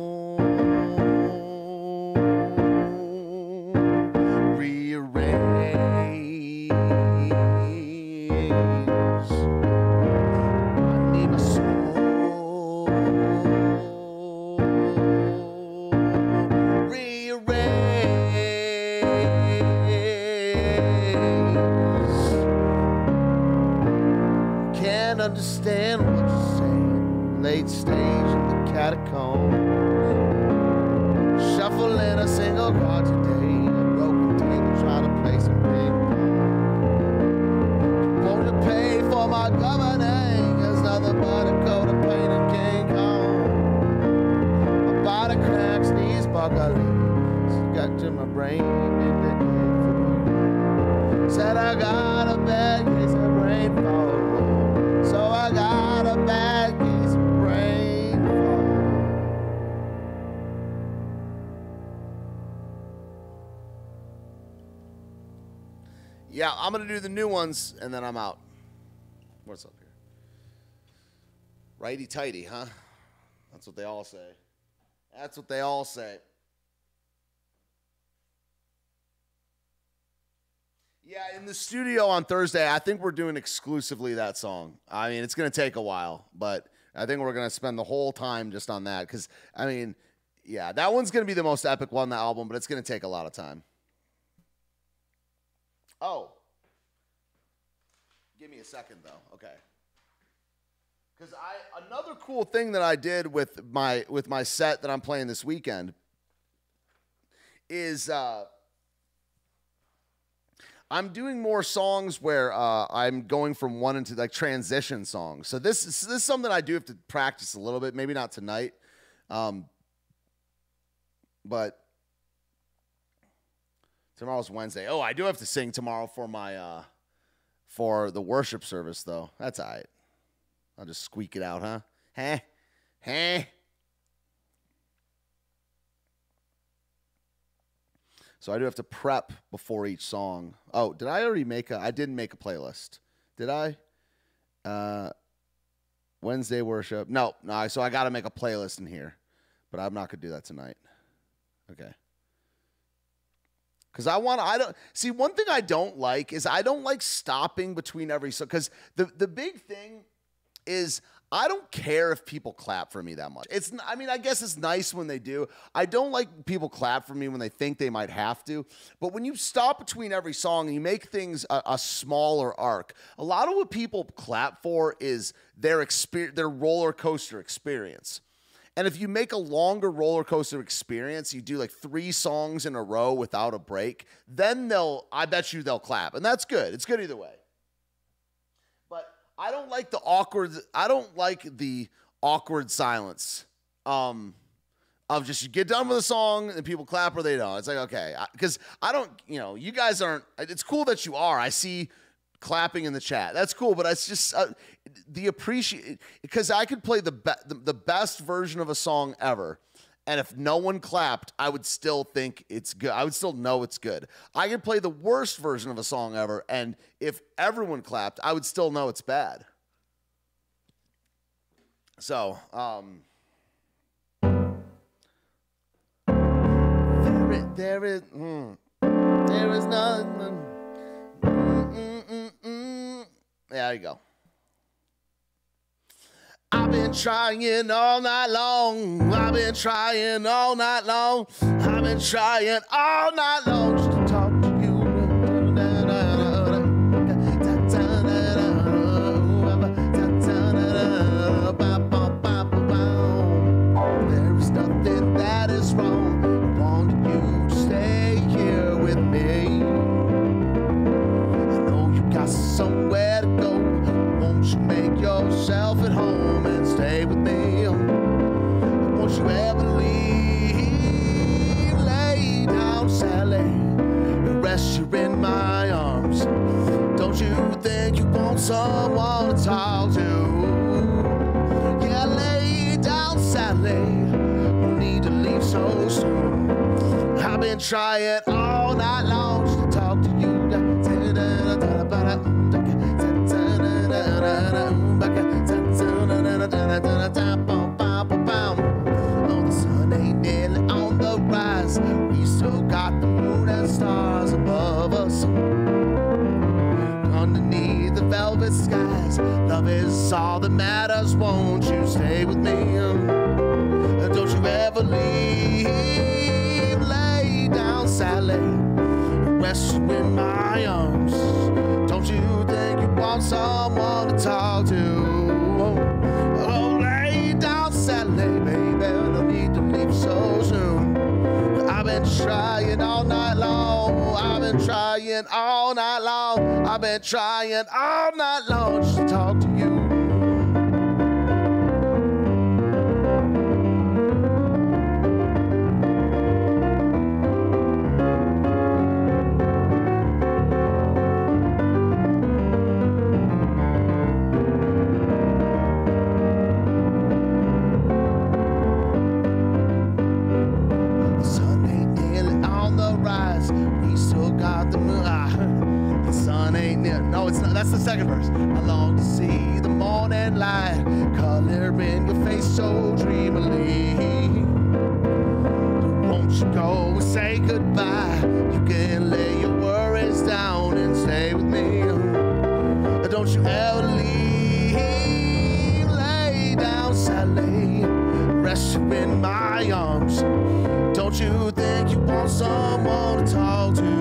Rearrange. I need my soul. Can't understand what you're saying. Late stage in the catacombs. Shuffling a single card today. A broken table, try to play some big ball. Won't you pay for my governing? There's nothing but a coat of paint and King Kong. My body cracks, knees buckling. Got to my brain in the food. Said I got a bad case of brain fog. So I got a bad case of brain fog. Yeah, I'm gonna do the new ones and then I'm out. What's up here? Righty tighty, huh? That's what they all say. That's what they all say. Yeah, in the studio on Thursday, I think we're doing exclusively that song. I mean, it's going to take a while, but I think we're going to spend the whole time just on that. Because, I mean, yeah, that one's going to be the most epic one on the album, but it's going to take a lot of time. Oh. Give me a second, though. Okay. Because I another cool thing that I did with my with my set that I'm playing this weekend is... Uh, I'm doing more songs where uh, I'm going from one into like transition songs. So this is, this is something I do have to practice a little bit. Maybe not tonight, um, but tomorrow's Wednesday. Oh, I do have to sing tomorrow for my uh, for the worship service though. That's all right. I'll just squeak it out, huh? Huh? Huh? So I do have to prep before each song. Oh, did I already make a... I didn't make a playlist. Did I? Uh, Wednesday worship. No, no. So I got to make a playlist in here. But I'm not going to do that tonight. Okay. Because I want to... I don't... See, one thing I don't like is I don't like stopping between every song. Because the, the big thing is... I don't care if people clap for me that much. It's, I mean, I guess it's nice when they do. I don't like people clap for me when they think they might have to. But when you stop between every song and you make things a, a smaller arc, a lot of what people clap for is their experience, their roller coaster experience. And if you make a longer roller coaster experience, you do like three songs in a row without a break, then they'll, I bet you they'll clap. And that's good. It's good either way. I don't like the awkward, I don't like the awkward silence um, of just you get done with a song and people clap or they don't. It's like, okay, because I, I don't, you know, you guys aren't, it's cool that you are. I see clapping in the chat. That's cool, but it's just uh, the appreciate, because I could play the, be the, the best version of a song ever. And if no one clapped, I would still think it's good. I would still know it's good. I could play the worst version of a song ever, and if everyone clapped, I would still know it's bad. So, um, there is, there is, mm, there is none. Mm, mm, mm, mm. Yeah, there you go. I've been trying all night long. I've been trying all night long. I've been trying all night long just to talk to you. There is nothing that is wrong. I want you to stay here with me. I know you got somewhere to go. Won't you make yourself at home and stay with me? Won't you ever leave? Lay down, Sally, and rest you in my arms. Don't you think you want someone to talk to? Yeah, lay down, Sally. No need to leave so soon. I've been trying all night long just to talk to you. Oh, the sun ain't nearly on the rise. We still got the moon and stars above us. Underneath the velvet skies, love is all that matters. Won't you stay with me? Don't you ever leave. Lay down, Sally, rest you in my arms. Don't you think you want someone to talk to? Oh, lay down, Sally, baby, no need to leave so soon. I've been trying all night long. I've been trying all night long. I've been trying all night long just to talk to you. That's the second verse. I long to see the morning light, color in your face so dreamily. Won't you go and say goodbye? You can lay your worries down and stay with me. Don't you ever leave. Lay down, Sally, rest you in my arms. Don't you think you want someone to talk to?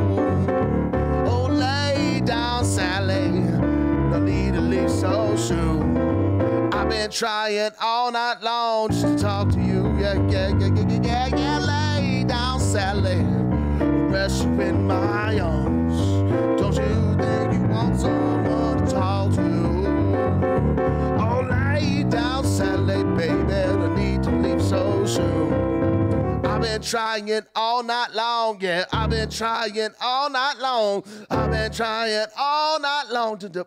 Down, Sally, no need to leave so soon. I've been trying all night long just to talk to you. Yeah, yeah, yeah, yeah, yeah, yeah. Lay down, Sally, rest you in my arms. Don't you think you want someone to talk to? Oh, lay down, Sally, baby, no need to leave so soon. I've been trying all night long, yeah. I've been trying all night long. I've been trying all night long to do.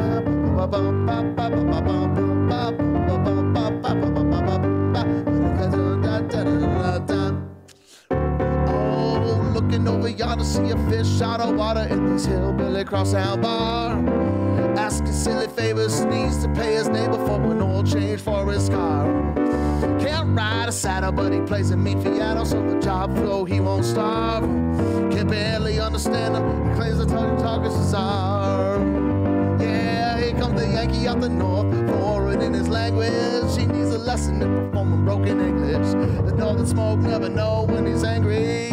Oh, looking over yonder, see a fish out of water in this hillbilly crosstown bar. Asking silly favors, needs to pay his neighbor for an oil change for his car. Can't ride a saddle, but he plays a meat piano, so the job flow he won't starve. Can barely understand him, he claims the tongue talker's his arm. Yeah, here comes the Yankee out the north, foreign in his language. He needs a lesson in performing broken English. The northern smoke never know when he's angry.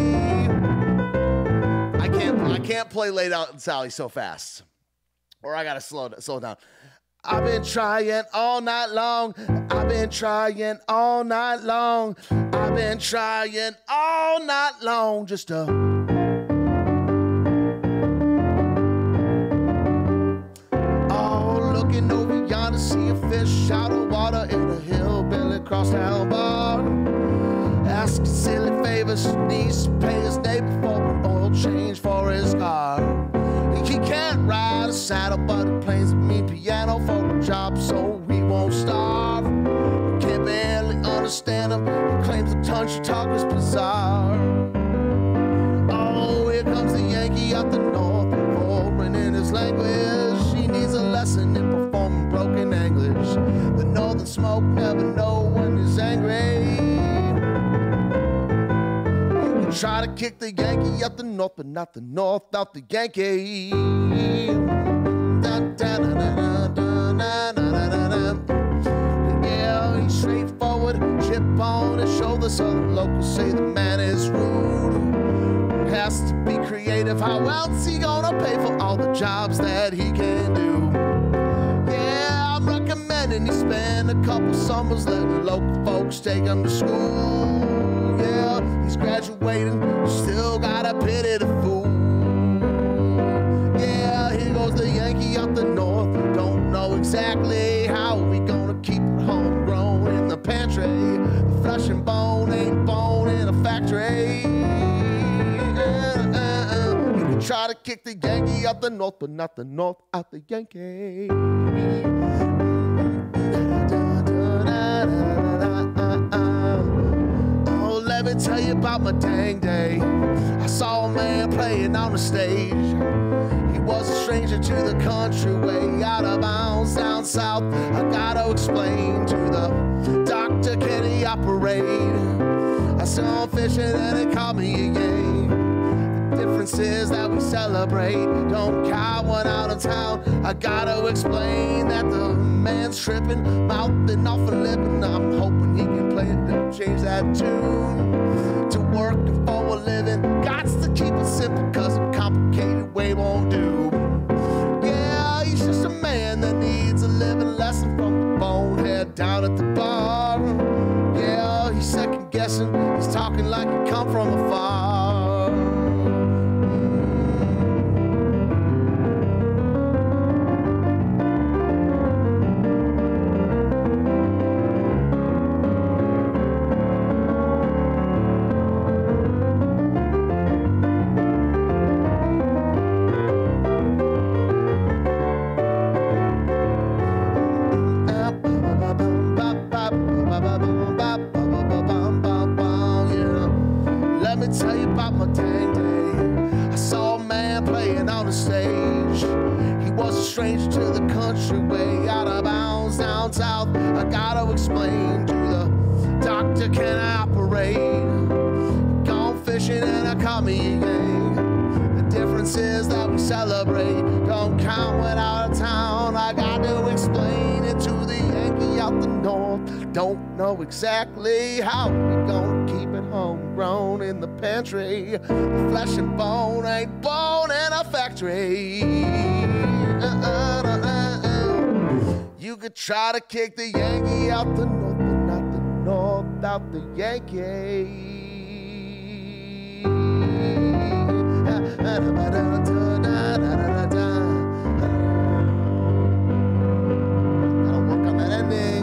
I can't, I can't play Laid Out Sally so fast, or I gotta slow, slow down. I've been trying all night long. I've been trying all night long. I've been trying all night long just to. Oh, looking over yonder, see a fish out of water in a hillbilly crosstown bar. Asking silly favors, needs to pay his neighbor for an oil change for his car. He can't ride a saddle, but he plays a mean piano for a job, so he won't starve. We can't barely understand him. He claims the country talk is bizarre. Oh, here comes the Yankee out the north, foreign in his language. He needs a lesson in performing broken English. The northern smoke, never know when he's angry. You can try to kick the Yankee up the north, but not the north out the Yankee. Yeah, he's straightforward, chip on his shoulder. Southern locals say the man is rude. Has to be creative. How else he gonna pay for all the jobs that he can do? Yeah, I'm recommending he spend a couple summers letting local folks take him to school. Yeah, he's graduating, still got a pity the fool. Yeah, here goes the Yankee up the north. Don't know exactly how we gonna keep it homegrown in the pantry. The flesh and bone ain't bone in a factory. You can try to kick the Yankee up the north, but not the north out the Yankee. Oh, let me tell you about my dang day. I saw a man playing on the stage. He was a stranger to the country, way out of bounds down south. I gotta explain to the doctor, can he operate? I saw him fishing and it caught me again. The difference is that we celebrate, don't cow one out of town. I gotta explain that the man's tripping, mouthing off a lip, and I'm hoping he can play it to change that tune. To working for a living, gots to keep it simple, cause a complicated way won't do. Yeah, he's just a man that needs a living lesson from the bonehead down at the bar. Yeah, he's second guessing, he's talking like he come from afar. Stranger to the country, way out of bounds down south. I gotta explain to the doctor, can I operate? Gone fishing and I caught me again. The difference is that we celebrate, don't count when out of town. I got to explain it to the Yankee out the north. Don't know exactly how we gonna keep it homegrown in the pantry. The flesh and bone ain't bone in a factory. Uh, uh, uh, uh, uh. You could try to kick the Yankee out the north, but not the north out the Yankee. Gotta work on that ending.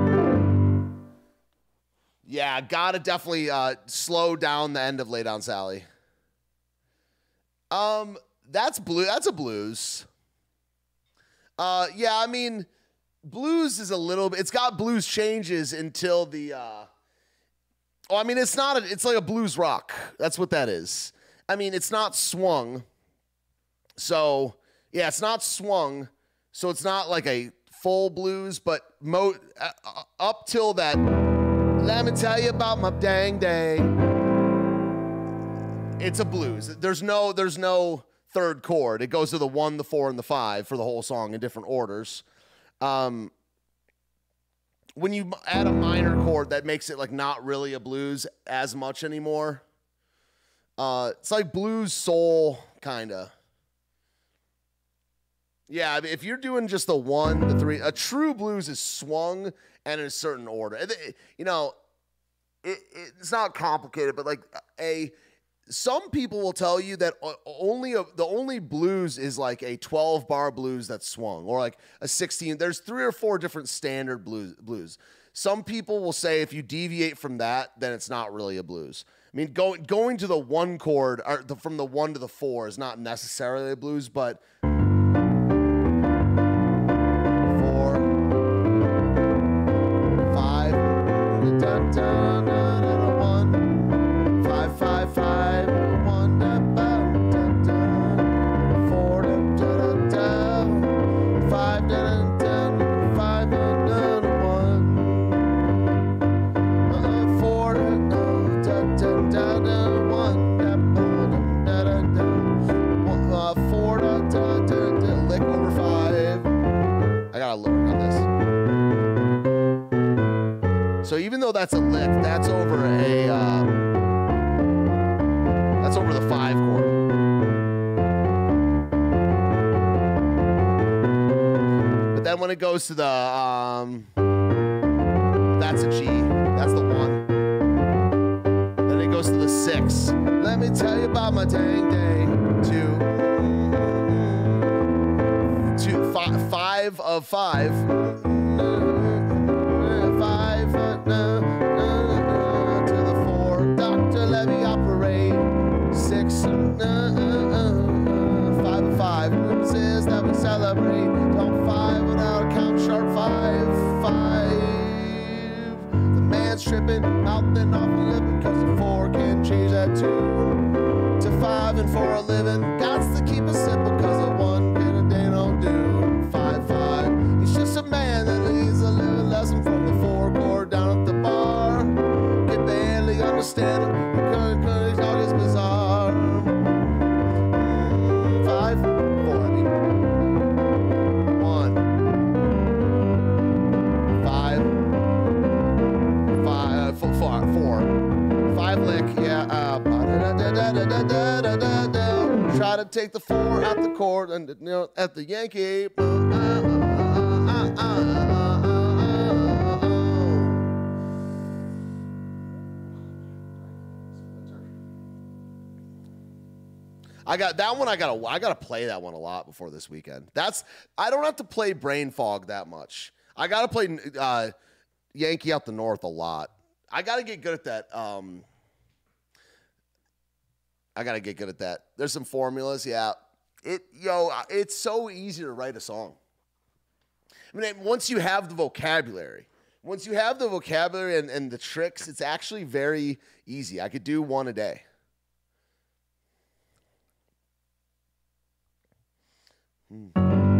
Yeah, gotta definitely uh, slow down the end of Lay Down Sally. Um, that's blue. That's a blues. Uh, yeah, I mean, blues is a little bit, it's got blues changes until the, uh, oh, I mean, it's not, a, it's like a blues rock. That's what that is. I mean, it's not swung. So, yeah, it's not swung. So it's not like a full blues, but mo uh, up till that, let me tell you about my dang day. It's a blues. There's no, there's no third chord. It goes to the one, the four, and the five for the whole song in different orders. Um, when you add a minor chord, that makes it like not really a blues as much anymore. Uh, it's like blues soul, kind of. Yeah, I mean, if you're doing just the one, the three, a true blues is swung and in a certain order. It, it, you know, it, it's not complicated, but like a... Some people will tell you that only a, the only blues is like a twelve bar blues that's swung, or like a sixteen. There's three or four different standard blues. Blues. Some people will say if you deviate from that, then it's not really a blues. I mean, go, going to the one chord or the, from the one to the four is not necessarily a blues, but four, five, da, da, da, da, one, five, five, five, one, da, da, da, da, four, da, da, da, five, da, da, da, five, da, da, one. this. So even though that's a lick, that's over a uh, that's over the five chord. But then when it goes to the um, that's a G. That's the one. Then it goes to the six. Let me tell you about my dang day. Two, two, five, five of five. Five uh, to the four. Doctor, let me operate. Six, uh, uh, uh, five of five. Says that we celebrate. Don't five without a count sharp five. Five. The man's tripping out then off a living because the four can change that two to five and for a living. Gots to keep it simple because the one pin a day don't do. Five, five. He's just a man that leads a living lesson from the four chord down at the bar. Can barely understand him. Because dog is bizarre. Mm, five, four, I mean. One. Five. Five, four, four, four. Five lick, yeah. Uh, try to take the four out the chord and you know at the Yankee. Uh, uh, uh, uh, uh, uh, I got that one. I gotta I gotta play that one a lot before this weekend. That's I don't have to play Brain Fog that much. I gotta play uh, Yankee Out the North a lot. I gotta get good at that. Um, I gotta get good at that. There's some formulas, yeah. It yo, it's so easy to write a song. I mean, once you have the vocabulary, once you have the vocabulary and, and the tricks, it's actually very easy. I could do one a day. Hmm.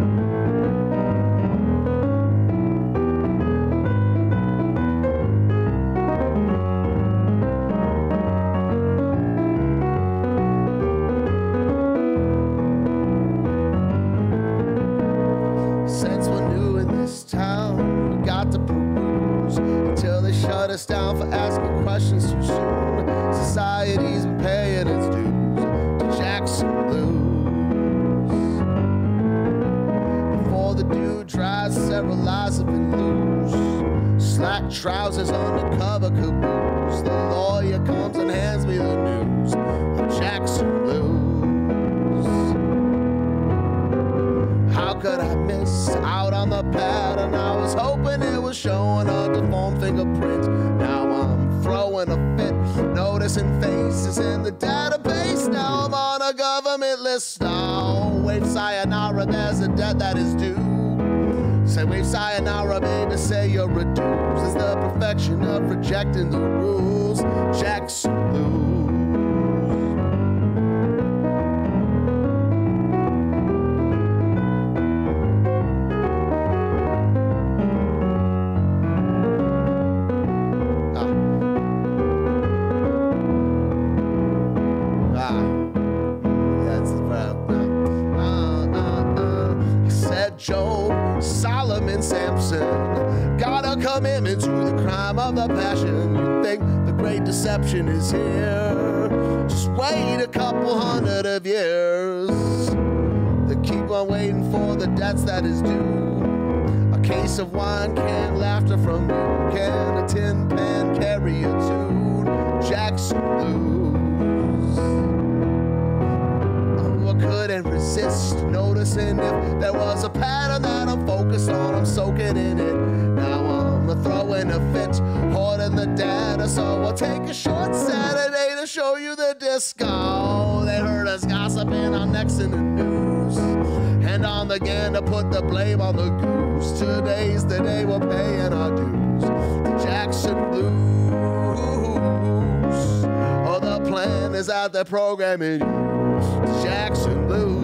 Shut us down for asking questions too soon. Society's been paying its dues to Jackson Blues. Before the dew dries, several lives have been loose. Slack trousers, undercover caboose. The lawyer comes and hands me the news of Jackson Blues. How could I miss out on the pattern? I was hoping it was showing a deformed fingerprint. Now I'm throwing a fit, noticing faces in the database. Now I'm on a government list. Now wave sayonara, there's a debt that is due. Say wave sayonara, baby, say you're reduced. It's the perfection of rejecting the rules. Jackson Blues. Commitment to the crime of the passion. You think the great deception is here? Just wait a couple hundred of years. They keep on waiting for the debts that is due. A case of wine, can laughter from you. Can a tin pan carry a tune? Jackson Blues. Oh, I couldn't resist noticing if there was a pattern that I'm focused on. I'm soaking in it. Now I'm throwing a fit, hoarding the data, so I'll take a short Saturday to show you the disco. They heard us gossiping on next in the news, and on the gander put the blame on the goose. Today's the day we're paying our dues. The Jackson Blues. Oh, the plan is out there programming you. The Jackson Blues.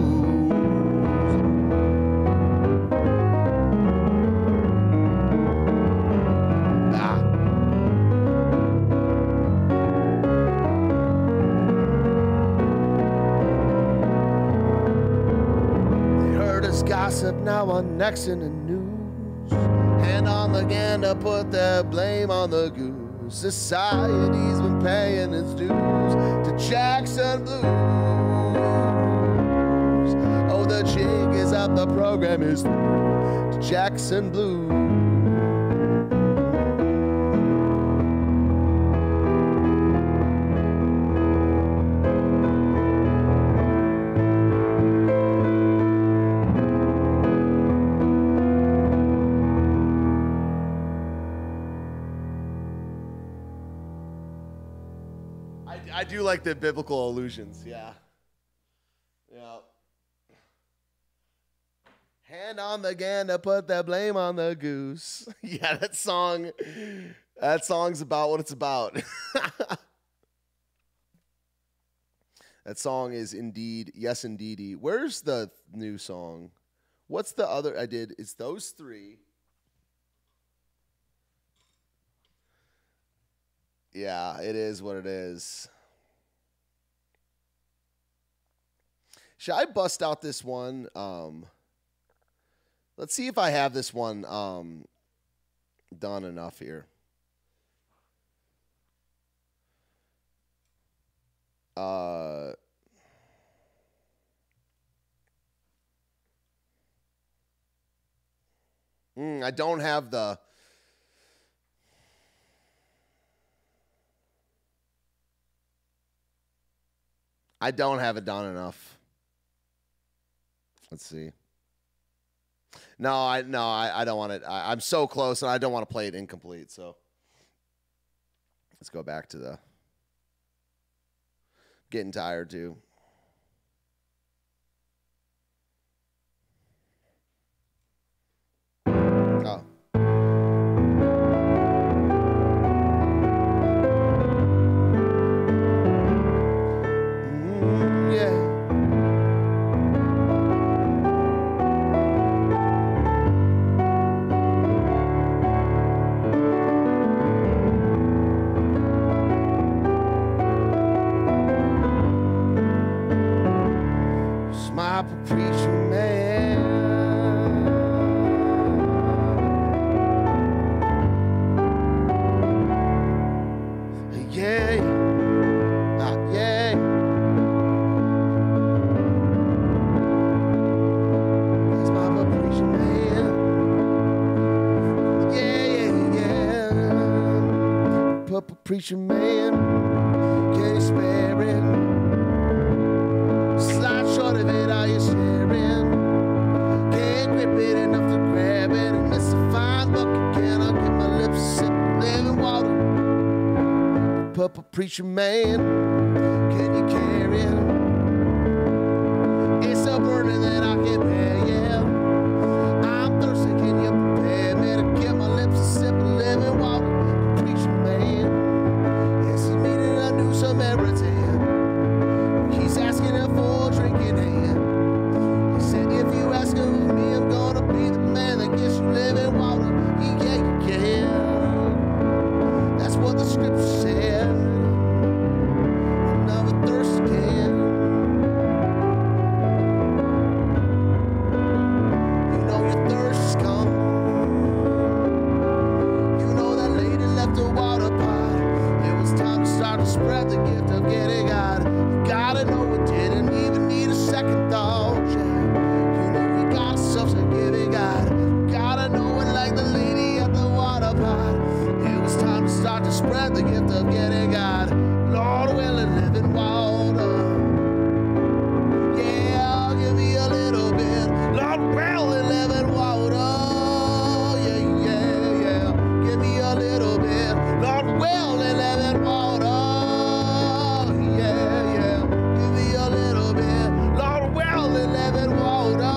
Gossip now on next in the news. Hand on the gander, put the blame on the goose. Society's been paying its dues to Jackson Blues. Oh, the jig is up, the program is through to Jackson Blues. I do like the biblical allusions, yeah. Yeah. Hand on the gander, put the blame on the goose. Yeah, that song, that song's about what it's about. That song is indeed, yes, indeedy. Where's the new song? What's the other I did? It's those three. Yeah, it is what it is. Should I bust out this one? Um, let's see if I have this one um, done enough here. Uh, mm, I don't have the... I don't have it done enough. Let's see. No, I no, I, I don't want it. I, I'm so close, and I don't want to play it incomplete. So let's go back to the getting tired too. Oh. Mm, yeah. My preacher man, yeah, ah, yeah. That's my preacher man, yeah, yeah, yeah. Papa preacher man, can you spare it? Slide short of it, are you sharing? Can't grip it enough to grab it. And it's a fine bucket, can I get my lips sick of living water? Papa preacher man, can you carry it? It's a burden that I can bear, yeah. I'm thirsty, can you prepare me to get my lips a sip of living water? Preacher man, yes, he's meeting a new Samaritan. He's asking her for a drinking hand. He said, if you ask him of me, I'm gonna be the man that gets you living water. Yeah, yeah, yeah. That's what the scripture said. Another thirst again. You know your thirst is come. You know that lady left a water pot. It was time to start to spread the gift of getting God. Gotta know it didn't even need a second thought, yeah. You know you got yourself to give it God. Gotta know it like the lady at the water pot. It was time to start to spread the gift of getting God. Lord, will and living water. Yeah, give me a little bit. Lord, will and living water. Yeah, yeah, yeah. Give me a little bit. Lord, will and living water. Living water,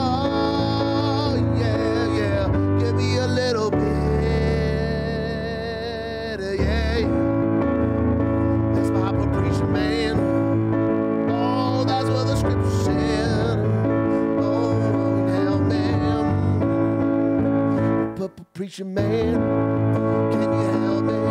yeah, yeah. Give me a little bit, yeah. That's my preacher man. Oh, that's what the scripture said. Oh, now, man, Papa preacher man, can you help me?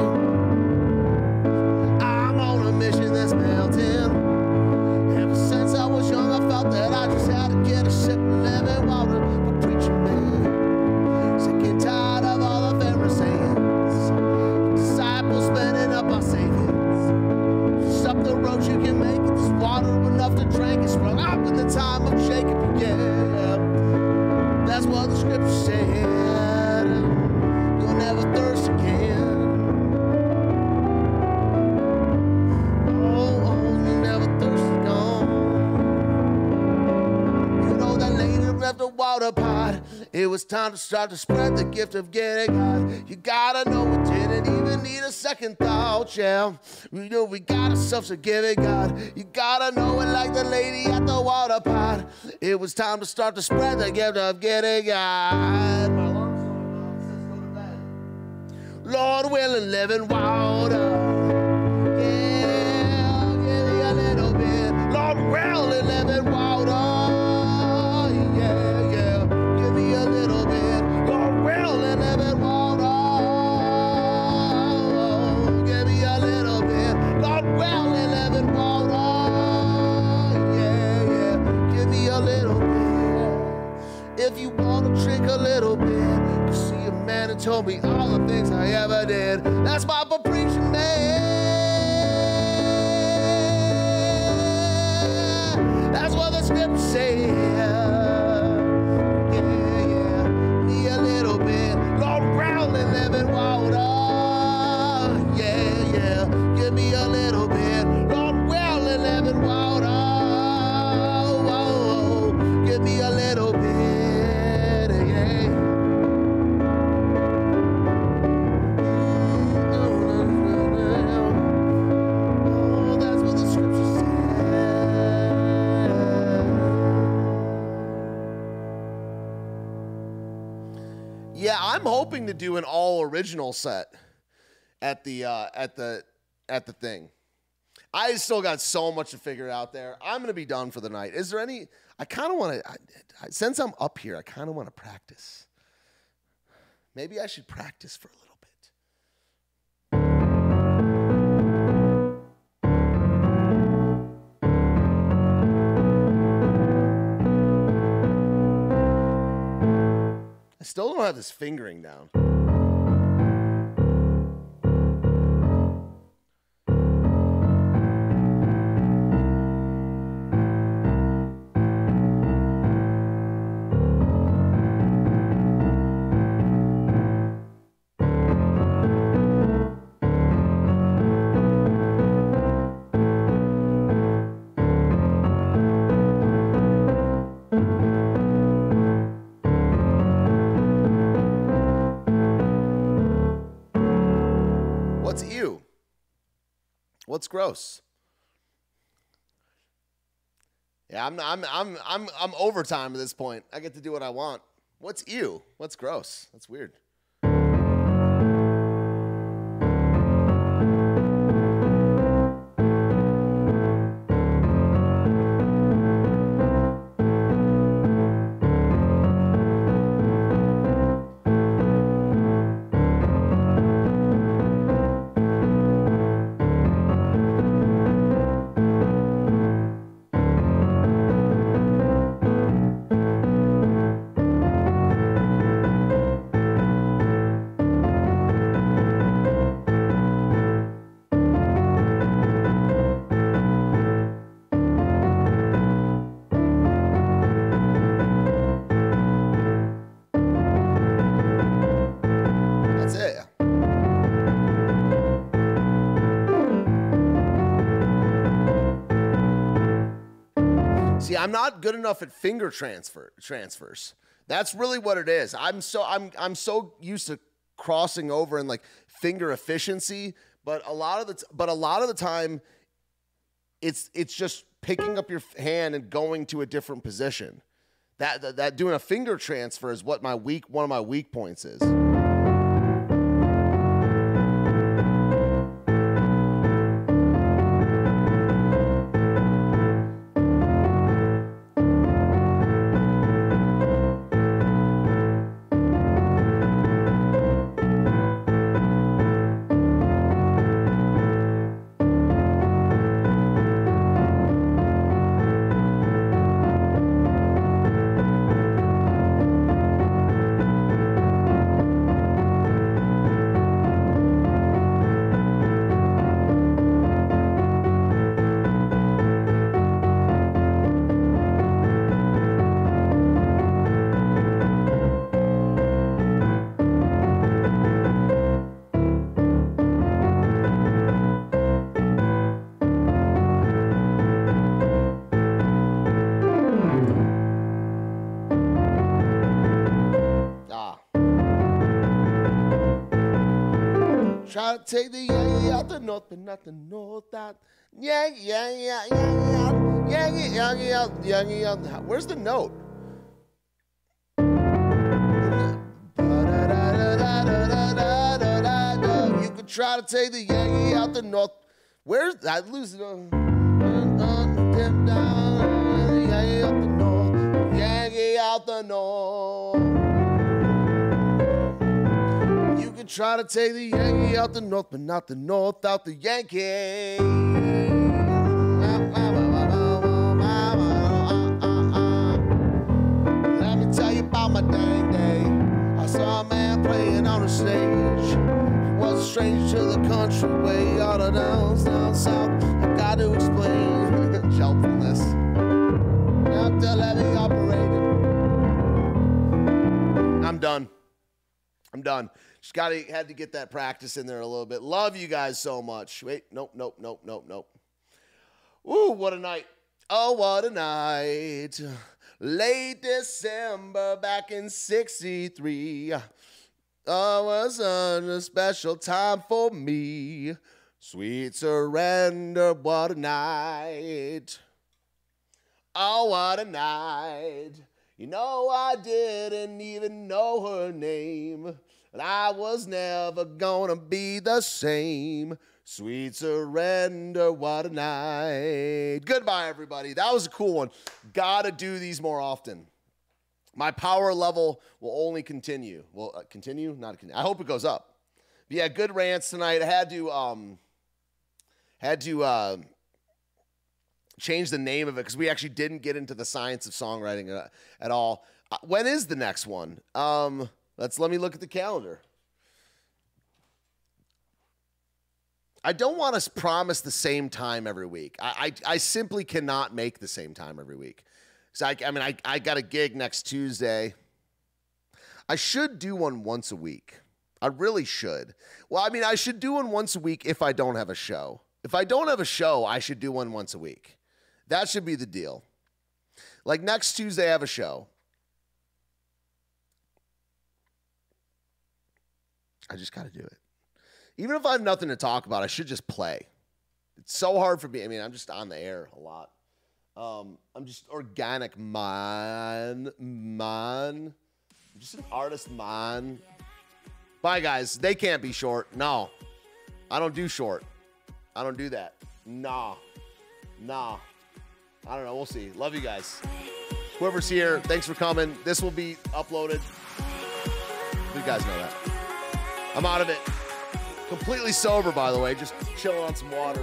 I'm on a mission that's melting. Ever since I was young, I felt that I just had to get a sip of living water. But preacher man, sick and tired of all the It was time to start to spread the gift of getting God. You gotta know it didn't even need a second thought, yeah. We know we got ourselves a giving God. You gotta know it like the lady at the water pot. It was time to start to spread the gift of getting God. My alarm's going off, says go to bed. Lord willing, living water. Yeah, give me a little bit. Lord willing, living water. Yeah, yeah, give me a little bit. Lord willing, living water. Give me a little bit. Lord willing, living water. Yeah, yeah, give me a little bit. If you want to drink a little bit, you see a man who told me all the things I ever did. That's my preaching man. That's what the scriptures say. Yeah, yeah, me a little bit. Lord, round and living water. Yeah, yeah, give me a little bit. Lord, well and living water. Oh, oh, give me a little bit. Yeah. Oh, that's what the scriptures say. Yeah, I'm hoping to do an all original set at the uh, at the at the thing. I still got so much to figure out there. I'm gonna be done for the night. Is there any? I kind of want to. Since I'm up here, I kind of want to practice. Maybe I should practice for a little bit. I still don't have this fingering down. What's ew? What's gross? Yeah, I'm I'm I'm I'm I'm overtime at this point. I get to do what I want. What's ew? What's gross? That's weird. See, I'm not good enough at finger transfer transfers. That's really what it is. I'm so I'm I'm so used to crossing over and like finger efficiency, but a lot of the t- but a lot of the time, it's it's just picking up your hand and going to a different position. That that, that doing a finger transfer is what my weak one of my weak points is. try to take the Yankee out the north, but not the north out. Yankee, Yankee, Yankee, Yankee, Yankee, Yankee out, Yankee out. Where's the note? You could try to take the Yankee out the north. Where's I lose it? Yankee out the north. Yankee out the north. You could try to take the Yankee out the north, but not the north out the Yankee. Let me tell you about my dang day. I saw a man playing on a stage. He was a stranger to the country way out of down, down south. I got to explain helpfulness. Now to let me operate. I'm done. I'm done. Just got to had to get that practice in there a little bit. Love you guys so much. Wait, nope, nope, nope, nope, nope. Ooh, what a night. Oh, what a night. Late December back in sixty-three. Oh, was such a special time for me. Sweet surrender, what a night. Oh, what a night. You know, I didn't even know her name, and I was never gonna be the same. Sweet surrender, what a night. Goodbye, everybody. That was a cool one. Gotta do these more often. My power level will only continue. Will uh, continue? Not continue. I hope it goes up. But yeah, good rants tonight. I had to um had to uh, change the name of it because we actually didn't get into the science of songwriting uh, at all. Uh, when is the next one? Um, let's let me look at the calendar. I don't want to promise the same time every week. I, I, I simply cannot make the same time every week. So I, I mean, I, I got a gig next Tuesday. I should do one once a week. I really should. Well, I mean, I should do one once a week if I don't have a show. If I don't have a show, I should do one once a week. That should be the deal. Like next Tuesday, I have a show. I just got to do it. Even if I have nothing to talk about, I should just play. It's so hard for me. I mean, I'm just on the air a lot. Um, I'm just organic man, man. I'm just an artist man. Bye, guys. They can't be short. No. I don't do short. I don't do that. Nah. Nah. I don't know. We'll see. Love you guys. Whoever's here, thanks for coming. This will be uploaded. You guys know that. I'm out of it. Completely sober, by the way. Just chilling on some water.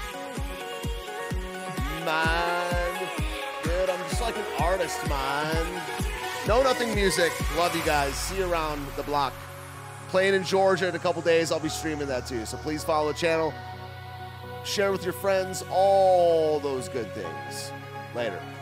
Man. Dude, I'm just like an artist, man. Know Nothing music. Love you guys. See you around the block. Playing in Georgia in a couple days. I'll be streaming that too. So please follow the channel. Share with your friends. All those good things. Later.